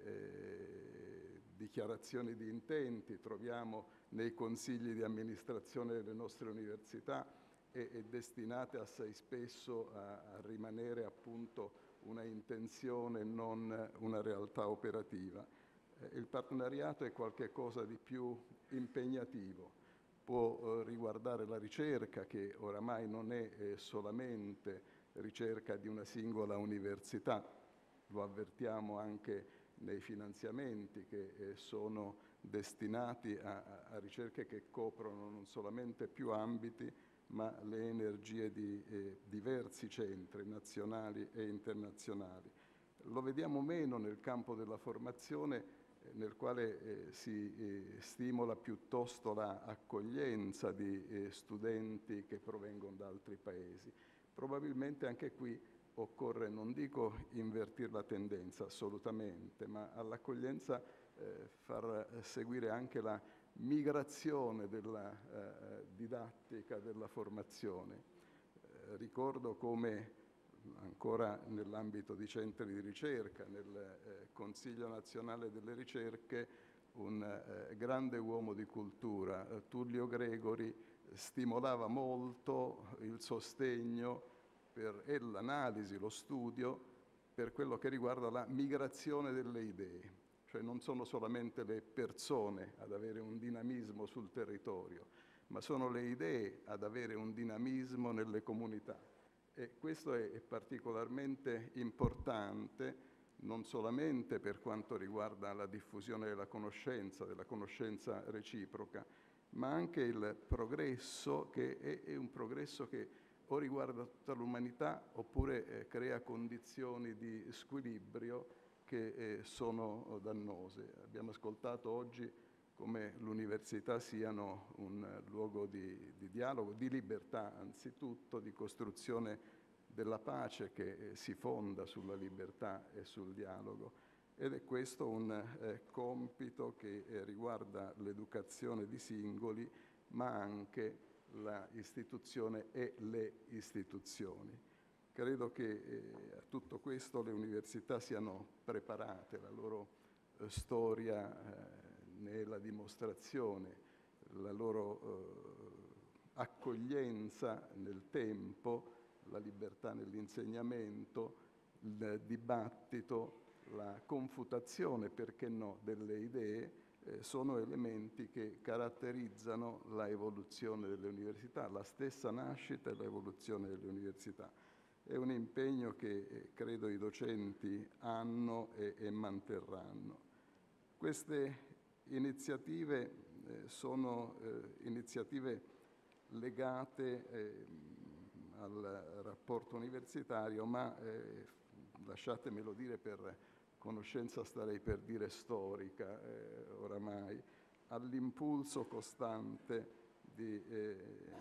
eh, dichiarazioni di intenti troviamo nei consigli di amministrazione delle nostre università e, e destinate assai spesso a, a rimanere appunto una intenzione, non una realtà operativa. Eh, il partenariato è qualcosa di più impegnativo, può eh, riguardare la ricerca, che oramai non è eh, solamente ricerca di una singola università, lo avvertiamo anche nei finanziamenti che eh, sono destinati a, a ricerche che coprono non solamente più ambiti, ma le energie di eh, diversi centri nazionali e internazionali. Lo vediamo meno nel campo della formazione, eh, nel quale eh, si eh, stimola piuttosto l'accoglienza di eh, studenti che provengono da altri paesi. Probabilmente anche qui occorre, non dico invertire la tendenza assolutamente, ma all'accoglienza eh, far seguire anche la migrazione della eh, didattica, della formazione. Eh, ricordo come ancora nell'ambito di centri di ricerca, nel eh, Consiglio nazionale delle ricerche, un eh, grande uomo di cultura, eh, Tullio Gregori, stimolava molto il sostegno per, e l'analisi, lo studio per quello che riguarda la migrazione delle idee. Cioè non sono solamente le persone ad avere un dinamismo sul territorio, ma sono le idee ad avere un dinamismo nelle comunità. E questo è particolarmente importante non solamente per quanto riguarda la diffusione della conoscenza, della conoscenza reciproca, ma anche il progresso, che è, è un progresso che o riguarda tutta l'umanità oppure eh, crea condizioni di squilibrio che eh, sono dannose. Abbiamo ascoltato oggi come l'università siano un luogo di, di dialogo, di libertà anzitutto, di costruzione della pace che eh, si fonda sulla libertà e sul dialogo. Ed è questo un eh, compito che eh, riguarda l'educazione di singoli, ma anche la istituzione e le istituzioni. Credo che eh, a tutto questo le università siano preparate, la loro eh, storia eh, ne è la dimostrazione, la loro eh, accoglienza nel tempo, la libertà nell'insegnamento, il dibattito, la confutazione, perché no, delle idee, eh, sono elementi che caratterizzano la evoluzione delle università, la stessa nascita e l'evoluzione delle università. È un impegno che eh, credo i docenti hanno e, e manterranno. Queste iniziative eh, sono eh, iniziative legate eh, al rapporto universitario, ma eh, lasciatemelo dire, per conoscenza starei per dire storica eh, oramai, all'impulso costante di, eh,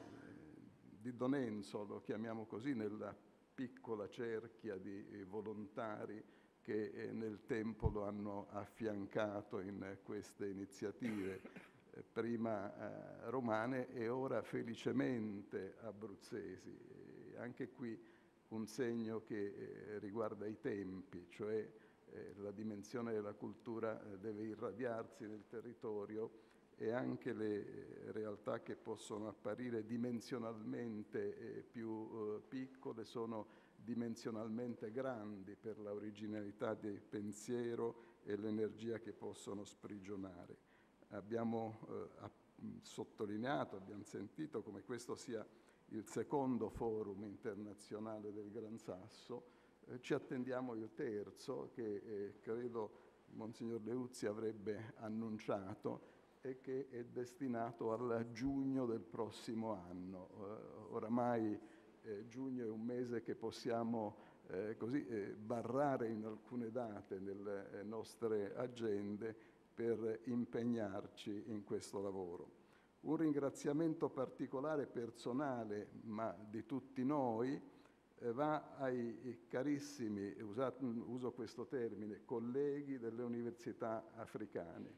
di Don Enzo, lo chiamiamo così, nella piccola cerchia di volontari che eh, nel tempo lo hanno affiancato in queste iniziative, eh, prima eh, romane e ora felicemente abruzzesi. E anche qui un segno che eh, riguarda i tempi, cioè eh, la dimensione della cultura eh, deve irradiarsi nel territorio, e anche le eh, realtà che possono apparire dimensionalmente eh, più eh, piccole sono dimensionalmente grandi per la originalità del pensiero e l'energia che possono sprigionare. Abbiamo eh, sottolineato, abbiamo sentito come questo sia il secondo forum internazionale del Gran Sasso, eh, ci attendiamo il terzo che eh, credo Monsignor Leuzzi avrebbe annunciato e che è destinato al giugno del prossimo anno. Eh, oramai eh, giugno è un mese che possiamo eh, così eh, barrare in alcune date nelle eh, nostre agende per impegnarci in questo lavoro. Un ringraziamento particolare personale, ma di tutti noi, eh, va ai carissimi, usato, uso questo termine, colleghi delle università africane.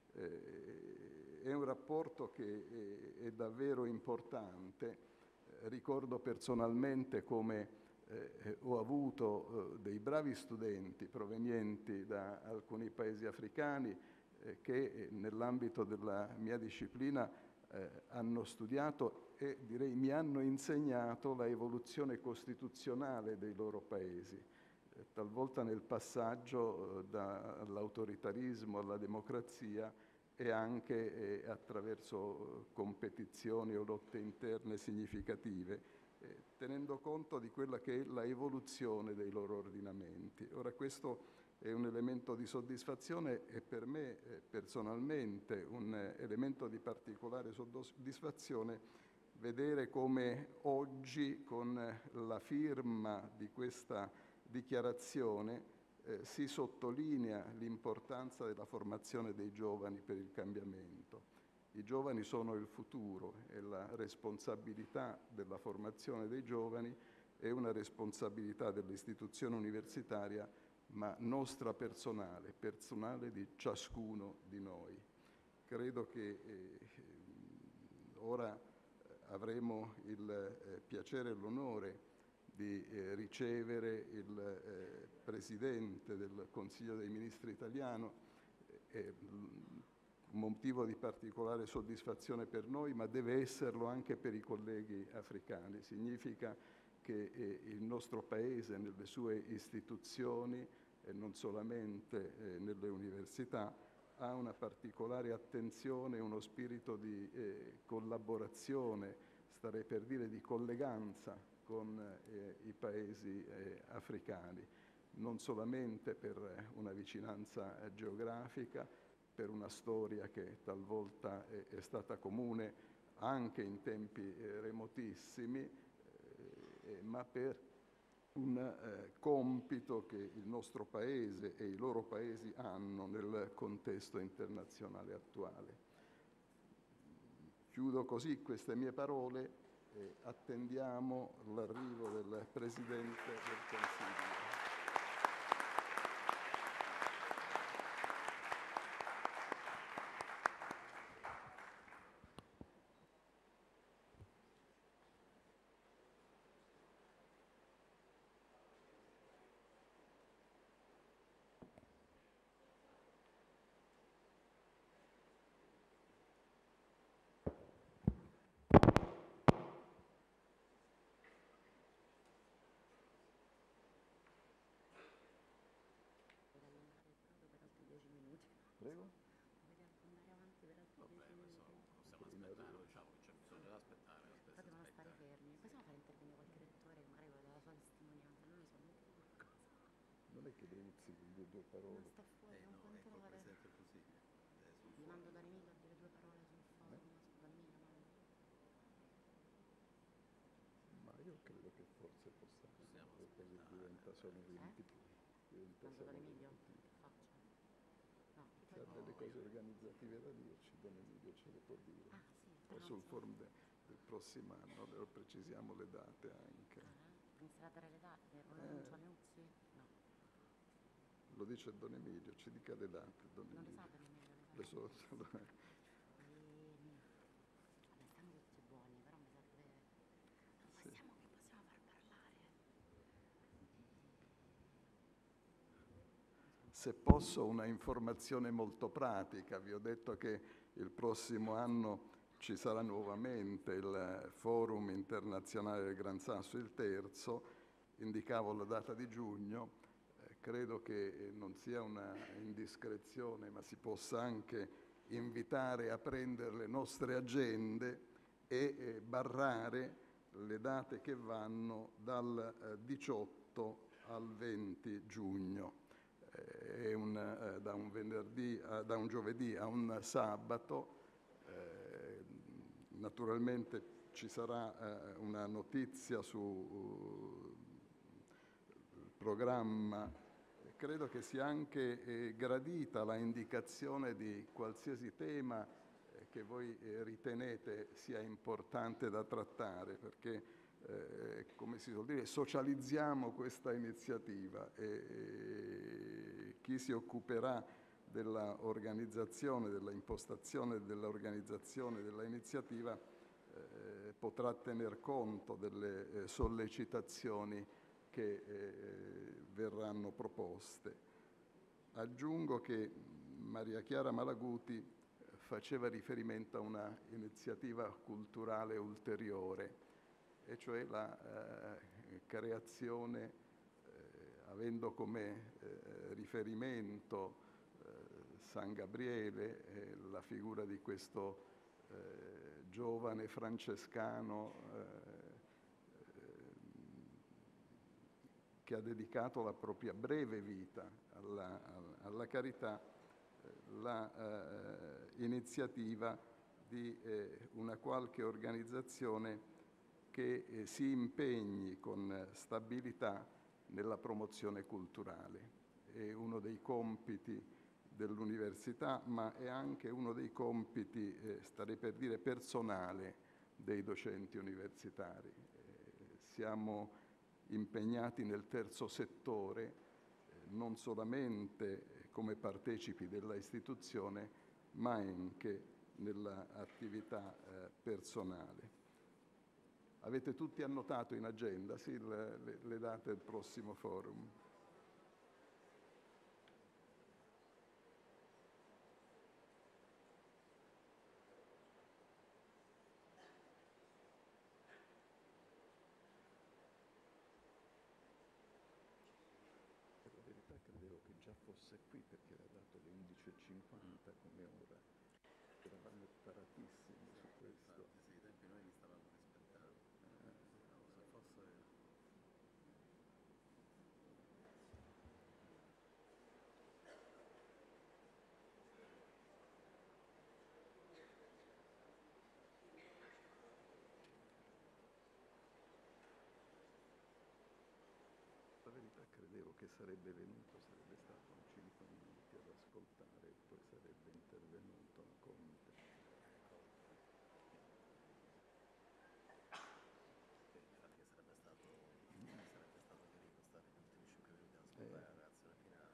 Eh, è un rapporto che è, è davvero importante. Eh, ricordo personalmente come eh, ho avuto eh, dei bravi studenti provenienti da alcuni paesi africani eh, che eh, nell'ambito della mia disciplina eh, hanno studiato e direi mi hanno insegnato la evoluzione costituzionale dei loro paesi. Eh, talvolta nel passaggio eh, dall'autoritarismo alla democrazia e anche eh, attraverso eh, competizioni o lotte interne significative, eh, tenendo conto di quella che è la evoluzione dei loro ordinamenti. Ora, questo è un elemento di soddisfazione e per me eh, personalmente un eh, elemento di particolare soddisfazione vedere come oggi, con eh, la firma di questa dichiarazione, Eh, si sottolinea l'importanza della formazione dei giovani per il cambiamento. I giovani sono il futuro e la responsabilità della formazione dei giovani è una responsabilità dell'istituzione universitaria, ma nostra personale, personale di ciascuno di noi. Credo che eh, ora avremo il eh, piacere e l'onore di eh, ricevere il eh, Presidente del Consiglio dei Ministri italiano, è un motivo di particolare soddisfazione per noi, ma deve esserlo anche per i colleghi africani. Significa che eh, il nostro Paese, nelle sue istituzioni e non solamente eh, nelle università, ha una particolare attenzione, uno spirito di eh, collaborazione, starei per dire di colleganza con eh, i paesi eh, africani. non solamente per una vicinanza eh, geografica, per una storia che talvolta è, è stata comune anche in tempi eh, remotissimi, eh, ma per un eh, compito che il nostro Paese e i loro Paesi hanno nel contesto internazionale attuale. Chiudo così queste mie parole e attendiamo l'arrivo del Presidente del Consiglio. Prego? Andare avanti per altri dieci minuti. Possiamo aspettare, diciamo che c'è bisogno di aspettare. Poi devono stare fermi. Possiamo fare intervenire qualche rettore che magari vuole dare la sua testimonianza, non lo so, non capisco cosa. Non è che Bruzzi due, due parole. Non sta fuori, non controlla. Gli mando Don Emilio a dire due parole sul forum, su Don Emilio mando. Ma io credo che forse possa, così diventa solo venti. Diventa Mando Don solo Emilio? venti. Che faccio? No, Se ha delle cose organizzative da dirci, Don Emilio ce le può dire. Ah, sì, Poi sul forum de, del prossimo anno le precisiamo le date anche. Ah, inizierà a dare le date, che Eh. non c'ho Nuzzi? No. Lo dice Don Emilio, ci dica le date, Don Non le Emilio. sa Don Emilio le Le so, Ehm, vabbè, siamo tutti buoni, però mi serve... Non Sì. possiamo, mi possiamo far parlare. Se posso, una informazione molto pratica. Vi ho detto che il prossimo anno ci sarà nuovamente il Forum internazionale del Gran Sasso, il terzo. Indicavo la data di giugno. Eh, credo che non sia una indiscrezione, ma si possa anche invitare a prendere le nostre agende e eh, barrare le date che vanno dal eh, diciotto al venti giugno. È un, eh, da, un venerdì a, da un giovedì a un sabato. Eh, naturalmente ci sarà eh, una notizia sul uh, programma. Credo che sia anche eh, gradita la indicazione di qualsiasi tema eh, che voi eh, ritenete sia importante da trattare, perché Eh, come si suol dire, socializziamo questa iniziativa e, e chi si occuperà della organizzazione, della impostazione dell'organizzazione della iniziativa eh, potrà tener conto delle eh, sollecitazioni che eh, verranno proposte. Aggiungo che Maria Chiara Malaguti faceva riferimento a una iniziativa culturale ulteriore, e cioè la eh, creazione, eh, avendo come eh, riferimento eh, San Gabriele, eh, la figura di questo eh, giovane francescano eh, che ha dedicato la propria breve vita alla, alla carità, la eh, iniziativa di eh, una qualche organizzazione che eh, si impegni con stabilità nella promozione culturale. È uno dei compiti dell'università, ma è anche uno dei compiti, eh, starei per dire, personale dei docenti universitari. Eh, siamo impegnati nel terzo settore, eh, non solamente come partecipi della istituzione, ma anche nell'attività eh, personale. Avete tutti annotato in agenda, sì, le, le, le date del prossimo forum? Per la verità credevo che già fosse qui perché era dato le undici e cinquanta come ora. Eravamo paratissimi su questo. Sì, i tempi noi li stavamo rispettando. Se fosse... che sarebbe venuto sarebbe stato un cinque minuti ad ascoltare e poi sarebbe intervenuto Conte. Infatti sarebbe stato, sarebbe stato carino stare gli ultimi cinque minuti ad ascoltare la relazione finale.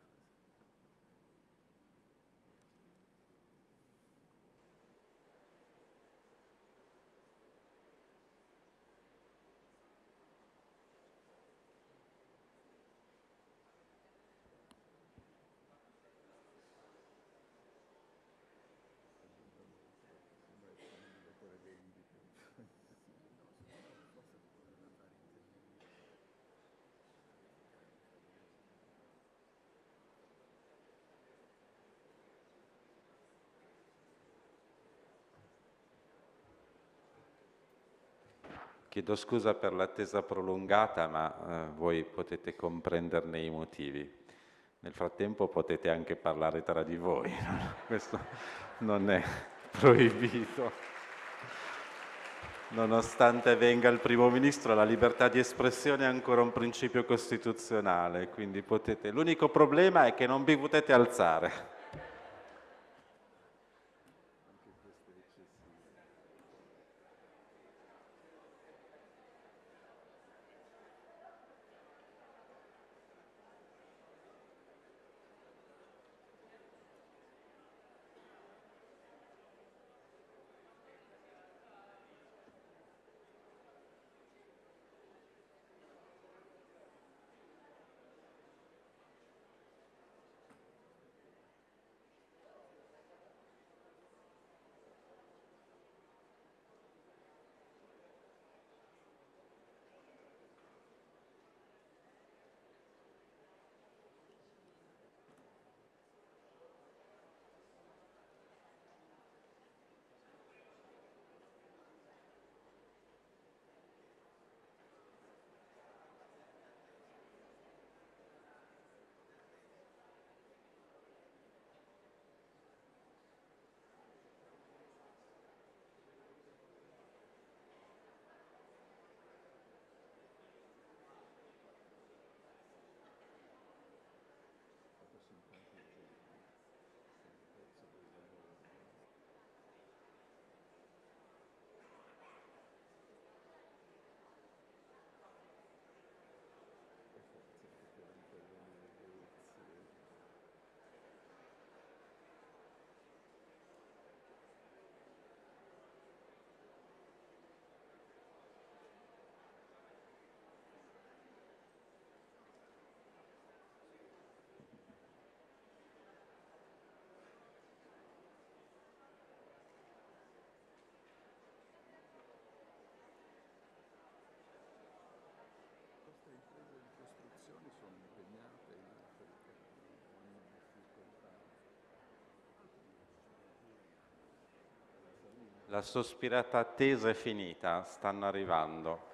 Chiedo scusa per l'attesa prolungata, ma eh, voi potete comprenderne i motivi. Nel frattempo potete anche parlare tra di voi, questo non è proibito. Nonostante venga il Primo Ministro, la libertà di espressione è ancora un principio costituzionale, quindi potete... L'unico problema è che non vi potete alzare. La sospirata attesa è finita, stanno arrivando.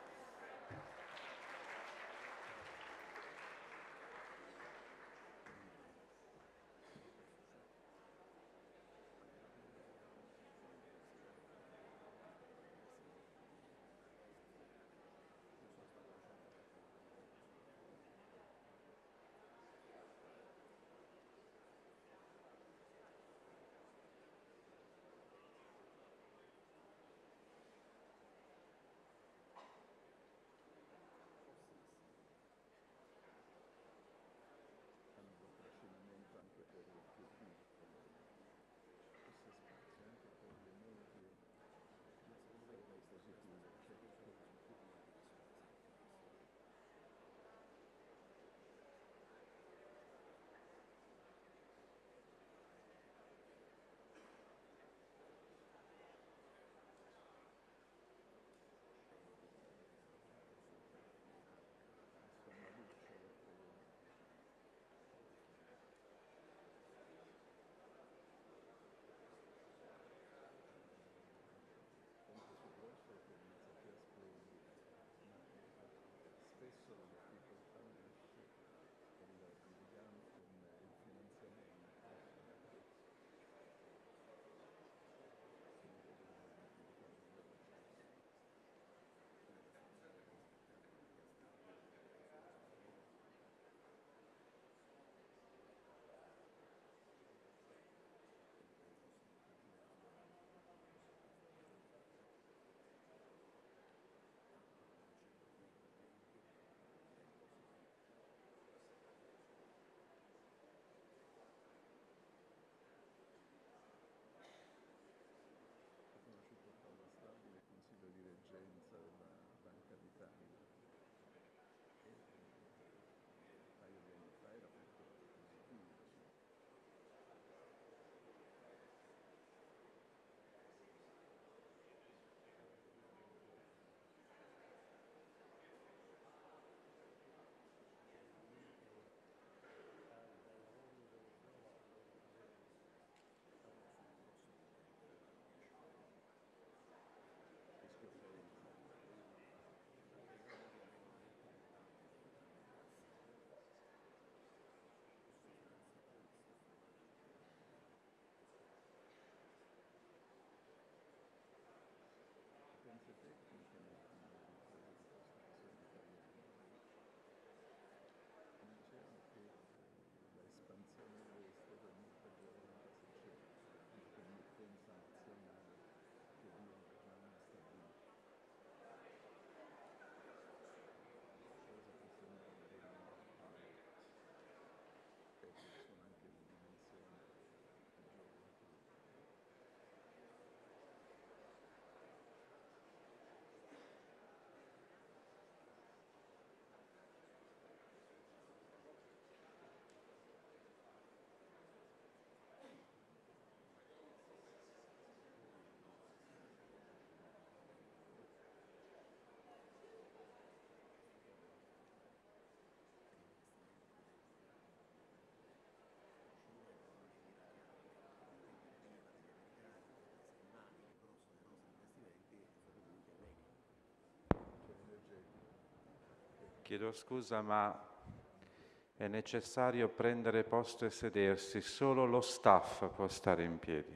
chiedo scusa, ma è necessario prendere posto e sedersi, solo lo staff può stare in piedi.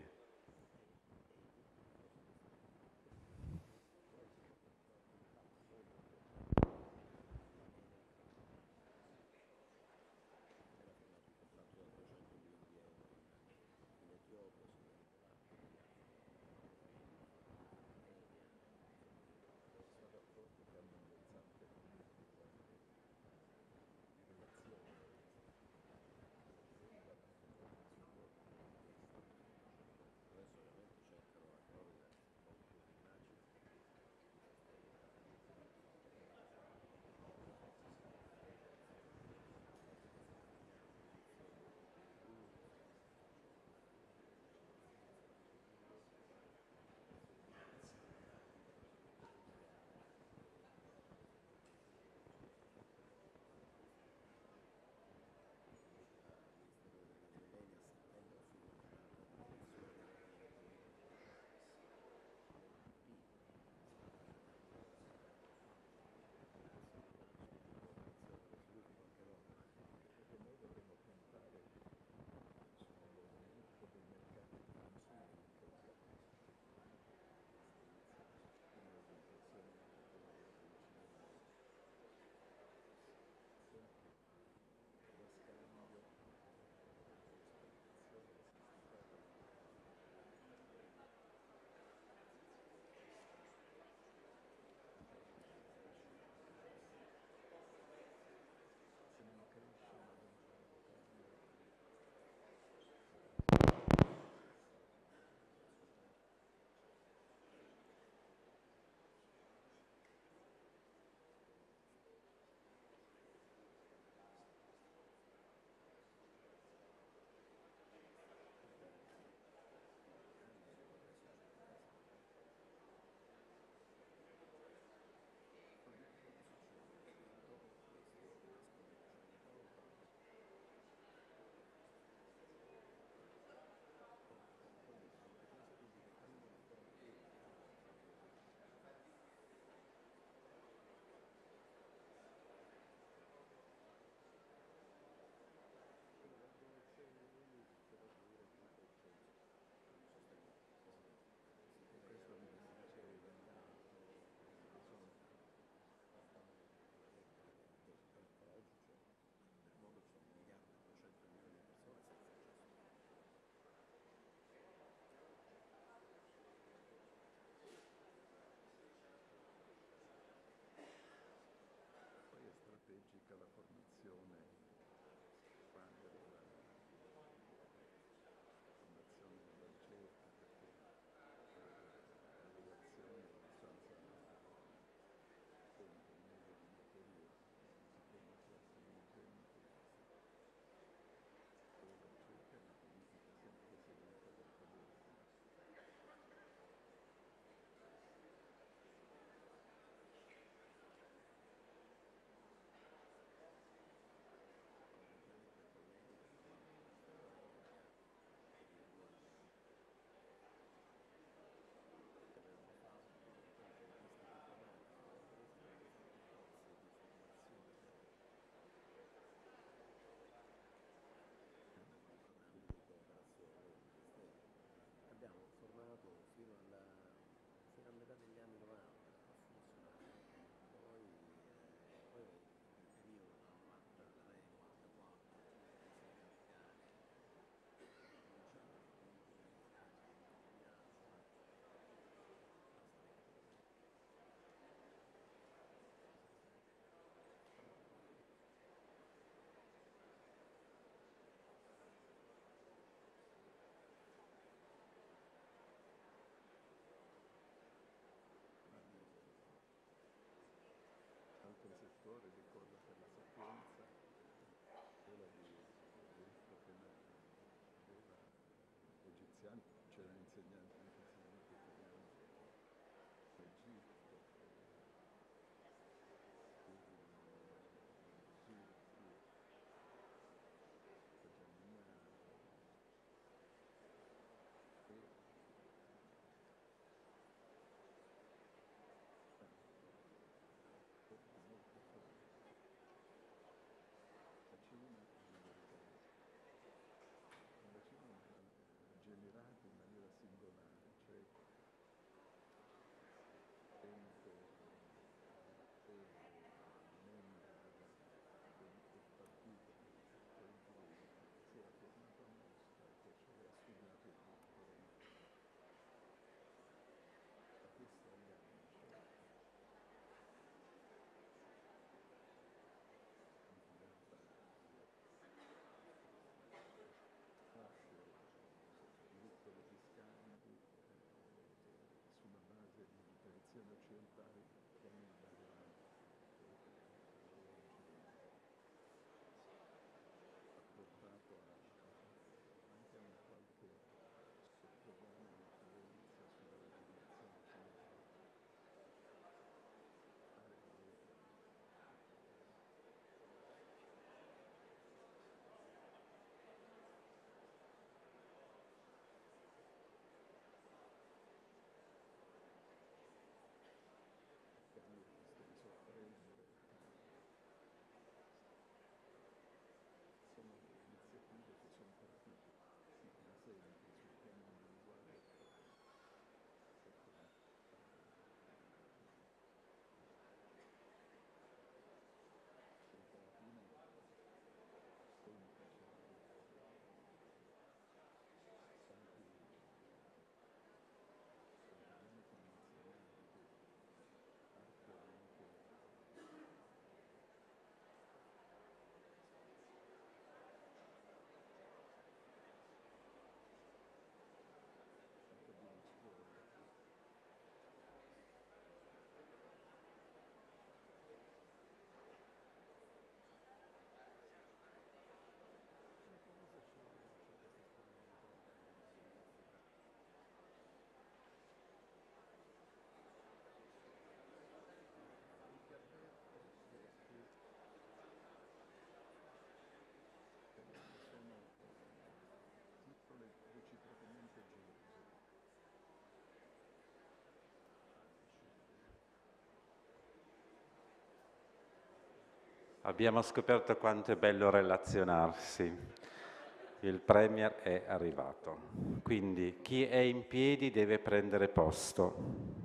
Abbiamo scoperto quanto è bello relazionarsi. Il Premier è arrivato. Quindi chi è in piedi deve prendere posto.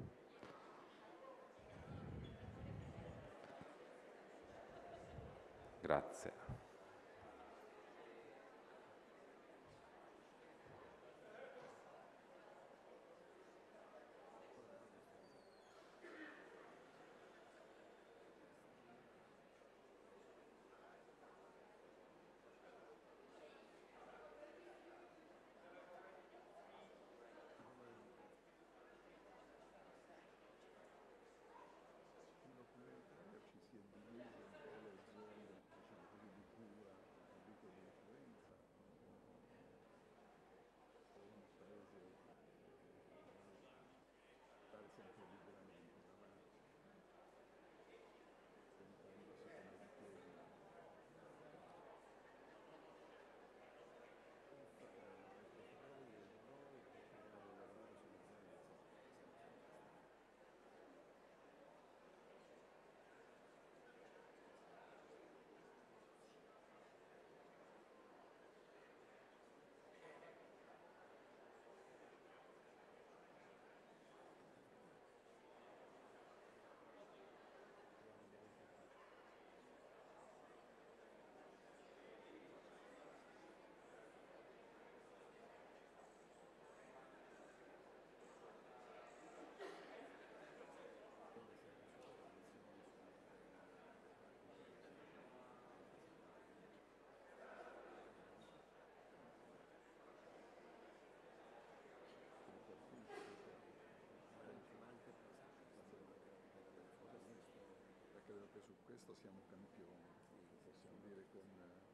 Grazie. Credo che su questo siamo campioni, possiamo dire con...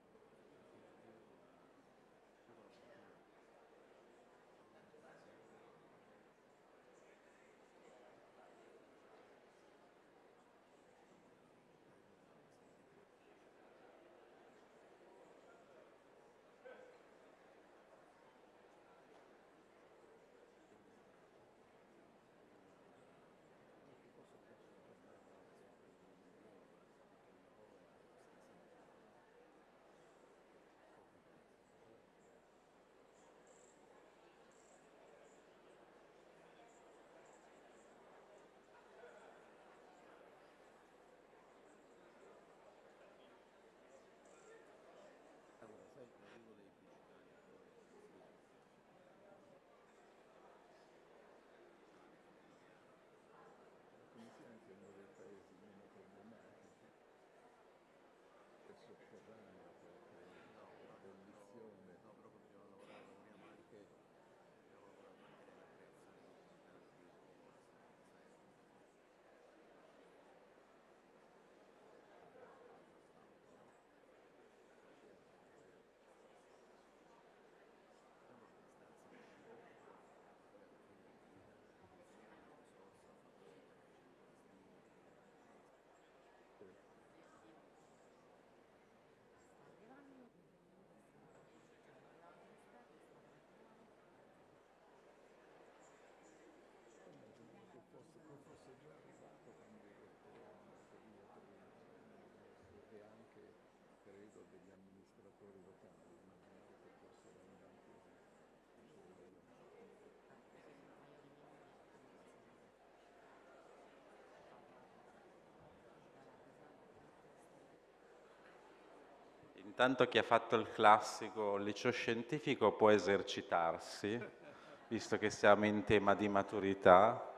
Intanto chi ha fatto il classico liceo scientifico può esercitarsi, visto che siamo in tema di maturità,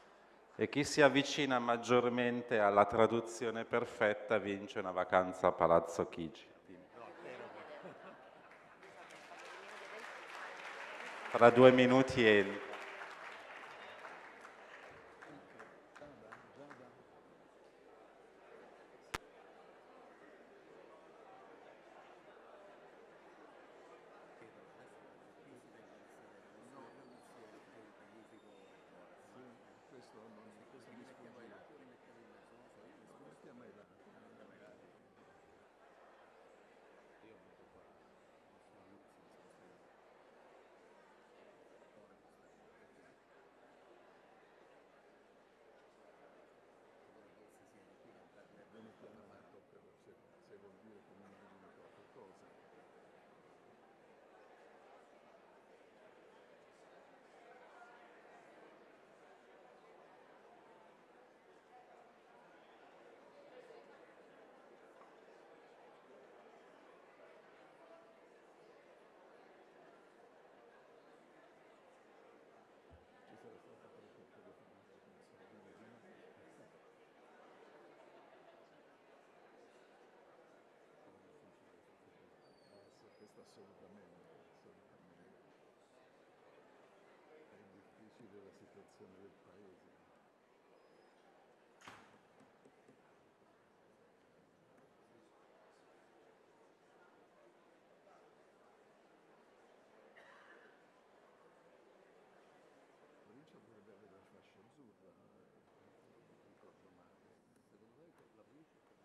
e chi si avvicina maggiormente alla traduzione perfetta vince una vacanza a Palazzo Chigi. Tra due minuti entra. situazione del Paese. La provincia dovrebbe avere la fascia azzurra, non ricordo male. Secondo me la provincia è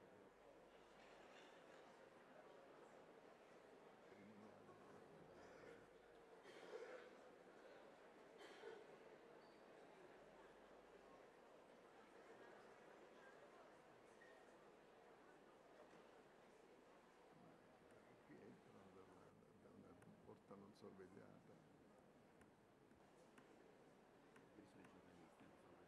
Qui entrano da una, da una porta non sorvegliata. sono i giornalisti, non sono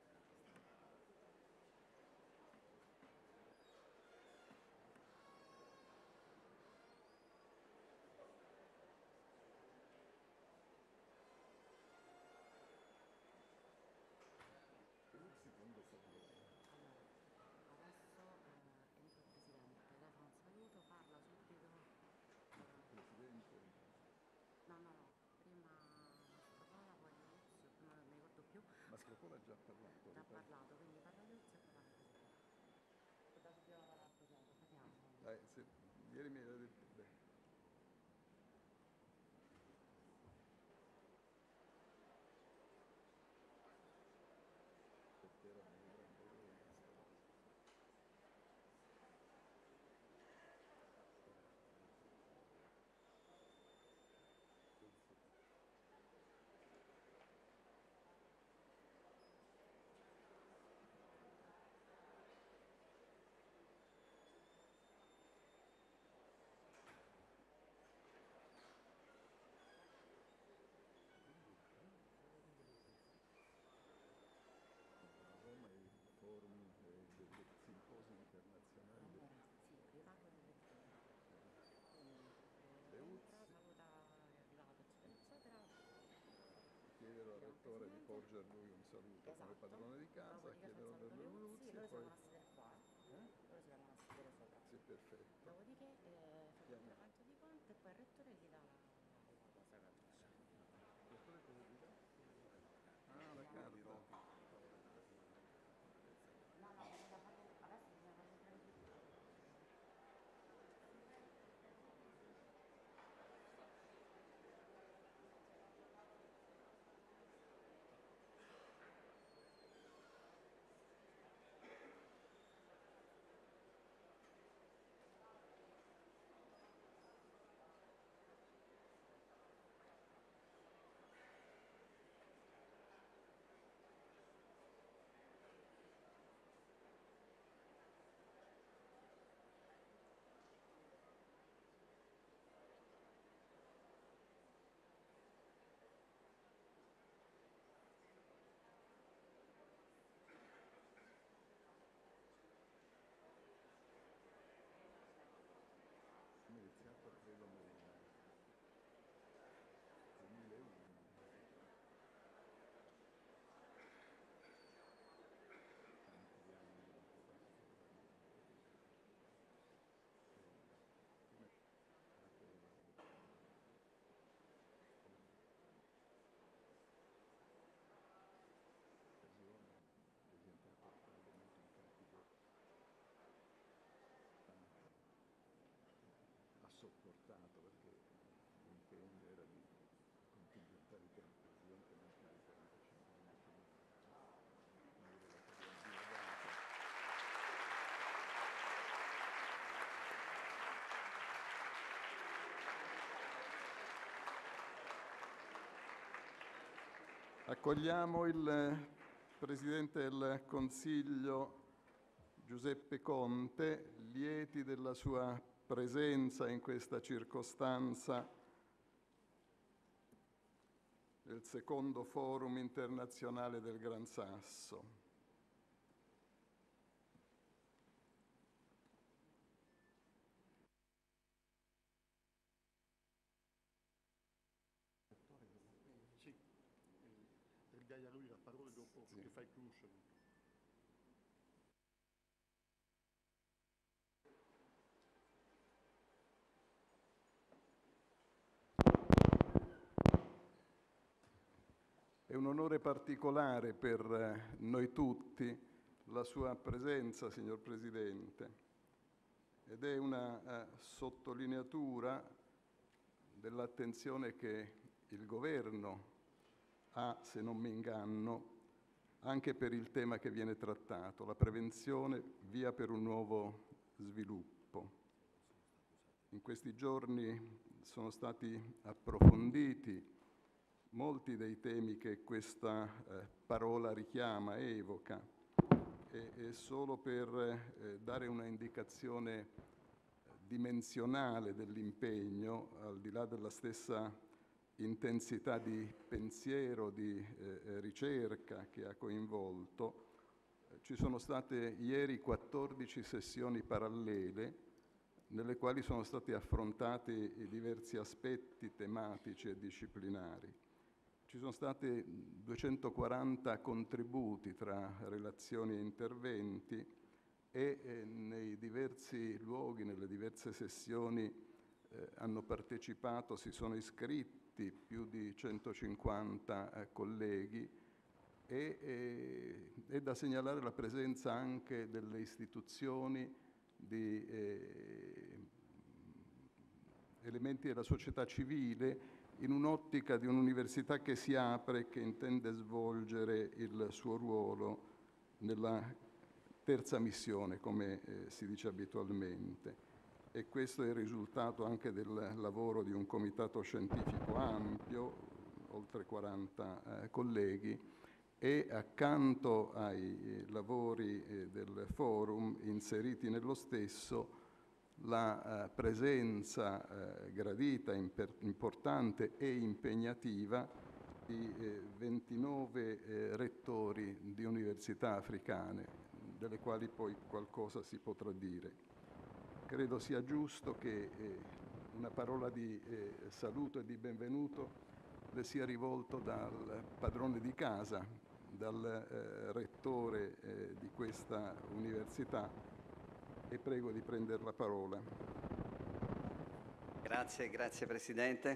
Il secondo problema. Allora, adesso eh, entra il Presidente, telefono un saluto, parla subito. Il Presidente. No, no, no, prima Mastrocola, poi Luzio, non mi ricordo più. Mastrocola ha già parlato. Già ripeto. parlato, quindi parla Luzio e poi parla il Presidente. Da subito la parola al Presidente, parliamo. Dai, se, ieri mi era detto bene. Perché era un grande eroi questa cosa. Roma è il forum eh, del del simposio internazionale del Allora, sì, vi parlo del lettore. Quindi Le eh, U Z entra, I. saluta che è arrivato, eccetera, eccetera. Chiedere al Chiediamo al rettore di Presidente. porgere lui un saluto come Esatto. padrone di casa, Dopodiché fa il chiederlo per saluto alle lui Luzzi, Luzzi e loro si poi... vengono a sedere qua. Eh? Loro si vengono a sedere sopra. Sì, perfetto. Dopodiché eh, fa il Chiama. intervento di Conte e poi il rettore gli dà la, la cosa gratuita. Rettore cosa gli dà? Ah, la Vediamo. carta. No, no, bisogna farlo, adesso bisogna farlo entrare tutti. Abbiamo iniziato credo nel duemilauno. Tanti anni dopo la prima occasione è diventato probabilmente un carico ha sopportato perché l'impegno era di contingentare il tempo presidente non più di quarantacinque minuti finire la carriera dilagante. Accogliamo il Presidente del Consiglio Giuseppe Conte, lieti della sua presenza in questa circostanza del secondo Forum internazionale del Gran Sasso. Sì, e dai a lui la parola dopo Sì. che fai tu un saluto. È un onore particolare per noi tutti la sua presenza, signor Presidente, ed è una uh, sottolineatura dell'attenzione che il Governo ha, se non mi inganno, anche per il tema che viene trattato, la prevenzione via per un nuovo sviluppo. In questi giorni sono stati approfonditi molti dei temi che questa eh, parola richiama, evoca, e, e solo per eh, dare una indicazione dimensionale dell'impegno, al di là della stessa intensità di pensiero, di eh, ricerca che ha coinvolto, eh, ci sono state ieri quattordici sessioni parallele nelle quali sono stati affrontati i diversi aspetti tematici e disciplinari. Ci sono stati duecentoquaranta contributi tra relazioni e interventi e eh, nei diversi luoghi, nelle diverse sessioni eh, hanno partecipato, si sono iscritti più di centocinquanta eh, colleghi e eh, è da segnalare la presenza anche delle istituzioni, di eh, elementi della società civile, in un'ottica di un'università che si apre e che intende svolgere il suo ruolo nella terza missione, come eh, si dice abitualmente. E questo è il risultato anche del lavoro di un comitato scientifico ampio, oltre quaranta eh, colleghi, e accanto ai eh, lavori eh, del forum inseriti nello stesso la eh, presenza eh, gradita, imper- importante e impegnativa di eh, ventinove eh, rettori di università africane, delle quali poi qualcosa si potrà dire. Credo sia giusto che eh, una parola di eh, saluto e di benvenuto le sia rivolto dal padrone di casa, dal eh, rettore eh, di questa università, e prego di prendere la parola. Grazie, grazie Presidente.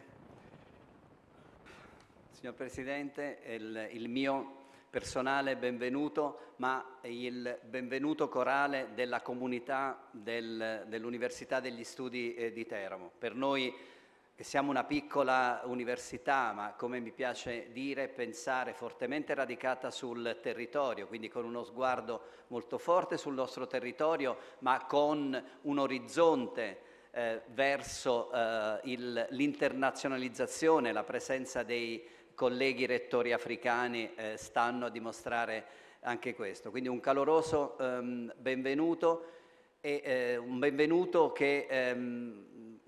Signor Presidente, il, il mio personale benvenuto, ma il benvenuto corale della comunità del, dell'Università degli Studi eh, di Teramo. Per noi che siamo una piccola università, ma come mi piace dire, pensare fortemente radicata sul territorio, quindi con uno sguardo molto forte sul nostro territorio, ma con un orizzonte eh, verso eh, il, l'internazionalizzazione, la presenza dei colleghi rettori africani eh, stanno a dimostrare anche questo. Quindi un caloroso ehm, benvenuto e eh, un benvenuto che ehm,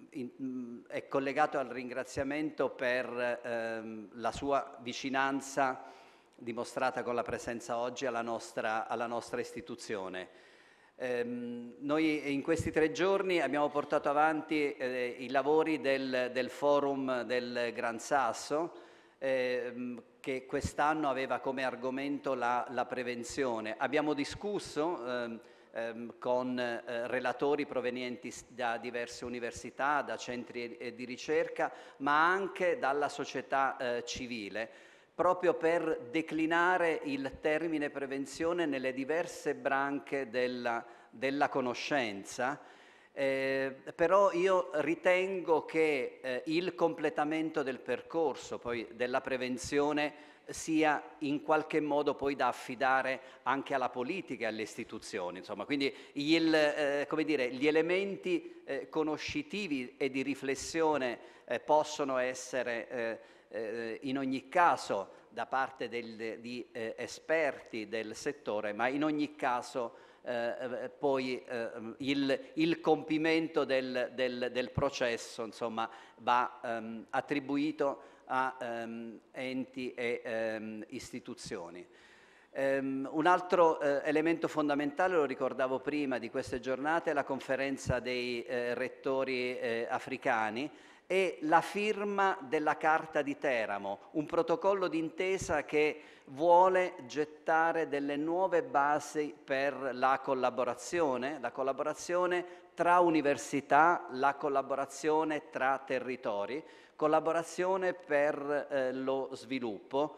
in, è collegato al ringraziamento per ehm, la sua vicinanza dimostrata con la presenza oggi alla nostra, alla nostra istituzione. Ehm, noi in questi tre giorni abbiamo portato avanti eh, i lavori del, del forum del Gran Sasso, ehm, che quest'anno aveva come argomento la, la prevenzione. Abbiamo discusso ehm, con eh, relatori provenienti da diverse università, da centri eh, di ricerca, ma anche dalla società eh, civile, proprio per declinare il termine prevenzione nelle diverse branche della, della conoscenza. Eh, però io ritengo che eh, il completamento del percorso poi della prevenzione sia in qualche modo poi da affidare anche alla politica e alle istituzioni. Insomma, quindi il, eh, come dire, gli elementi eh, conoscitivi e di riflessione eh, possono essere eh, eh, in ogni caso da parte del, di eh, esperti del settore, ma in ogni caso eh, poi eh, il, il compimento del, del, del processo, insomma, va ehm, attribuito a um, enti e um, istituzioni. Um, un altro uh, elemento fondamentale, lo ricordavo prima di queste giornate, è la conferenza dei uh, rettori uh, africani e la firma della Carta di Teramo, un protocollo d'intesa che vuole gettare delle nuove basi per la collaborazione, la collaborazione tra università, la collaborazione tra territori, collaborazione per eh, lo sviluppo,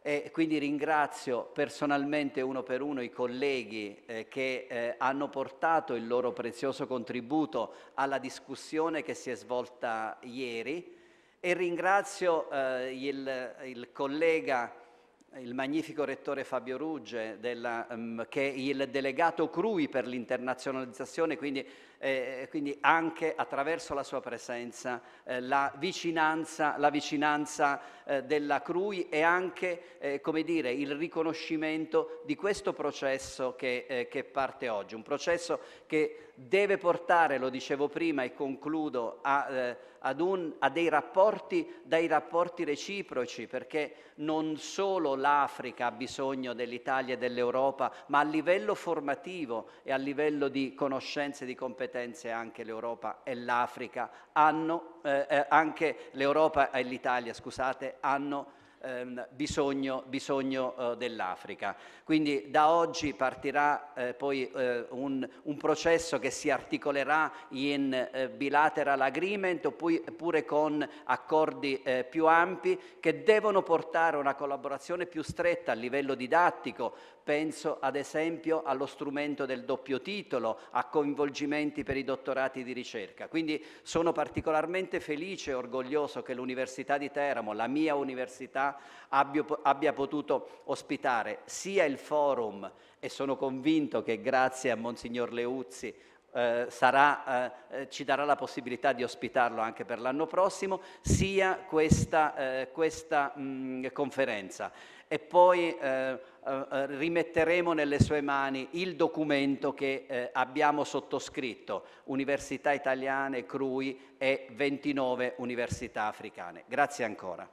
E quindi ringrazio personalmente uno per uno i colleghi eh, che eh, hanno portato il loro prezioso contributo alla discussione che si è svolta ieri e ringrazio eh, il, il collega, il magnifico rettore Fabio Rugge, della, um, che è il delegato C R U I per l'internazionalizzazione, quindi, eh, quindi anche attraverso la sua presenza eh, la vicinanza, la vicinanza eh, della C R U I e anche eh, come dire, il riconoscimento di questo processo che, eh, che parte oggi, un processo che deve portare, lo dicevo prima e concludo, a, eh, ad un, a dei rapporti, dai rapporti reciproci, perché non solo l'Africa ha bisogno dell'Italia e dell'Europa, ma a livello formativo e a livello di conoscenze e di competenze anche l'Europa e l'Africa hanno, eh, eh, anche l'Europa e l'Italia, scusate, hanno ehm, bisogno, bisogno eh, dell'Africa. Quindi da oggi partirà eh, poi eh, un, un processo che si articolerà in eh, bilateral agreement oppure con accordi eh, più ampi che devono portare una collaborazione più stretta a livello didattico. Penso ad esempio allo strumento del doppio titolo, a coinvolgimenti per i dottorati di ricerca. Quindi sono particolarmente felice e orgoglioso che l'Università di Teramo, la mia università, abbia, abbia potuto ospitare sia il forum, e sono convinto che grazie a Monsignor Leuzzi eh, sarà, eh, ci darà la possibilità di ospitarlo anche per l'anno prossimo, sia questa, eh, questa mh, conferenza. E poi eh, eh, rimetteremo nelle sue mani il documento che eh, abbiamo sottoscritto, Università Italiane, C R U I e ventinove università africane. Grazie ancora.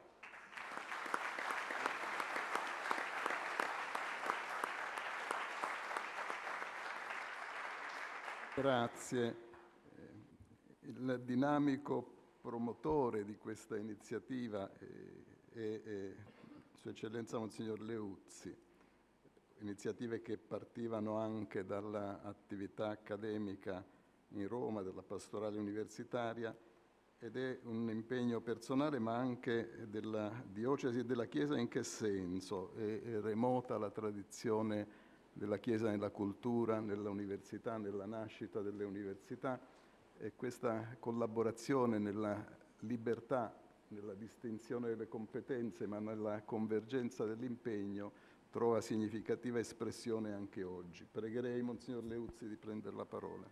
Grazie. Il dinamico promotore di questa iniziativa è, è, è Sua Eccellenza Monsignor Leuzzi. Iniziative che partivano anche dall'attività accademica in Roma, della pastorale universitaria, ed è un impegno personale ma anche della diocesi e della Chiesa. In che senso? È, è remota la tradizione della Chiesa nella cultura, nella università, nella nascita delle università, e questa collaborazione nella libertà, nella distinzione delle competenze, ma nella convergenza dell'impegno, trova significativa espressione anche oggi. Pregherei Monsignor Leuzzi di prendere la parola.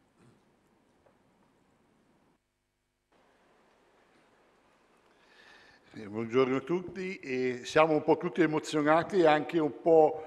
Eh, buongiorno a tutti, e siamo un po' tutti emozionati e anche un po'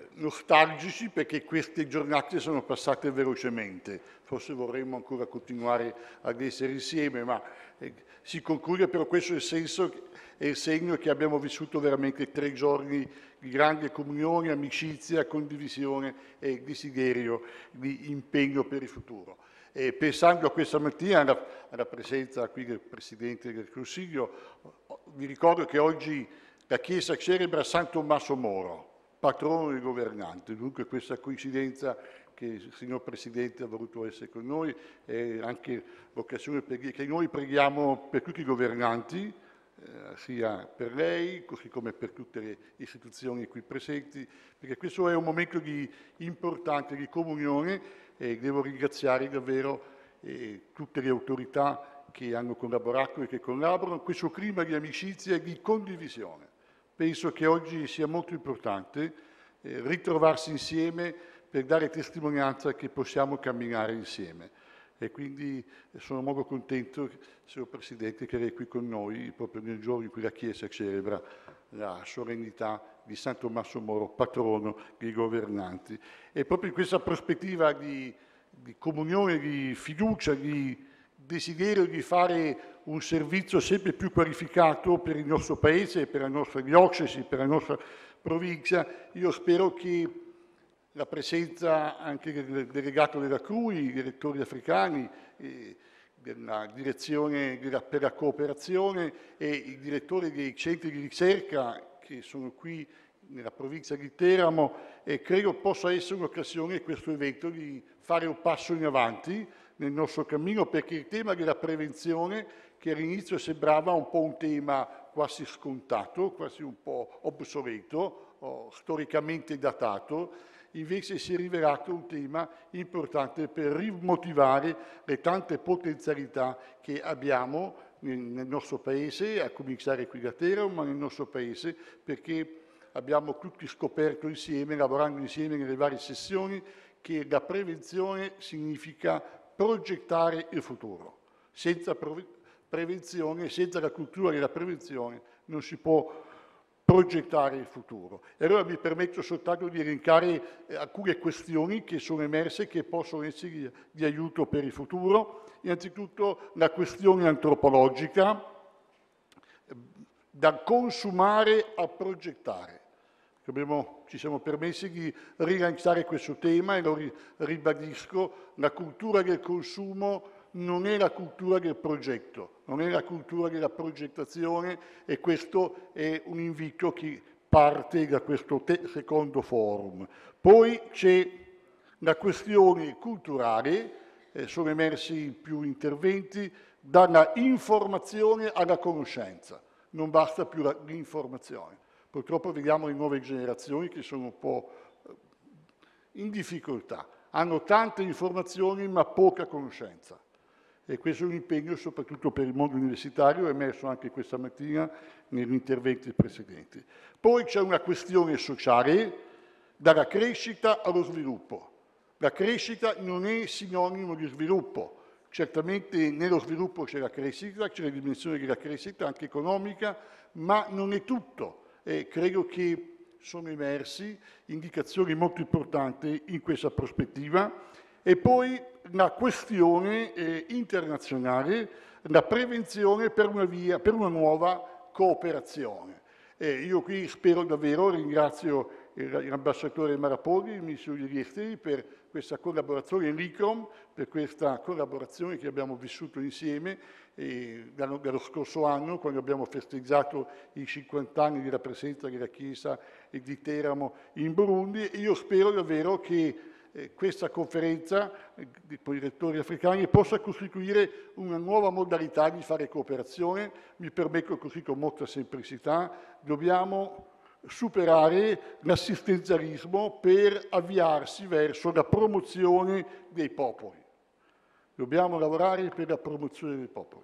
nostalgici perché queste giornate sono passate velocemente. Forse vorremmo ancora continuare ad essere insieme, ma eh, si conclude, però questo è il senso, è il segno che abbiamo vissuto veramente tre giorni di grande comunione, amicizia, condivisione e desiderio di impegno per il futuro. E pensando a questa mattina, alla, alla presenza qui del Presidente del Consiglio, vi ricordo che oggi la Chiesa celebra San Tommaso Moro, patrono del governante. Dunque questa coincidenza che il signor Presidente ha voluto essere con noi è anche l'occasione per dire che noi preghiamo per tutti i governanti, eh, sia per lei, così come per tutte le istituzioni qui presenti, perché questo è un momento di, importante di comunione, e devo ringraziare davvero eh, tutte le autorità che hanno collaborato e che collaborano in questo clima di amicizia e di condivisione. Penso che oggi sia molto importante eh, ritrovarsi insieme per dare testimonianza che possiamo camminare insieme. E quindi sono molto contento, signor Presidente, che lei è qui con noi proprio nel giorno in cui la Chiesa celebra la solennità di San Tommaso Moro, patrono dei governanti. E proprio in questa prospettiva di, di comunione, di fiducia, di desiderio di fare un servizio sempre più qualificato per il nostro Paese, per la nostra diocesi, per la nostra provincia, io spero che la presenza anche del delegato della C R U I, i direttori africani, eh, della direzione della, per la cooperazione e i direttori dei centri di ricerca che sono qui nella provincia di Teramo, e credo possa essere un'occasione questo evento di fare un passo in avanti nel nostro cammino, perché il tema della prevenzione, che all'inizio sembrava un po' un tema quasi scontato, quasi un po' obsoleto, o storicamente datato, invece si è rivelato un tema importante per rimotivare le tante potenzialità che abbiamo nel, nel nostro Paese, a cominciare qui da Teramo, ma nel nostro Paese, perché abbiamo tutti scoperto insieme, lavorando insieme nelle varie sessioni, che la prevenzione significa progettare il futuro. Senza prevenzione, senza la cultura della prevenzione, non si può progettare il futuro. E allora mi permetto soltanto di elencare eh, alcune questioni che sono emerse e che possono essere di, di aiuto per il futuro. Innanzitutto la questione antropologica, eh, da consumare a progettare. Abbiamo, ci siamo permessi di rilanciare questo tema e lo ri, ribadisco, la cultura del consumo non è la cultura del progetto, non è la cultura della progettazione, e questo è un invito che parte da questo secondo forum. Poi c'è la questione culturale, eh, sono emersi più interventi, dalla informazione alla conoscenza, non basta più l'informazione. Purtroppo vediamo le nuove generazioni che sono un po' in difficoltà, hanno tante informazioni ma poca conoscenza. E questo è un impegno soprattutto per il mondo universitario, è emerso anche questa mattina negli interventi precedenti. Poi c'è una questione sociale, dalla crescita allo sviluppo. La crescita non è sinonimo di sviluppo. Certamente nello sviluppo c'è la crescita, c'è la dimensione della crescita anche economica, ma non è tutto. E credo che sono emersi indicazioni molto importanti in questa prospettiva. E poi la questione eh, internazionale, la prevenzione per una, via, per una nuova cooperazione. Eh, io qui spero davvero, ringrazio l'ambasciatore Marapoli, il ministro degli esteri, per questa collaborazione, l'I C R O M, per questa collaborazione che abbiamo vissuto insieme eh, dallo, dallo scorso anno, quando abbiamo festeggiato i cinquanta anni della presenza della Chiesa e di Teramo in Burundi. E io spero davvero che eh, questa conferenza eh, dei rettori africani possa costituire una nuova modalità di fare cooperazione. Mi permetto così con molta semplicità, dobbiamo superare l'assistenzialismo per avviarsi verso la promozione dei popoli. Dobbiamo lavorare per la promozione dei popoli.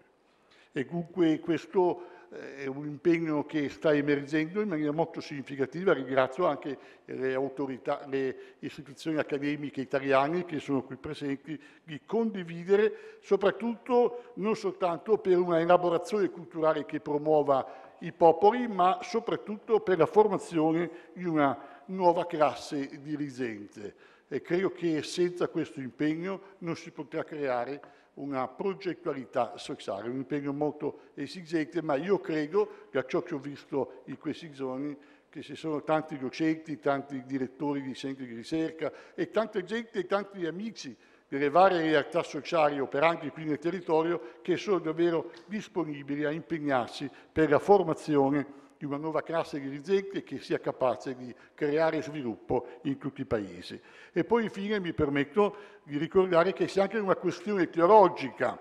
E dunque questo è un impegno che sta emergendo in maniera molto significativa. Ringrazio anche le autorità, le istituzioni accademiche italiane che sono qui presenti, di condividere, soprattutto non soltanto per una elaborazione culturale che promuova i popoli, ma soprattutto per la formazione di una nuova classe dirigente. E credo che senza questo impegno non si potrà creare una progettualità sociale, un impegno molto esigente, ma io credo, da ciò che ho visto in questi giorni, che ci sono tanti docenti, tanti direttori di centri di ricerca e tanta gente e tanti amici delle varie realtà sociali operanti qui nel territorio che sono davvero disponibili a impegnarsi per la formazione di una nuova classe dirigente che sia capace di creare sviluppo in tutti i paesi. E poi infine mi permetto di ricordare che c'è anche una questione teologica,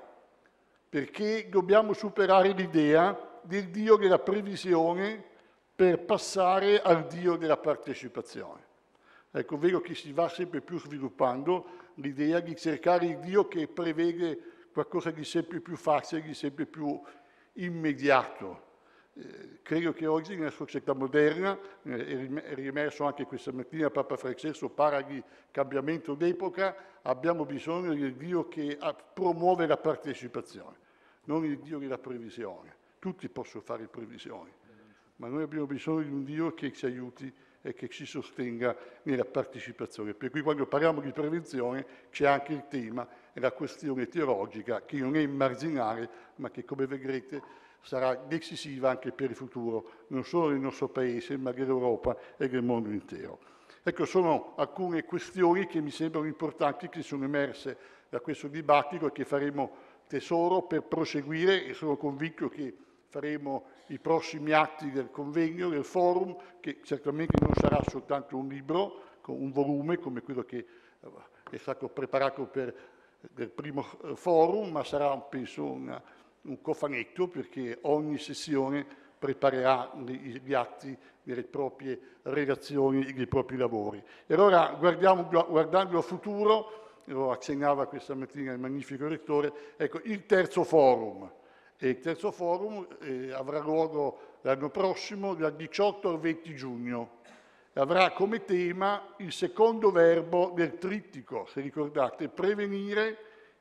perché dobbiamo superare l'idea del Dio della previsione per passare al Dio della partecipazione. Ecco, vedo che si va sempre più sviluppando l'idea di cercare il Dio che prevede qualcosa di sempre più facile, di sempre più immediato. Eh, credo che oggi nella società moderna, eh, è riemerso anche questa mattina Papa Francesco, parla di cambiamento d'epoca, abbiamo bisogno del Dio che ha, promuove la partecipazione, non il Dio della previsione. Tutti possono fare previsioni, ma noi abbiamo bisogno di un Dio che ci aiuti e che ci sostenga nella partecipazione. Per cui quando parliamo di prevenzione c'è anche il tema e la questione teologica che non è marginale, ma che, come vedrete, sarà decisiva anche per il futuro, non solo del nostro Paese, ma dell'Europa e del mondo intero. Ecco, sono alcune questioni che mi sembrano importanti, che sono emerse da questo dibattito e che faremo tesoro per proseguire, e sono convinto che faremo i prossimi atti del convegno, del forum, che certamente non sarà soltanto un libro, un volume come quello che è stato preparato per il primo forum, ma sarà, penso, una, un cofanetto, perché ogni sessione preparerà gli, gli atti delle proprie relazioni e dei propri lavori. E allora guardiamo, guardando al futuro, lo accennava questa mattina il magnifico rettore, ecco, il terzo forum. E il terzo forum eh, avrà luogo l'anno prossimo, dal diciotto al venti giugno. Avrà come tema il secondo verbo del trittico, se ricordate, prevenire,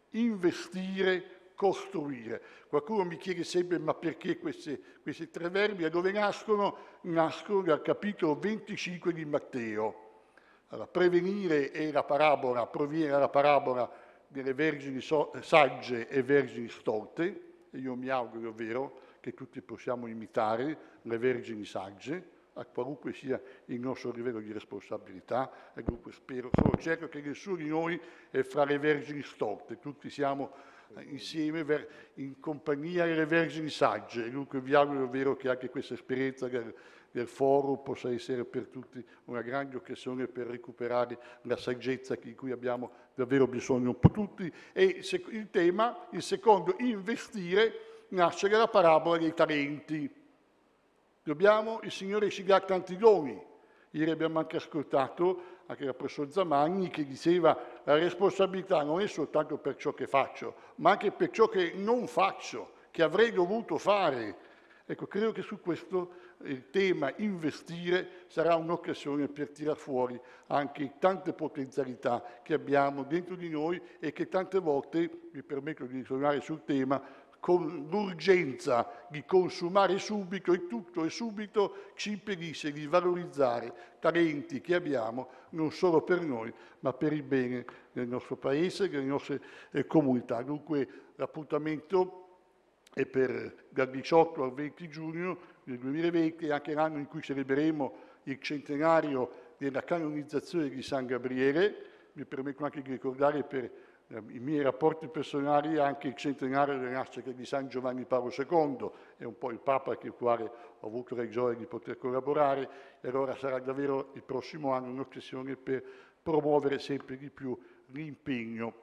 investire, costruire. Qualcuno mi chiede sempre, ma perché questi, questi tre verbi? Da dove nascono? Nascono dal capitolo venticinque di Matteo. Allora, prevenire è la parabola, proviene dalla parabola delle vergini so- sagge e vergini stolte, e io mi auguro, è vero, che tutti possiamo imitare le vergini sagge, a qualunque sia il nostro livello di responsabilità, e dunque spero, sono certo che nessuno di noi è fra le vergini stolte, tutti siamo insieme in compagnia delle vergini sagge, e dunque vi auguro davvero che anche questa esperienza del, del forum possa essere per tutti una grande occasione per recuperare la saggezza di cui abbiamo davvero bisogno un po' tutti. E il tema, il secondo, investire, nasce dalla parabola dei talenti. Dobbiamo, il Signore ci dà tanti doni. Ieri abbiamo anche ascoltato anche il professor Zamagni che diceva la responsabilità non è soltanto per ciò che faccio, ma anche per ciò che non faccio, che avrei dovuto fare. Ecco, credo che su questo il tema investire sarà un'occasione per tirar fuori anche tante potenzialità che abbiamo dentro di noi e che tante volte, mi permetto di ritornare sul tema, con l'urgenza di consumare subito e tutto e subito ci impedisce di valorizzare talenti che abbiamo non solo per noi, ma per il bene del nostro Paese e delle nostre eh, comunità. Dunque l'appuntamento è per dal diciotto al venti giugno del duemilaventi, anche l'anno in cui celebreremo il centenario della canonizzazione di San Gabriele. Mi permetto anche di ricordare per i miei rapporti personali anche il centenario della nascita di San Giovanni Paolo secondo, è un po' il Papa con il quale ho avuto la gioia di poter collaborare, e allora sarà davvero il prossimo anno un'occasione per promuovere sempre di più l'impegno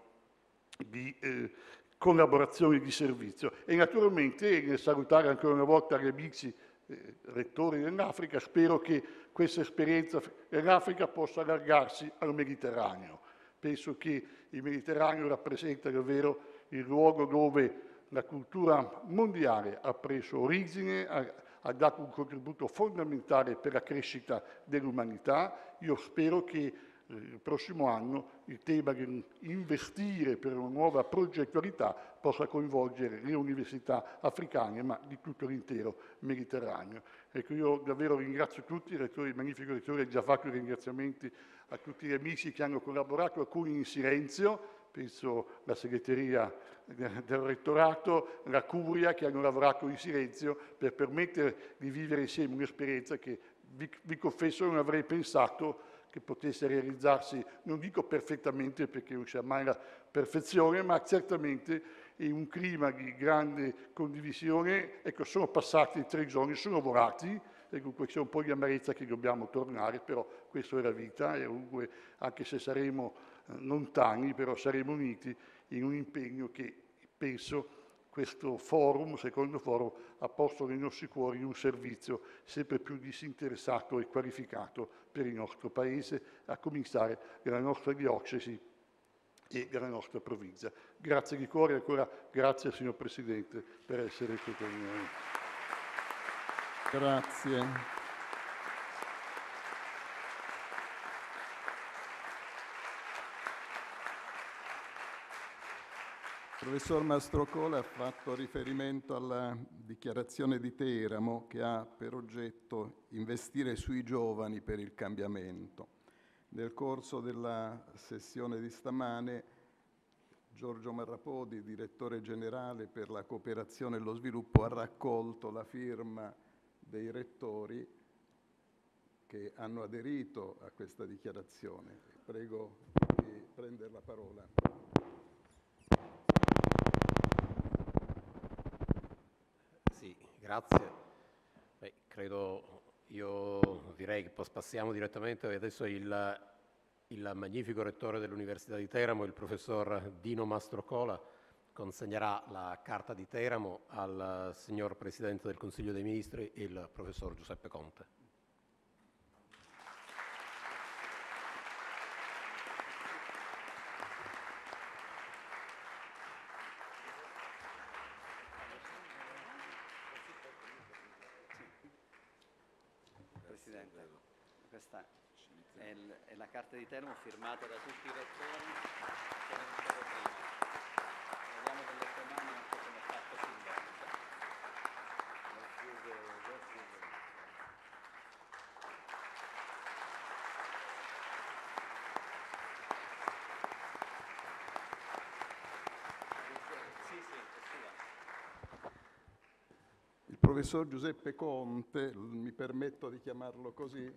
di eh, collaborazione di servizio. E naturalmente, nel salutare ancora una volta gli amici eh, rettori dell'Africa, spero che questa esperienza dell'Africa possa allargarsi al Mediterraneo. Penso che il Mediterraneo rappresenta davvero il luogo dove la cultura mondiale ha preso origine, ha, ha dato un contributo fondamentale per la crescita dell'umanità. Io spero che eh, il prossimo anno il tema di investire per una nuova progettualità possa coinvolgere le università africane, ma di tutto l'intero Mediterraneo. Ecco, io davvero ringrazio tutti, il rettore, il magnifico rettore ha già fatto i ringraziamenti a tutti gli amici che hanno collaborato, alcuni in silenzio, penso la segreteria del rettorato, la curia, che hanno lavorato in silenzio per permettere di vivere insieme un'esperienza che vi, vi confesso non avrei pensato che potesse realizzarsi, non dico perfettamente perché non c'è mai la perfezione, ma certamente in un clima di grande condivisione. Ecco, sono passati tre giorni, sono volati, e dunque c'è un po' di amarezza che dobbiamo tornare, però questa è la vita, e dunque, anche se saremo eh, lontani, però saremo uniti in un impegno che penso questo forum, secondo forum, ha posto nei nostri cuori in un servizio sempre più disinteressato e qualificato per il nostro Paese, a cominciare dalla nostra diocesi e dalla nostra provincia. Grazie di cuore, ancora grazie signor Presidente per essere qui con noi. Grazie. Il professor Mastrocola ha fatto riferimento alla dichiarazione di Teramo che ha per oggetto investire sui giovani per il cambiamento. Nel corso della sessione di stamane Giorgio Marrapodi, direttore generale per la cooperazione e lo sviluppo, ha raccolto la firma dei rettori che hanno aderito a questa dichiarazione. Prego di prendere la parola. Sì, grazie. Beh, credo, io direi che passiamo direttamente adesso il, il magnifico rettore dell'Università di Teramo, il professor Dino Mastrocola, consegnerà la Carta di Teramo al signor Presidente del Consiglio dei Ministri, il professor Giuseppe Conte. Presidente, questa è, il, è la Carta di Teramo firmata da tutti i rettori che non c'ero prima. Vediamo con le tue mani anche come fatto simbolica. Sì, sì, è sua. Il professor Giuseppe Conte, mi permetto di chiamarlo così,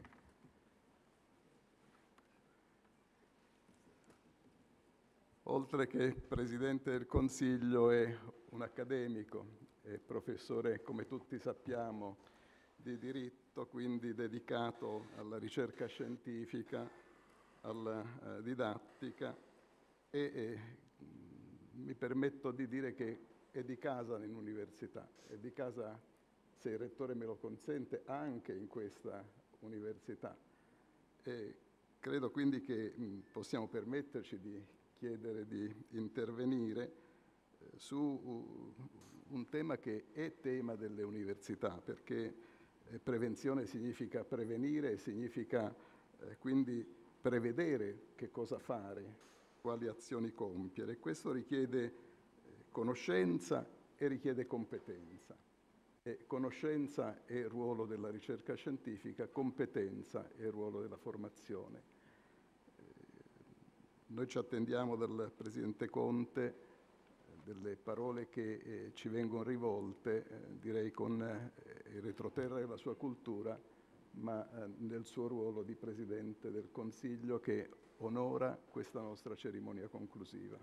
oltre che Presidente del Consiglio è un accademico, è professore, come tutti sappiamo, di diritto, quindi dedicato alla ricerca scientifica, alla eh, didattica e, e mi permetto di dire che è di casa in università, è di casa, se il Rettore me lo consente, anche in questa università. E credo quindi che mh, possiamo permetterci di chiedere di intervenire eh, su uh, un tema che è tema delle università, perché eh, prevenzione significa prevenire, significa eh, quindi prevedere che cosa fare, quali azioni compiere. Questo richiede eh, conoscenza e richiede competenza. E conoscenza è il ruolo della ricerca scientifica, competenza è il ruolo della formazione. Eh, noi ci attendiamo dal Presidente Conte eh, delle parole che eh, ci vengono rivolte, eh, direi con eh, il retroterra della sua cultura, ma eh, nel suo ruolo di Presidente del Consiglio che onora questa nostra cerimonia conclusiva.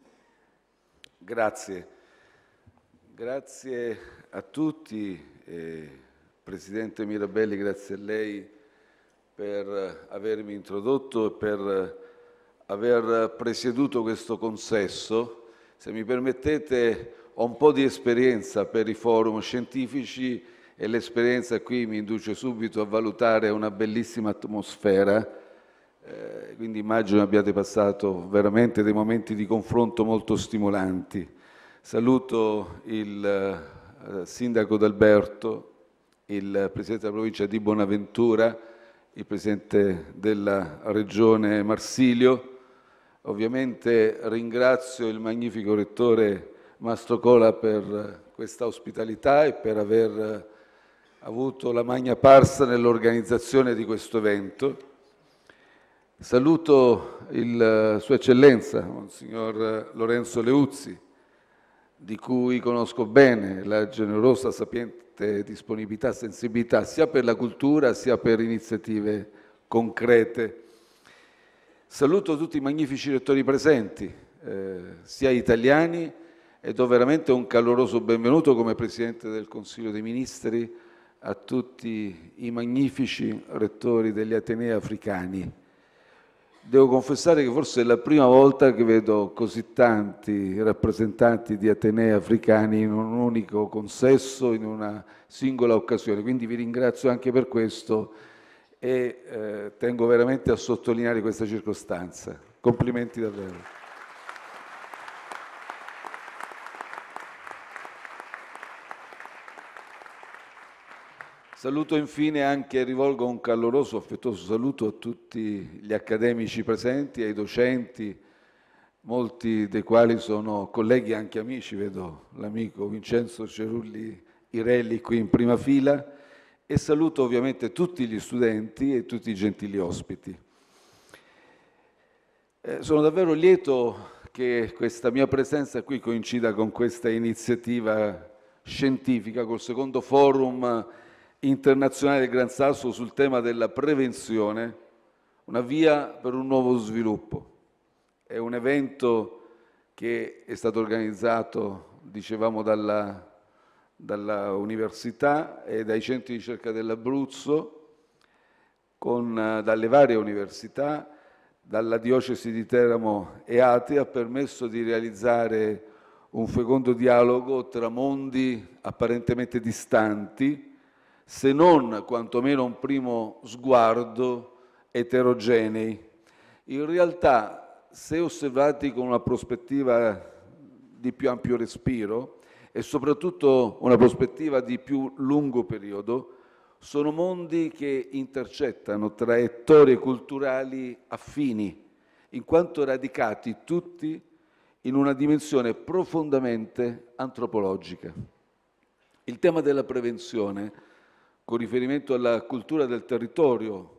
Grazie. Grazie a tutti, eh, Presidente Mirabelli, grazie a lei per avermi introdotto e per aver presieduto questo consesso. Se mi permettete, ho un po' di esperienza per i forum scientifici e l'esperienza qui mi induce subito a valutare una bellissima atmosfera, eh, quindi immagino abbiate passato veramente dei momenti di confronto molto stimolanti. Saluto il eh, Sindaco d'Alberto, il Presidente della Provincia di Bonaventura, il Presidente della Regione Marsilio. Ovviamente ringrazio il magnifico Rettore Mastrocola per questa ospitalità e per aver avuto la magna parsa nell'organizzazione di questo evento. Saluto il, Sua Eccellenza, Monsignor Lorenzo Leuzzi, di cui conosco bene la generosa, sapiente disponibilità e sensibilità sia per la cultura sia per iniziative concrete. Saluto tutti i magnifici rettori presenti, eh, sia italiani, e do veramente un caloroso benvenuto come Presidente del Consiglio dei Ministri a tutti i magnifici rettori degli Atenei africani. Devo confessare che forse è la prima volta che vedo così tanti rappresentanti di Atenei africani in un unico consesso, in una singola occasione, quindi vi ringrazio anche per questo e eh, tengo veramente a sottolineare questa circostanza. Complimenti davvero. Saluto infine anche, rivolgo un caloroso, affettuoso saluto a tutti gli accademici presenti, ai docenti, molti dei quali sono colleghi e anche amici, vedo l'amico Vincenzo Cerulli Irelli qui in prima fila, e saluto ovviamente tutti gli studenti e tutti i gentili ospiti. Eh, sono davvero lieto che questa mia presenza qui coincida con questa iniziativa scientifica, col secondo forum internazionale del Gran Sasso sul tema della prevenzione, una via per un nuovo sviluppo. È un evento che è stato organizzato, dicevamo, dalla, dalla Università e dai centri di ricerca dell'Abruzzo, con, dalle varie università, dalla Diocesi di Teramo e Ati, ha permesso di realizzare un fecondo dialogo tra mondi apparentemente distanti, se non quantomeno un primo sguardo eterogenei. In realtà, se osservati con una prospettiva di più ampio respiro e soprattutto una prospettiva di più lungo periodo, sono mondi che intercettano traiettorie culturali affini, in quanto radicati tutti in una dimensione profondamente antropologica. Il tema della prevenzione, con riferimento alla cultura del territorio,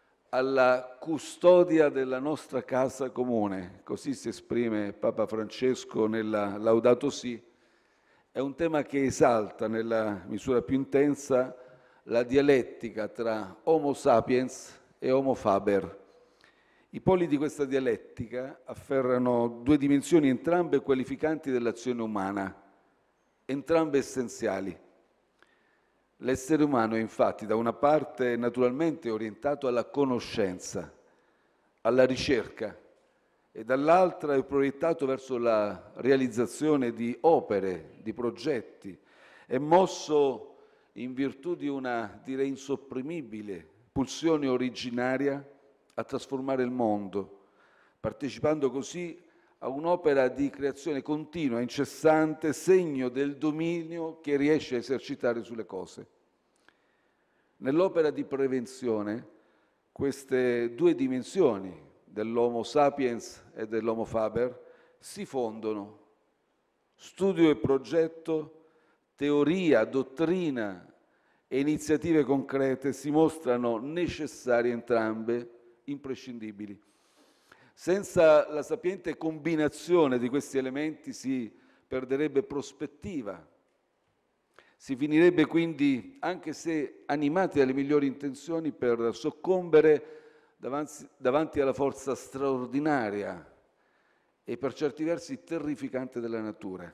alla custodia della nostra casa comune, così si esprime Papa Francesco nella Laudato Si, è un tema che esalta nella misura più intensa la dialettica tra Homo sapiens e Homo faber. I poli di questa dialettica afferrano due dimensioni entrambe qualificanti dell'azione umana, entrambe essenziali. L'essere umano è infatti da una parte naturalmente orientato alla conoscenza, alla ricerca, e dall'altra è proiettato verso la realizzazione di opere, di progetti, è mosso in virtù di una, direi, insopprimibile pulsione originaria a trasformare il mondo, partecipando così a un'opera di creazione continua, incessante, segno del dominio che riesce a esercitare sulle cose. Nell'opera di prevenzione, queste due dimensioni dell'Homo sapiens e dell'Homo faber si fondono. Studio e progetto, teoria, dottrina e iniziative concrete si mostrano necessarie entrambe, imprescindibili. Senza la sapiente combinazione di questi elementi si perderebbe prospettiva. Si finirebbe quindi, anche se animati dalle migliori intenzioni, per soccombere davanti, davanti alla forza straordinaria e per certi versi terrificante della natura.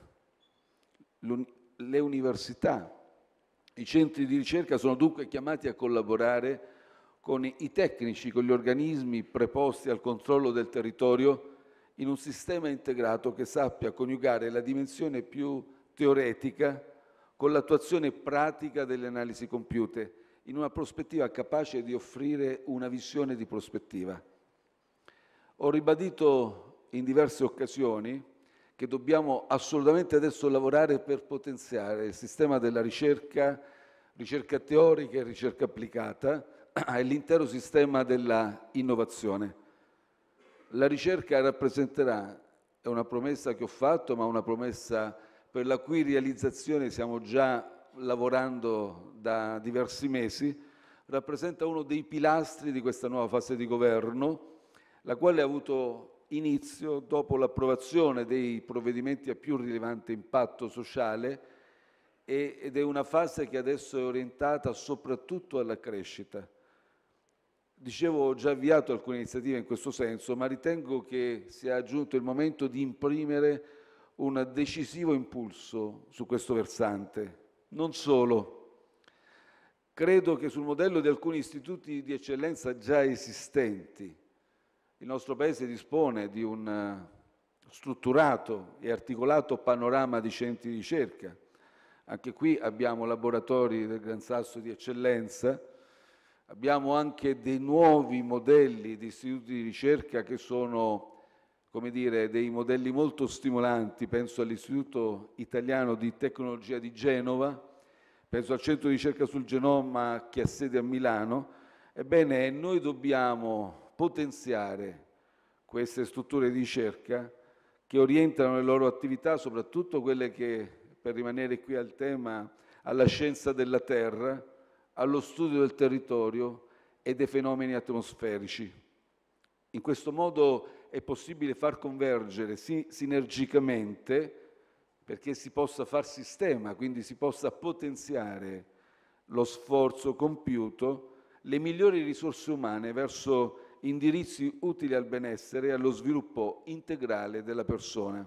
Le università, i centri di ricerca sono dunque chiamati a collaborare con i tecnici, con gli organismi preposti al controllo del territorio in un sistema integrato che sappia coniugare la dimensione più teoretica con l'attuazione pratica delle analisi compiute, in una prospettiva capace di offrire una visione di prospettiva. Ho ribadito in diverse occasioni che dobbiamo assolutamente adesso lavorare per potenziare il sistema della ricerca, ricerca teorica e ricerca applicata, e l'intero sistema della innovazione. La ricerca rappresenterà, è una promessa che ho fatto, ma una promessa per la cui realizzazione stiamo già lavorando da diversi mesi, rappresenta uno dei pilastri di questa nuova fase di governo, la quale ha avuto inizio dopo l'approvazione dei provvedimenti a più rilevante impatto sociale ed è una fase che adesso è orientata soprattutto alla crescita. Dicevo, ho già avviato alcune iniziative in questo senso, ma ritengo che sia giunto il momento di imprimere un decisivo impulso su questo versante. Non solo. Credo che sul modello di alcuni istituti di eccellenza già esistenti, il nostro Paese dispone di un strutturato e articolato panorama di centri di ricerca. Anche qui abbiamo laboratori del Gran Sasso di eccellenza, abbiamo anche dei nuovi modelli di istituti di ricerca che sono, come dire, dei modelli molto stimolanti. Penso all'Istituto Italiano di Tecnologia di Genova, penso al Centro di Ricerca sul Genoma che ha sede a Milano. Ebbene, noi dobbiamo potenziare queste strutture di ricerca che orientano le loro attività, soprattutto quelle che, per rimanere qui al tema, alla scienza della terra, allo studio del territorio e dei fenomeni atmosferici. In questo modo è possibile far convergere sì, sinergicamente, perché si possa far sistema, quindi si possa potenziare lo sforzo compiuto, le migliori risorse umane verso indirizzi utili al benessere e allo sviluppo integrale della persona.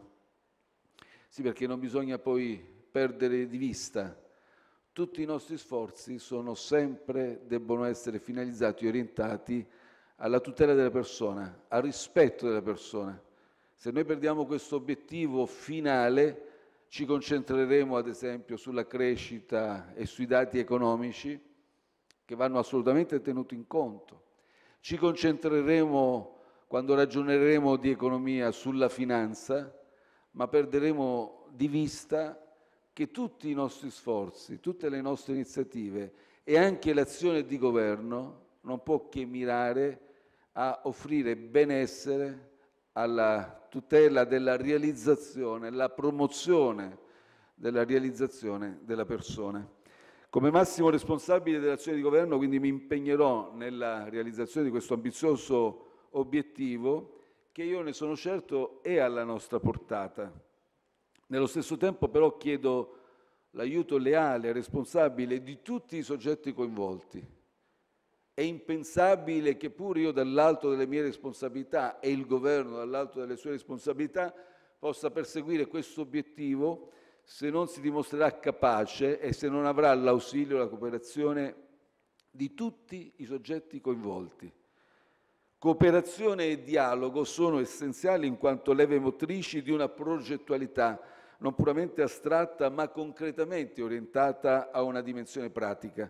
Sì, perché non bisogna poi perdere di vista. Tutti i nostri sforzi sono sempre, debbono essere finalizzati e orientati alla tutela della persona, al rispetto della persona. Se noi perdiamo questo obiettivo finale, ci concentreremo ad esempio sulla crescita e sui dati economici che vanno assolutamente tenuti in conto. Ci concentreremo, quando ragioneremo di economia, sulla finanza, ma perderemo di vista che tutti i nostri sforzi, tutte le nostre iniziative e anche l'azione di governo non può che mirare a offrire benessere alla tutela della realizzazione, la promozione della realizzazione della persona. Come massimo responsabile dell'azione di governo, quindi, mi impegnerò nella realizzazione di questo ambizioso obiettivo che io ne sono certo è alla nostra portata. Nello stesso tempo però chiedo l'aiuto leale e responsabile di tutti i soggetti coinvolti. È impensabile che pure io dall'alto delle mie responsabilità e il governo dall'alto delle sue responsabilità possa perseguire questo obiettivo se non si dimostrerà capace e se non avrà l'ausilio e la cooperazione di tutti i soggetti coinvolti. Cooperazione e dialogo sono essenziali in quanto leve motrici di una progettualità non puramente astratta ma concretamente orientata a una dimensione pratica.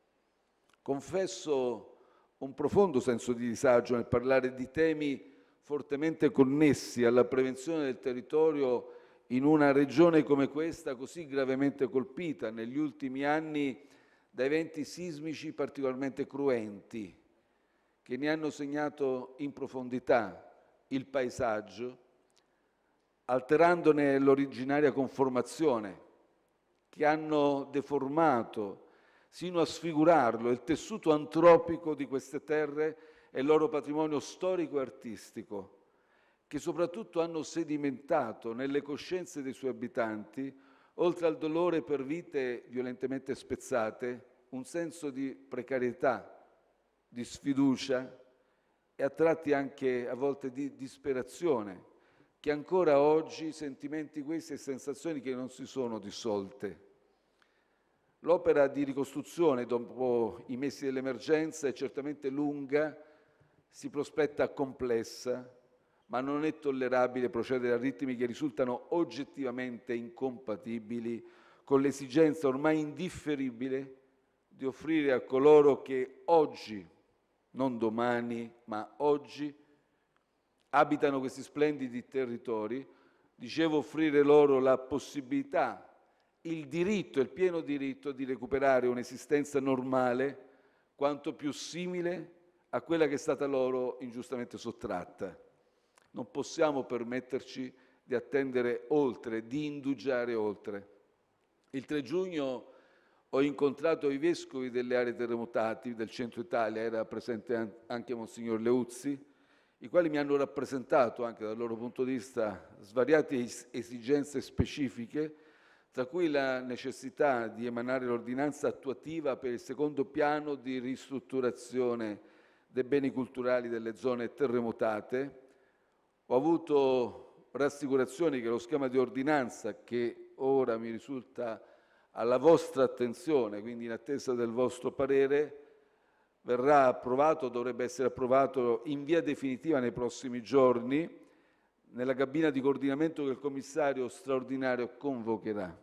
Confesso un profondo senso di disagio nel parlare di temi fortemente connessi alla prevenzione del territorio in una regione come questa, così gravemente colpita negli ultimi anni da eventi sismici particolarmente cruenti, che ne hanno segnato in profondità il paesaggio, alterandone l'originaria conformazione, che hanno deformato sino a sfigurarlo il tessuto antropico di queste terre e il loro patrimonio storico e artistico, che soprattutto hanno sedimentato nelle coscienze dei suoi abitanti, oltre al dolore per vite violentemente spezzate, un senso di precarietà, di sfiducia e a tratti anche a volte di disperazione, che ancora oggi sentimenti questi e sensazioni che non si sono dissolte. L'opera di ricostruzione dopo i mesi dell'emergenza è certamente lunga, si prospetta complessa, ma non è tollerabile procedere a ritmi che risultano oggettivamente incompatibili con l'esigenza ormai indifferibile di offrire a coloro che oggi, non domani, ma oggi, abitano questi splendidi territori, dicevo, offrire loro la possibilità, il diritto, il pieno diritto di recuperare un'esistenza normale quanto più simile a quella che è stata loro ingiustamente sottratta. Non possiamo permetterci di attendere oltre, di indugiare oltre. Il tre giugno ho incontrato i vescovi delle aree terremotate del centro Italia, era presente anche Monsignor Leuzzi, i quali mi hanno rappresentato anche dal loro punto di vista svariate esigenze specifiche, tra cui la necessità di emanare l'ordinanza attuativa per il secondo piano di ristrutturazione dei beni culturali delle zone terremotate. Ho avuto rassicurazioni che lo schema di ordinanza, che ora mi risulta alla vostra attenzione, quindi in attesa del vostro parere, verrà approvato, dovrebbe essere approvato in via definitiva nei prossimi giorni, nella cabina di coordinamento che il commissario straordinario convocherà.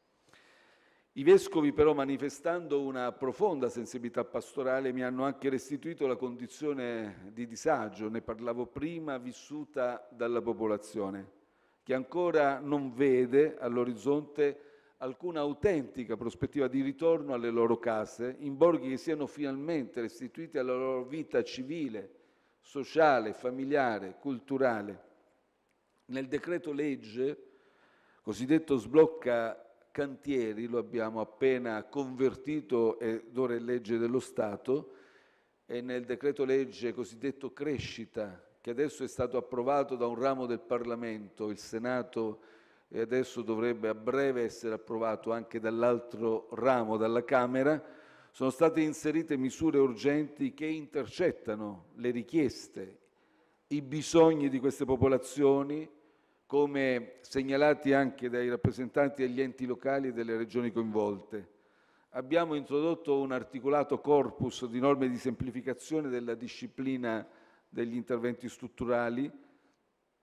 I vescovi però, manifestando una profonda sensibilità pastorale, mi hanno anche restituito la condizione di disagio, ne parlavo prima, vissuta dalla popolazione, che ancora non vede all'orizzonte alcuna autentica prospettiva di ritorno alle loro case, in borghi che siano finalmente restituiti alla loro vita civile, sociale, familiare, culturale. Nel decreto legge cosiddetto sblocca cantieri, lo abbiamo appena convertito ed ora è legge dello Stato, e nel decreto legge cosiddetto crescita, che adesso è stato approvato da un ramo del Parlamento, il Senato, e adesso dovrebbe a breve essere approvato anche dall'altro ramo, dalla Camera, sono state inserite misure urgenti che intercettano le richieste, i bisogni di queste popolazioni, come segnalati anche dai rappresentanti degli enti locali e delle regioni coinvolte. Abbiamo introdotto un articolato corpus di norme di semplificazione della disciplina degli interventi strutturali,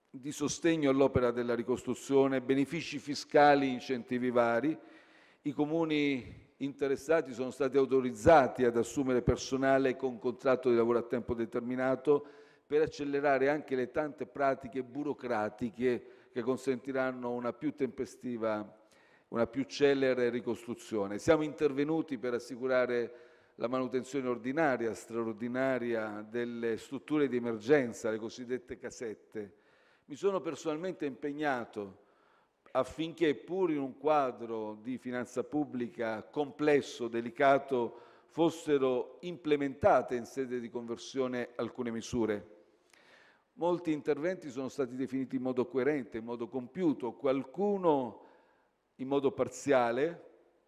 di sostegno all'opera della ricostruzione, benefici fiscali, incentivi vari. I comuni interessati sono stati autorizzati ad assumere personale con contratto di lavoro a tempo determinato per accelerare anche le tante pratiche burocratiche che consentiranno una più tempestiva, una più celere ricostruzione. Siamo intervenuti per assicurare la manutenzione ordinaria, straordinaria delle strutture di emergenza, le cosiddette casette. Mi sono personalmente impegnato affinché, pur in un quadro di finanza pubblica complesso, delicato, fossero implementate in sede di conversione alcune misure. Molti interventi sono stati definiti in modo coerente, in modo compiuto, qualcuno in modo parziale,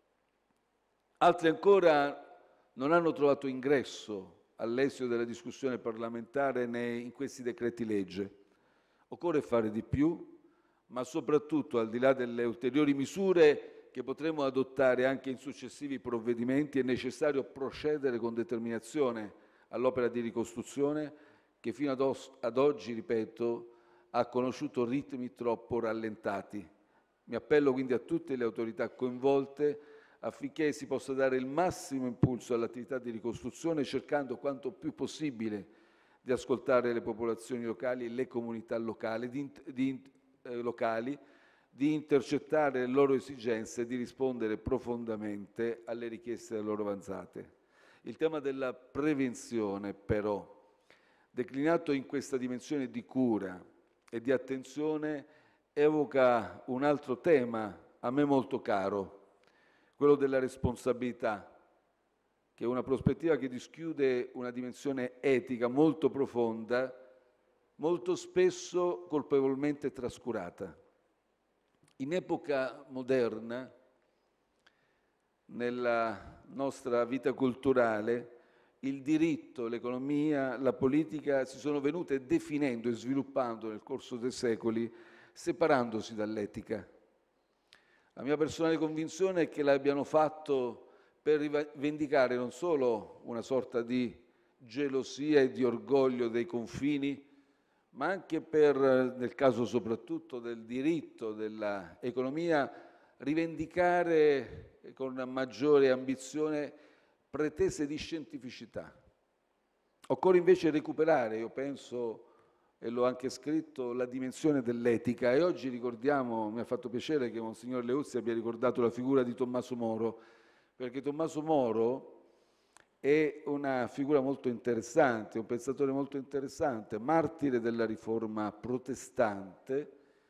altri ancora non hanno trovato ingresso all'esito della discussione parlamentare in questi decreti legge. Occorre fare di più, ma soprattutto, al di là delle ulteriori misure che potremo adottare anche in successivi provvedimenti, è necessario procedere con determinazione all'opera di ricostruzione che fino ad, os- ad oggi, ripeto, ha conosciuto ritmi troppo rallentati. Mi appello quindi a tutte le autorità coinvolte affinché si possa dare il massimo impulso all'attività di ricostruzione, cercando quanto più possibile di ascoltare le popolazioni locali e le comunità locali, di, di Eh, locali, di intercettare le loro esigenze e di rispondere profondamente alle richieste da loro avanzate. Il tema della prevenzione, però, declinato in questa dimensione di cura e di attenzione, evoca un altro tema a me molto caro, quello della responsabilità, che è una prospettiva che dischiude una dimensione etica molto profonda, molto spesso colpevolmente trascurata. In epoca moderna, nella nostra vita culturale, il diritto, l'economia, la politica si sono venute definendo e sviluppando nel corso dei secoli, separandosi dall'etica. La mia personale convinzione è che l'abbiano fatto per rivendicare non solo una sorta di gelosia e di orgoglio dei confini, ma anche per, nel caso soprattutto del diritto, dell'economia, rivendicare con maggiore ambizione pretese di scientificità. Occorre invece recuperare, io penso, e l'ho anche scritto, la dimensione dell'etica. E oggi ricordiamo, mi ha fatto piacere che Monsignor Leuzzi abbia ricordato la figura di Tommaso Moro, perché Tommaso Moro è una figura molto interessante, un pensatore molto interessante, martire della riforma protestante.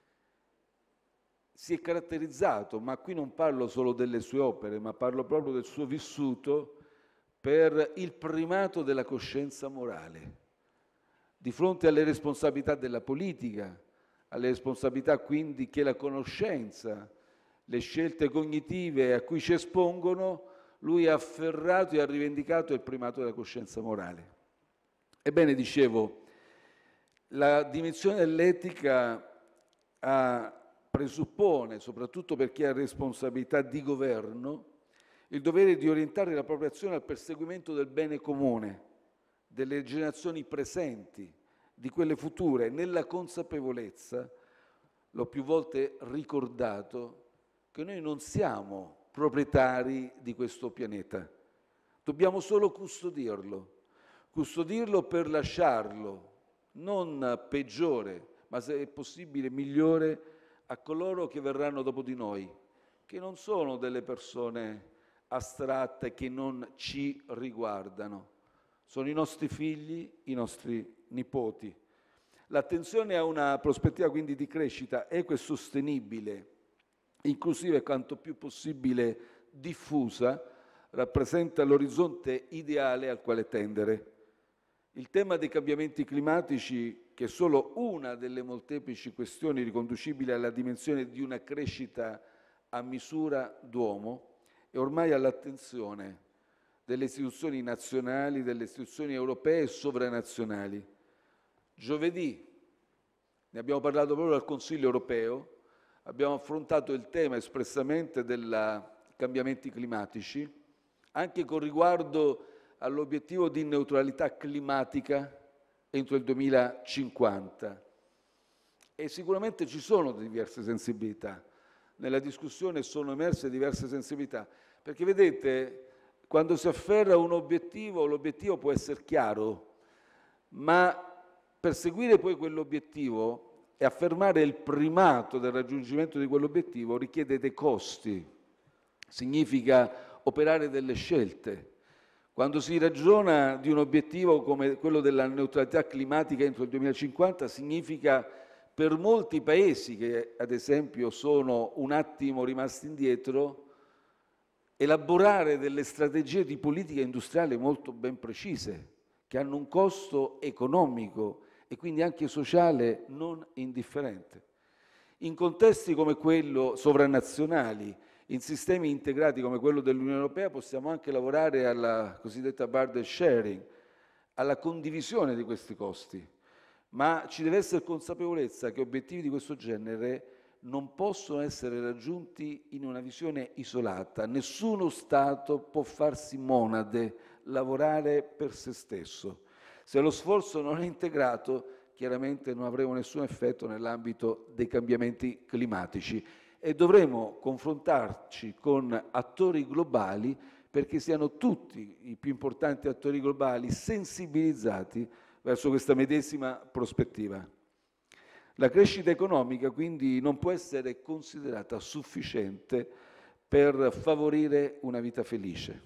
Si è caratterizzato, ma qui non parlo solo delle sue opere, ma parlo proprio del suo vissuto, per il primato della coscienza morale. Di fronte alle responsabilità della politica, alle responsabilità quindi che la conoscenza, le scelte cognitive a cui ci espongono, lui ha afferrato e ha rivendicato il primato della coscienza morale. Ebbene, dicevo, la dimensione dell'etica ha, presuppone, soprattutto per chi ha responsabilità di governo, il dovere di orientare la propria azione al perseguimento del bene comune, delle generazioni presenti, di quelle future, nella consapevolezza, l'ho più volte ricordato, che noi non siamo proprietari di questo pianeta. Dobbiamo solo custodirlo, custodirlo per lasciarlo non peggiore, ma se è possibile migliore a coloro che verranno dopo di noi, che non sono delle persone astratte che non ci riguardano, sono i nostri figli, i nostri nipoti. L'attenzione a una prospettiva quindi di crescita equa e sostenibile, inclusiva e quanto più possibile diffusa, rappresenta l'orizzonte ideale al quale tendere. Il tema dei cambiamenti climatici, che è solo una delle molteplici questioni riconducibili alla dimensione di una crescita a misura d'uomo, è ormai all'attenzione delle istituzioni nazionali, delle istituzioni europee e sovranazionali. Giovedì, ne abbiamo parlato proprio al Consiglio europeo, abbiamo affrontato il tema espressamente dei cambiamenti climatici, anche con riguardo all'obiettivo di neutralità climatica entro il duemilacinquanta. e sicuramente ci sono diverse sensibilità. Nella discussione sono emerse diverse sensibilità, perché vedete, quando si afferra un obiettivo, l'obiettivo può essere chiaro, ma perseguire poi quell'obiettivo e affermare il primato del raggiungimento di quell'obiettivo richiede dei costi, significa operare delle scelte. Quando si ragiona di un obiettivo come quello della neutralità climatica entro il duemilacinquanta, significa per molti paesi che ad esempio sono un attimo rimasti indietro, elaborare delle strategie di politica industriale molto ben precise, che hanno un costo economico e quindi anche sociale non indifferente. In contesti come quello sovranazionali, in sistemi integrati come quello dell'Unione Europea, possiamo anche lavorare alla cosiddetta burden sharing, alla condivisione di questi costi, ma ci deve essere consapevolezza che obiettivi di questo genere non possono essere raggiunti in una visione isolata. Nessuno Stato può farsi monade, lavorare per se stesso. Se lo sforzo non è integrato, chiaramente non avremo nessun effetto nell'ambito dei cambiamenti climatici e dovremo confrontarci con attori globali perché siano tutti i più importanti attori globali sensibilizzati verso questa medesima prospettiva. La crescita economica quindi non può essere considerata sufficiente per favorire una vita felice.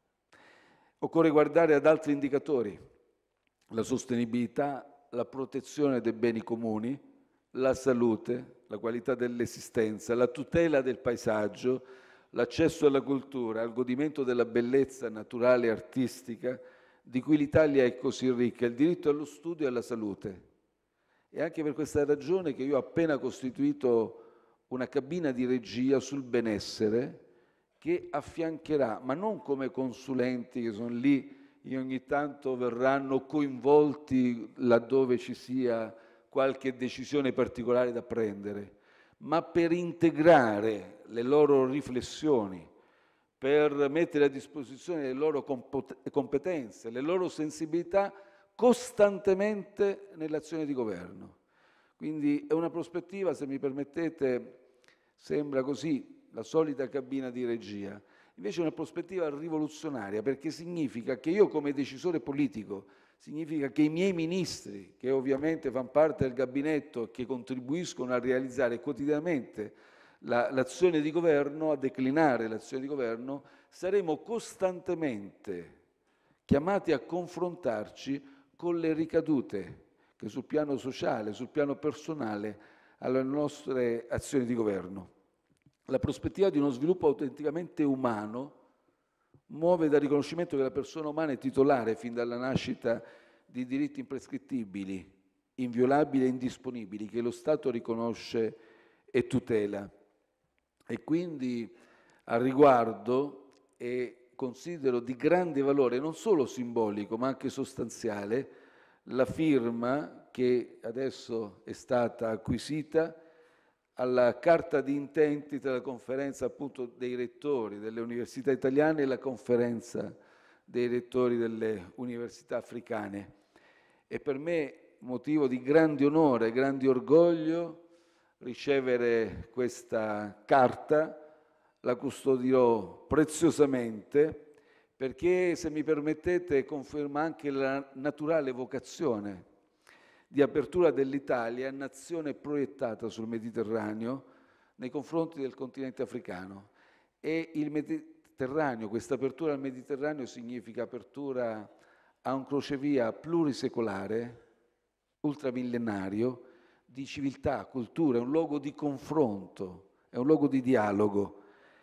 Occorre guardare ad altri indicatori: la sostenibilità, la protezione dei beni comuni, la salute, la qualità dell'esistenza, la tutela del paesaggio, l'accesso alla cultura, al godimento della bellezza naturale e artistica di cui l'Italia è così ricca, il diritto allo studio e alla salute. È anche per questa ragione che io ho appena costituito una cabina di regia sul benessere che affiancherà, ma non come consulenti che sono lì e ogni tanto verranno coinvolti laddove ci sia qualche decisione particolare da prendere, ma per integrare le loro riflessioni, per mettere a disposizione le loro competenze, le loro sensibilità costantemente nell'azione di governo. Quindi è una prospettiva, se mi permettete, sembra così la solita cabina di regia, invece è una prospettiva rivoluzionaria, perché significa che io come decisore politico, significa che i miei ministri, che ovviamente fanno parte del gabinetto e che contribuiscono a realizzare quotidianamente la, l'azione di governo, a declinare l'azione di governo, saremo costantemente chiamati a confrontarci con le ricadute che sul piano sociale, sul piano personale, alle nostre azioni di governo. La prospettiva di uno sviluppo autenticamente umano muove dal riconoscimento che la persona umana è titolare fin dalla nascita di diritti imprescrittibili, inviolabili e indisponibili, che lo Stato riconosce e tutela. E quindi al riguardo, e considero di grande valore, non solo simbolico ma anche sostanziale, la firma che adesso è stata acquisita alla carta di intenti tra la conferenza appunto dei rettori delle università italiane e la conferenza dei rettori delle università africane. È per me motivo di grande onore, grande orgoglio ricevere questa carta. La custodirò preziosamente perché, se mi permettete, conferma anche la naturale vocazione di apertura dell'Italia, nazione proiettata sul Mediterraneo nei confronti del continente africano. E il Mediterraneo, questa apertura al Mediterraneo significa apertura a un crocevia plurisecolare, ultramillenario, di civiltà, cultura, è un luogo di confronto, è un luogo di dialogo.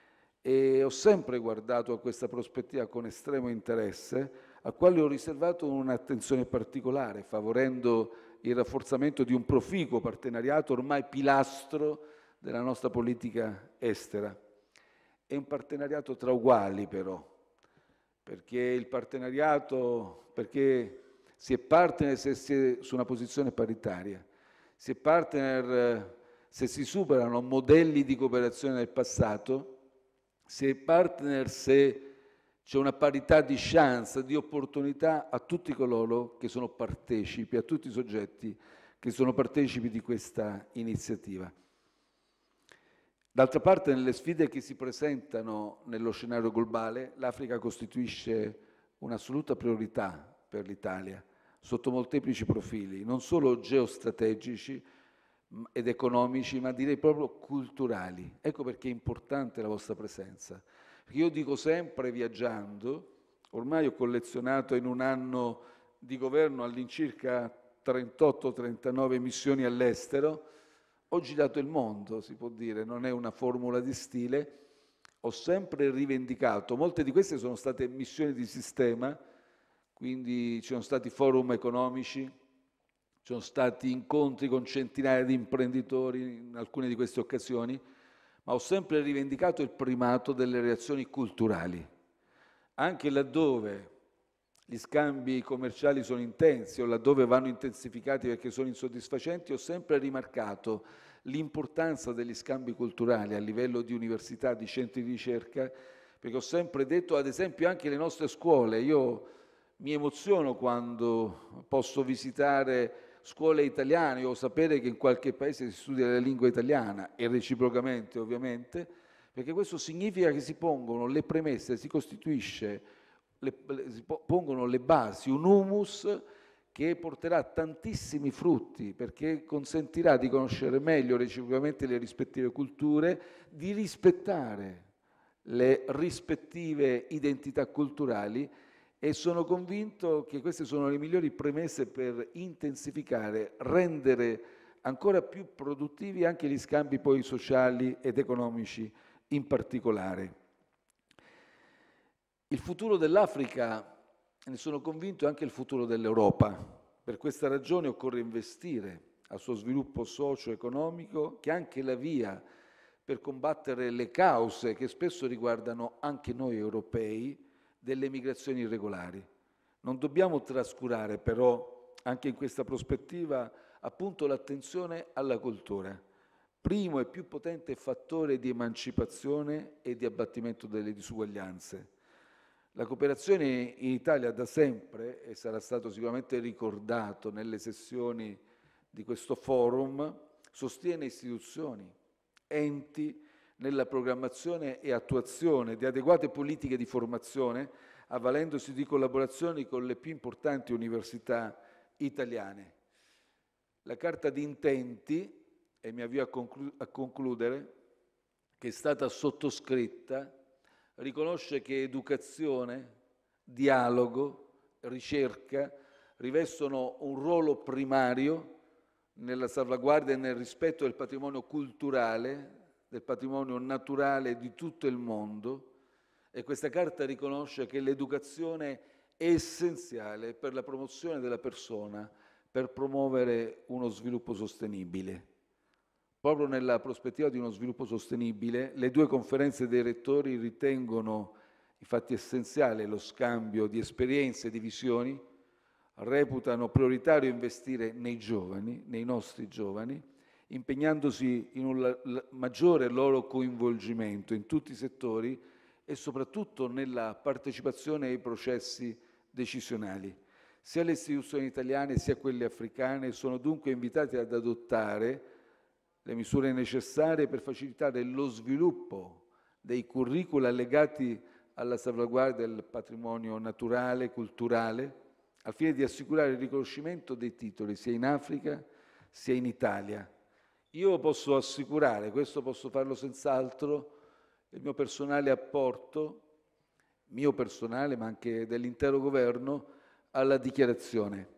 E ho sempre guardato a questa prospettiva con estremo interesse, al quale ho riservato un'attenzione particolare, favorendo il rafforzamento di un proficuo partenariato ormai pilastro della nostra politica estera. È un partenariato tra uguali però, perché il partenariato, perché si è partner se si è su una posizione paritaria, si è partner se si superano modelli di cooperazione del passato, si è partner se c'è una parità di chance, di opportunità a tutti coloro che sono partecipi, a tutti i soggetti che sono partecipi di questa iniziativa. D'altra parte, nelle sfide che si presentano nello scenario globale, l'Africa costituisce un'assoluta priorità per l'Italia, sotto molteplici profili, non solo geostrategici ed economici, ma direi proprio culturali. Ecco perché è importante la vostra presenza. Perché io dico sempre, viaggiando, ormai ho collezionato in un anno di governo all'incirca trentotto trentanove missioni all'estero, ho girato il mondo, si può dire, non è una formula di stile, ho sempre rivendicato, molte di queste sono state missioni di sistema, quindi ci sono stati forum economici, ci sono stati incontri con centinaia di imprenditori in alcune di queste occasioni, ma ho sempre rivendicato il primato delle relazioni culturali. Anche laddove gli scambi commerciali sono intensi o laddove vanno intensificati perché sono insoddisfacenti, ho sempre rimarcato l'importanza degli scambi culturali a livello di università, di centri di ricerca, perché ho sempre detto, ad esempio, anche le nostre scuole. Io mi emoziono quando posso visitare scuole italiane o sapere che in qualche paese si studia la lingua italiana, e reciprocamente ovviamente, perché questo significa che si pongono le premesse, si costituisce Le, si pongono le basi, un humus che porterà tantissimi frutti, perché consentirà di conoscere meglio reciprocamente le rispettive culture, di rispettare le rispettive identità culturali, e sono convinto che queste sono le migliori premesse per intensificare, rendere ancora più produttivi anche gli scambi poi sociali ed economici in particolare. Il futuro dell'Africa, ne sono convinto, è anche il futuro dell'Europa. Per questa ragione occorre investire al suo sviluppo socio-economico, che è anche la via per combattere le cause che spesso riguardano anche noi europei delle migrazioni irregolari. Non dobbiamo trascurare però, anche in questa prospettiva, appunto l'attenzione alla cultura, primo e più potente fattore di emancipazione e di abbattimento delle disuguaglianze. La cooperazione in Italia da sempre, e sarà stato sicuramente ricordato nelle sessioni di questo forum, sostiene istituzioni, enti nella programmazione e attuazione di adeguate politiche di formazione, avvalendosi di collaborazioni con le più importanti università italiane. La carta di intenti, e mi avvio a, conclu- a concludere, che è stata sottoscritta, riconosce che educazione, dialogo, ricerca rivestono un ruolo primario nella salvaguardia e nel rispetto del patrimonio culturale, del patrimonio naturale di tutto il mondo, e questa carta riconosce che l'educazione è essenziale per la promozione della persona, per promuovere uno sviluppo sostenibile. Proprio nella prospettiva di uno sviluppo sostenibile, le due conferenze dei rettori ritengono infatti essenziale lo scambio di esperienze e di visioni, reputano prioritario investire nei giovani, nei nostri giovani, impegnandosi in un maggiore loro coinvolgimento in tutti i settori e soprattutto nella partecipazione ai processi decisionali. Sia le istituzioni italiane sia quelle africane sono dunque invitate ad adottare le misure necessarie per facilitare lo sviluppo dei curricula legati alla salvaguardia del patrimonio naturale, culturale, al fine di assicurare il riconoscimento dei titoli sia in Africa sia in Italia. Io posso assicurare, questo posso farlo senz'altro, il mio personale apporto, mio personale ma anche dell'intero governo, alla dichiarazione,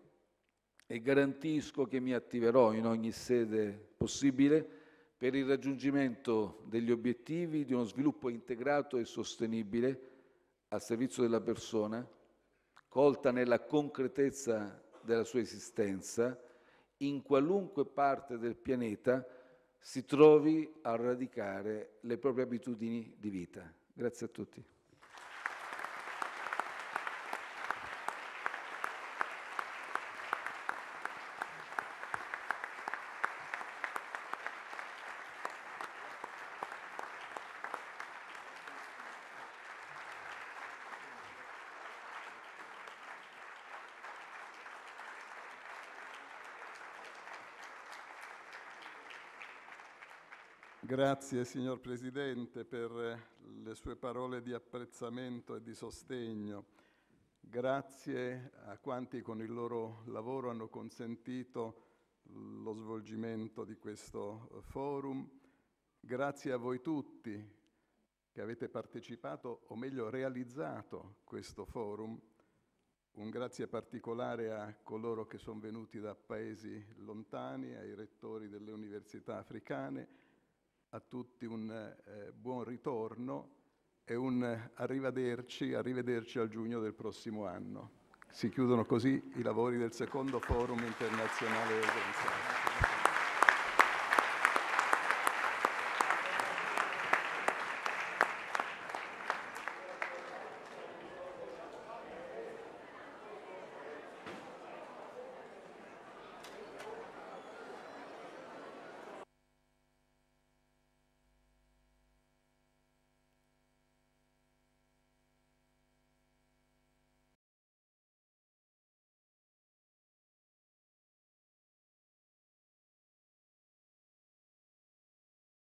e garantisco che mi attiverò in ogni sede possibile per il raggiungimento degli obiettivi di uno sviluppo integrato e sostenibile al servizio della persona, colta nella concretezza della sua esistenza, in qualunque parte del pianeta si trovi a radicare le proprie abitudini di vita. Grazie a tutti. Grazie signor Presidente per le sue parole di apprezzamento e di sostegno. Grazie a quanti con il loro lavoro hanno consentito lo svolgimento di questo forum. Grazie a voi tutti che avete partecipato, o meglio realizzato questo forum. Un grazie particolare a coloro che sono venuti da paesi lontani, ai rettori delle università africane, a tutti un eh, buon ritorno e un arrivederci, arrivederci al giugno del prossimo anno. Si chiudono così i lavori del secondo forum internazionale organizzato.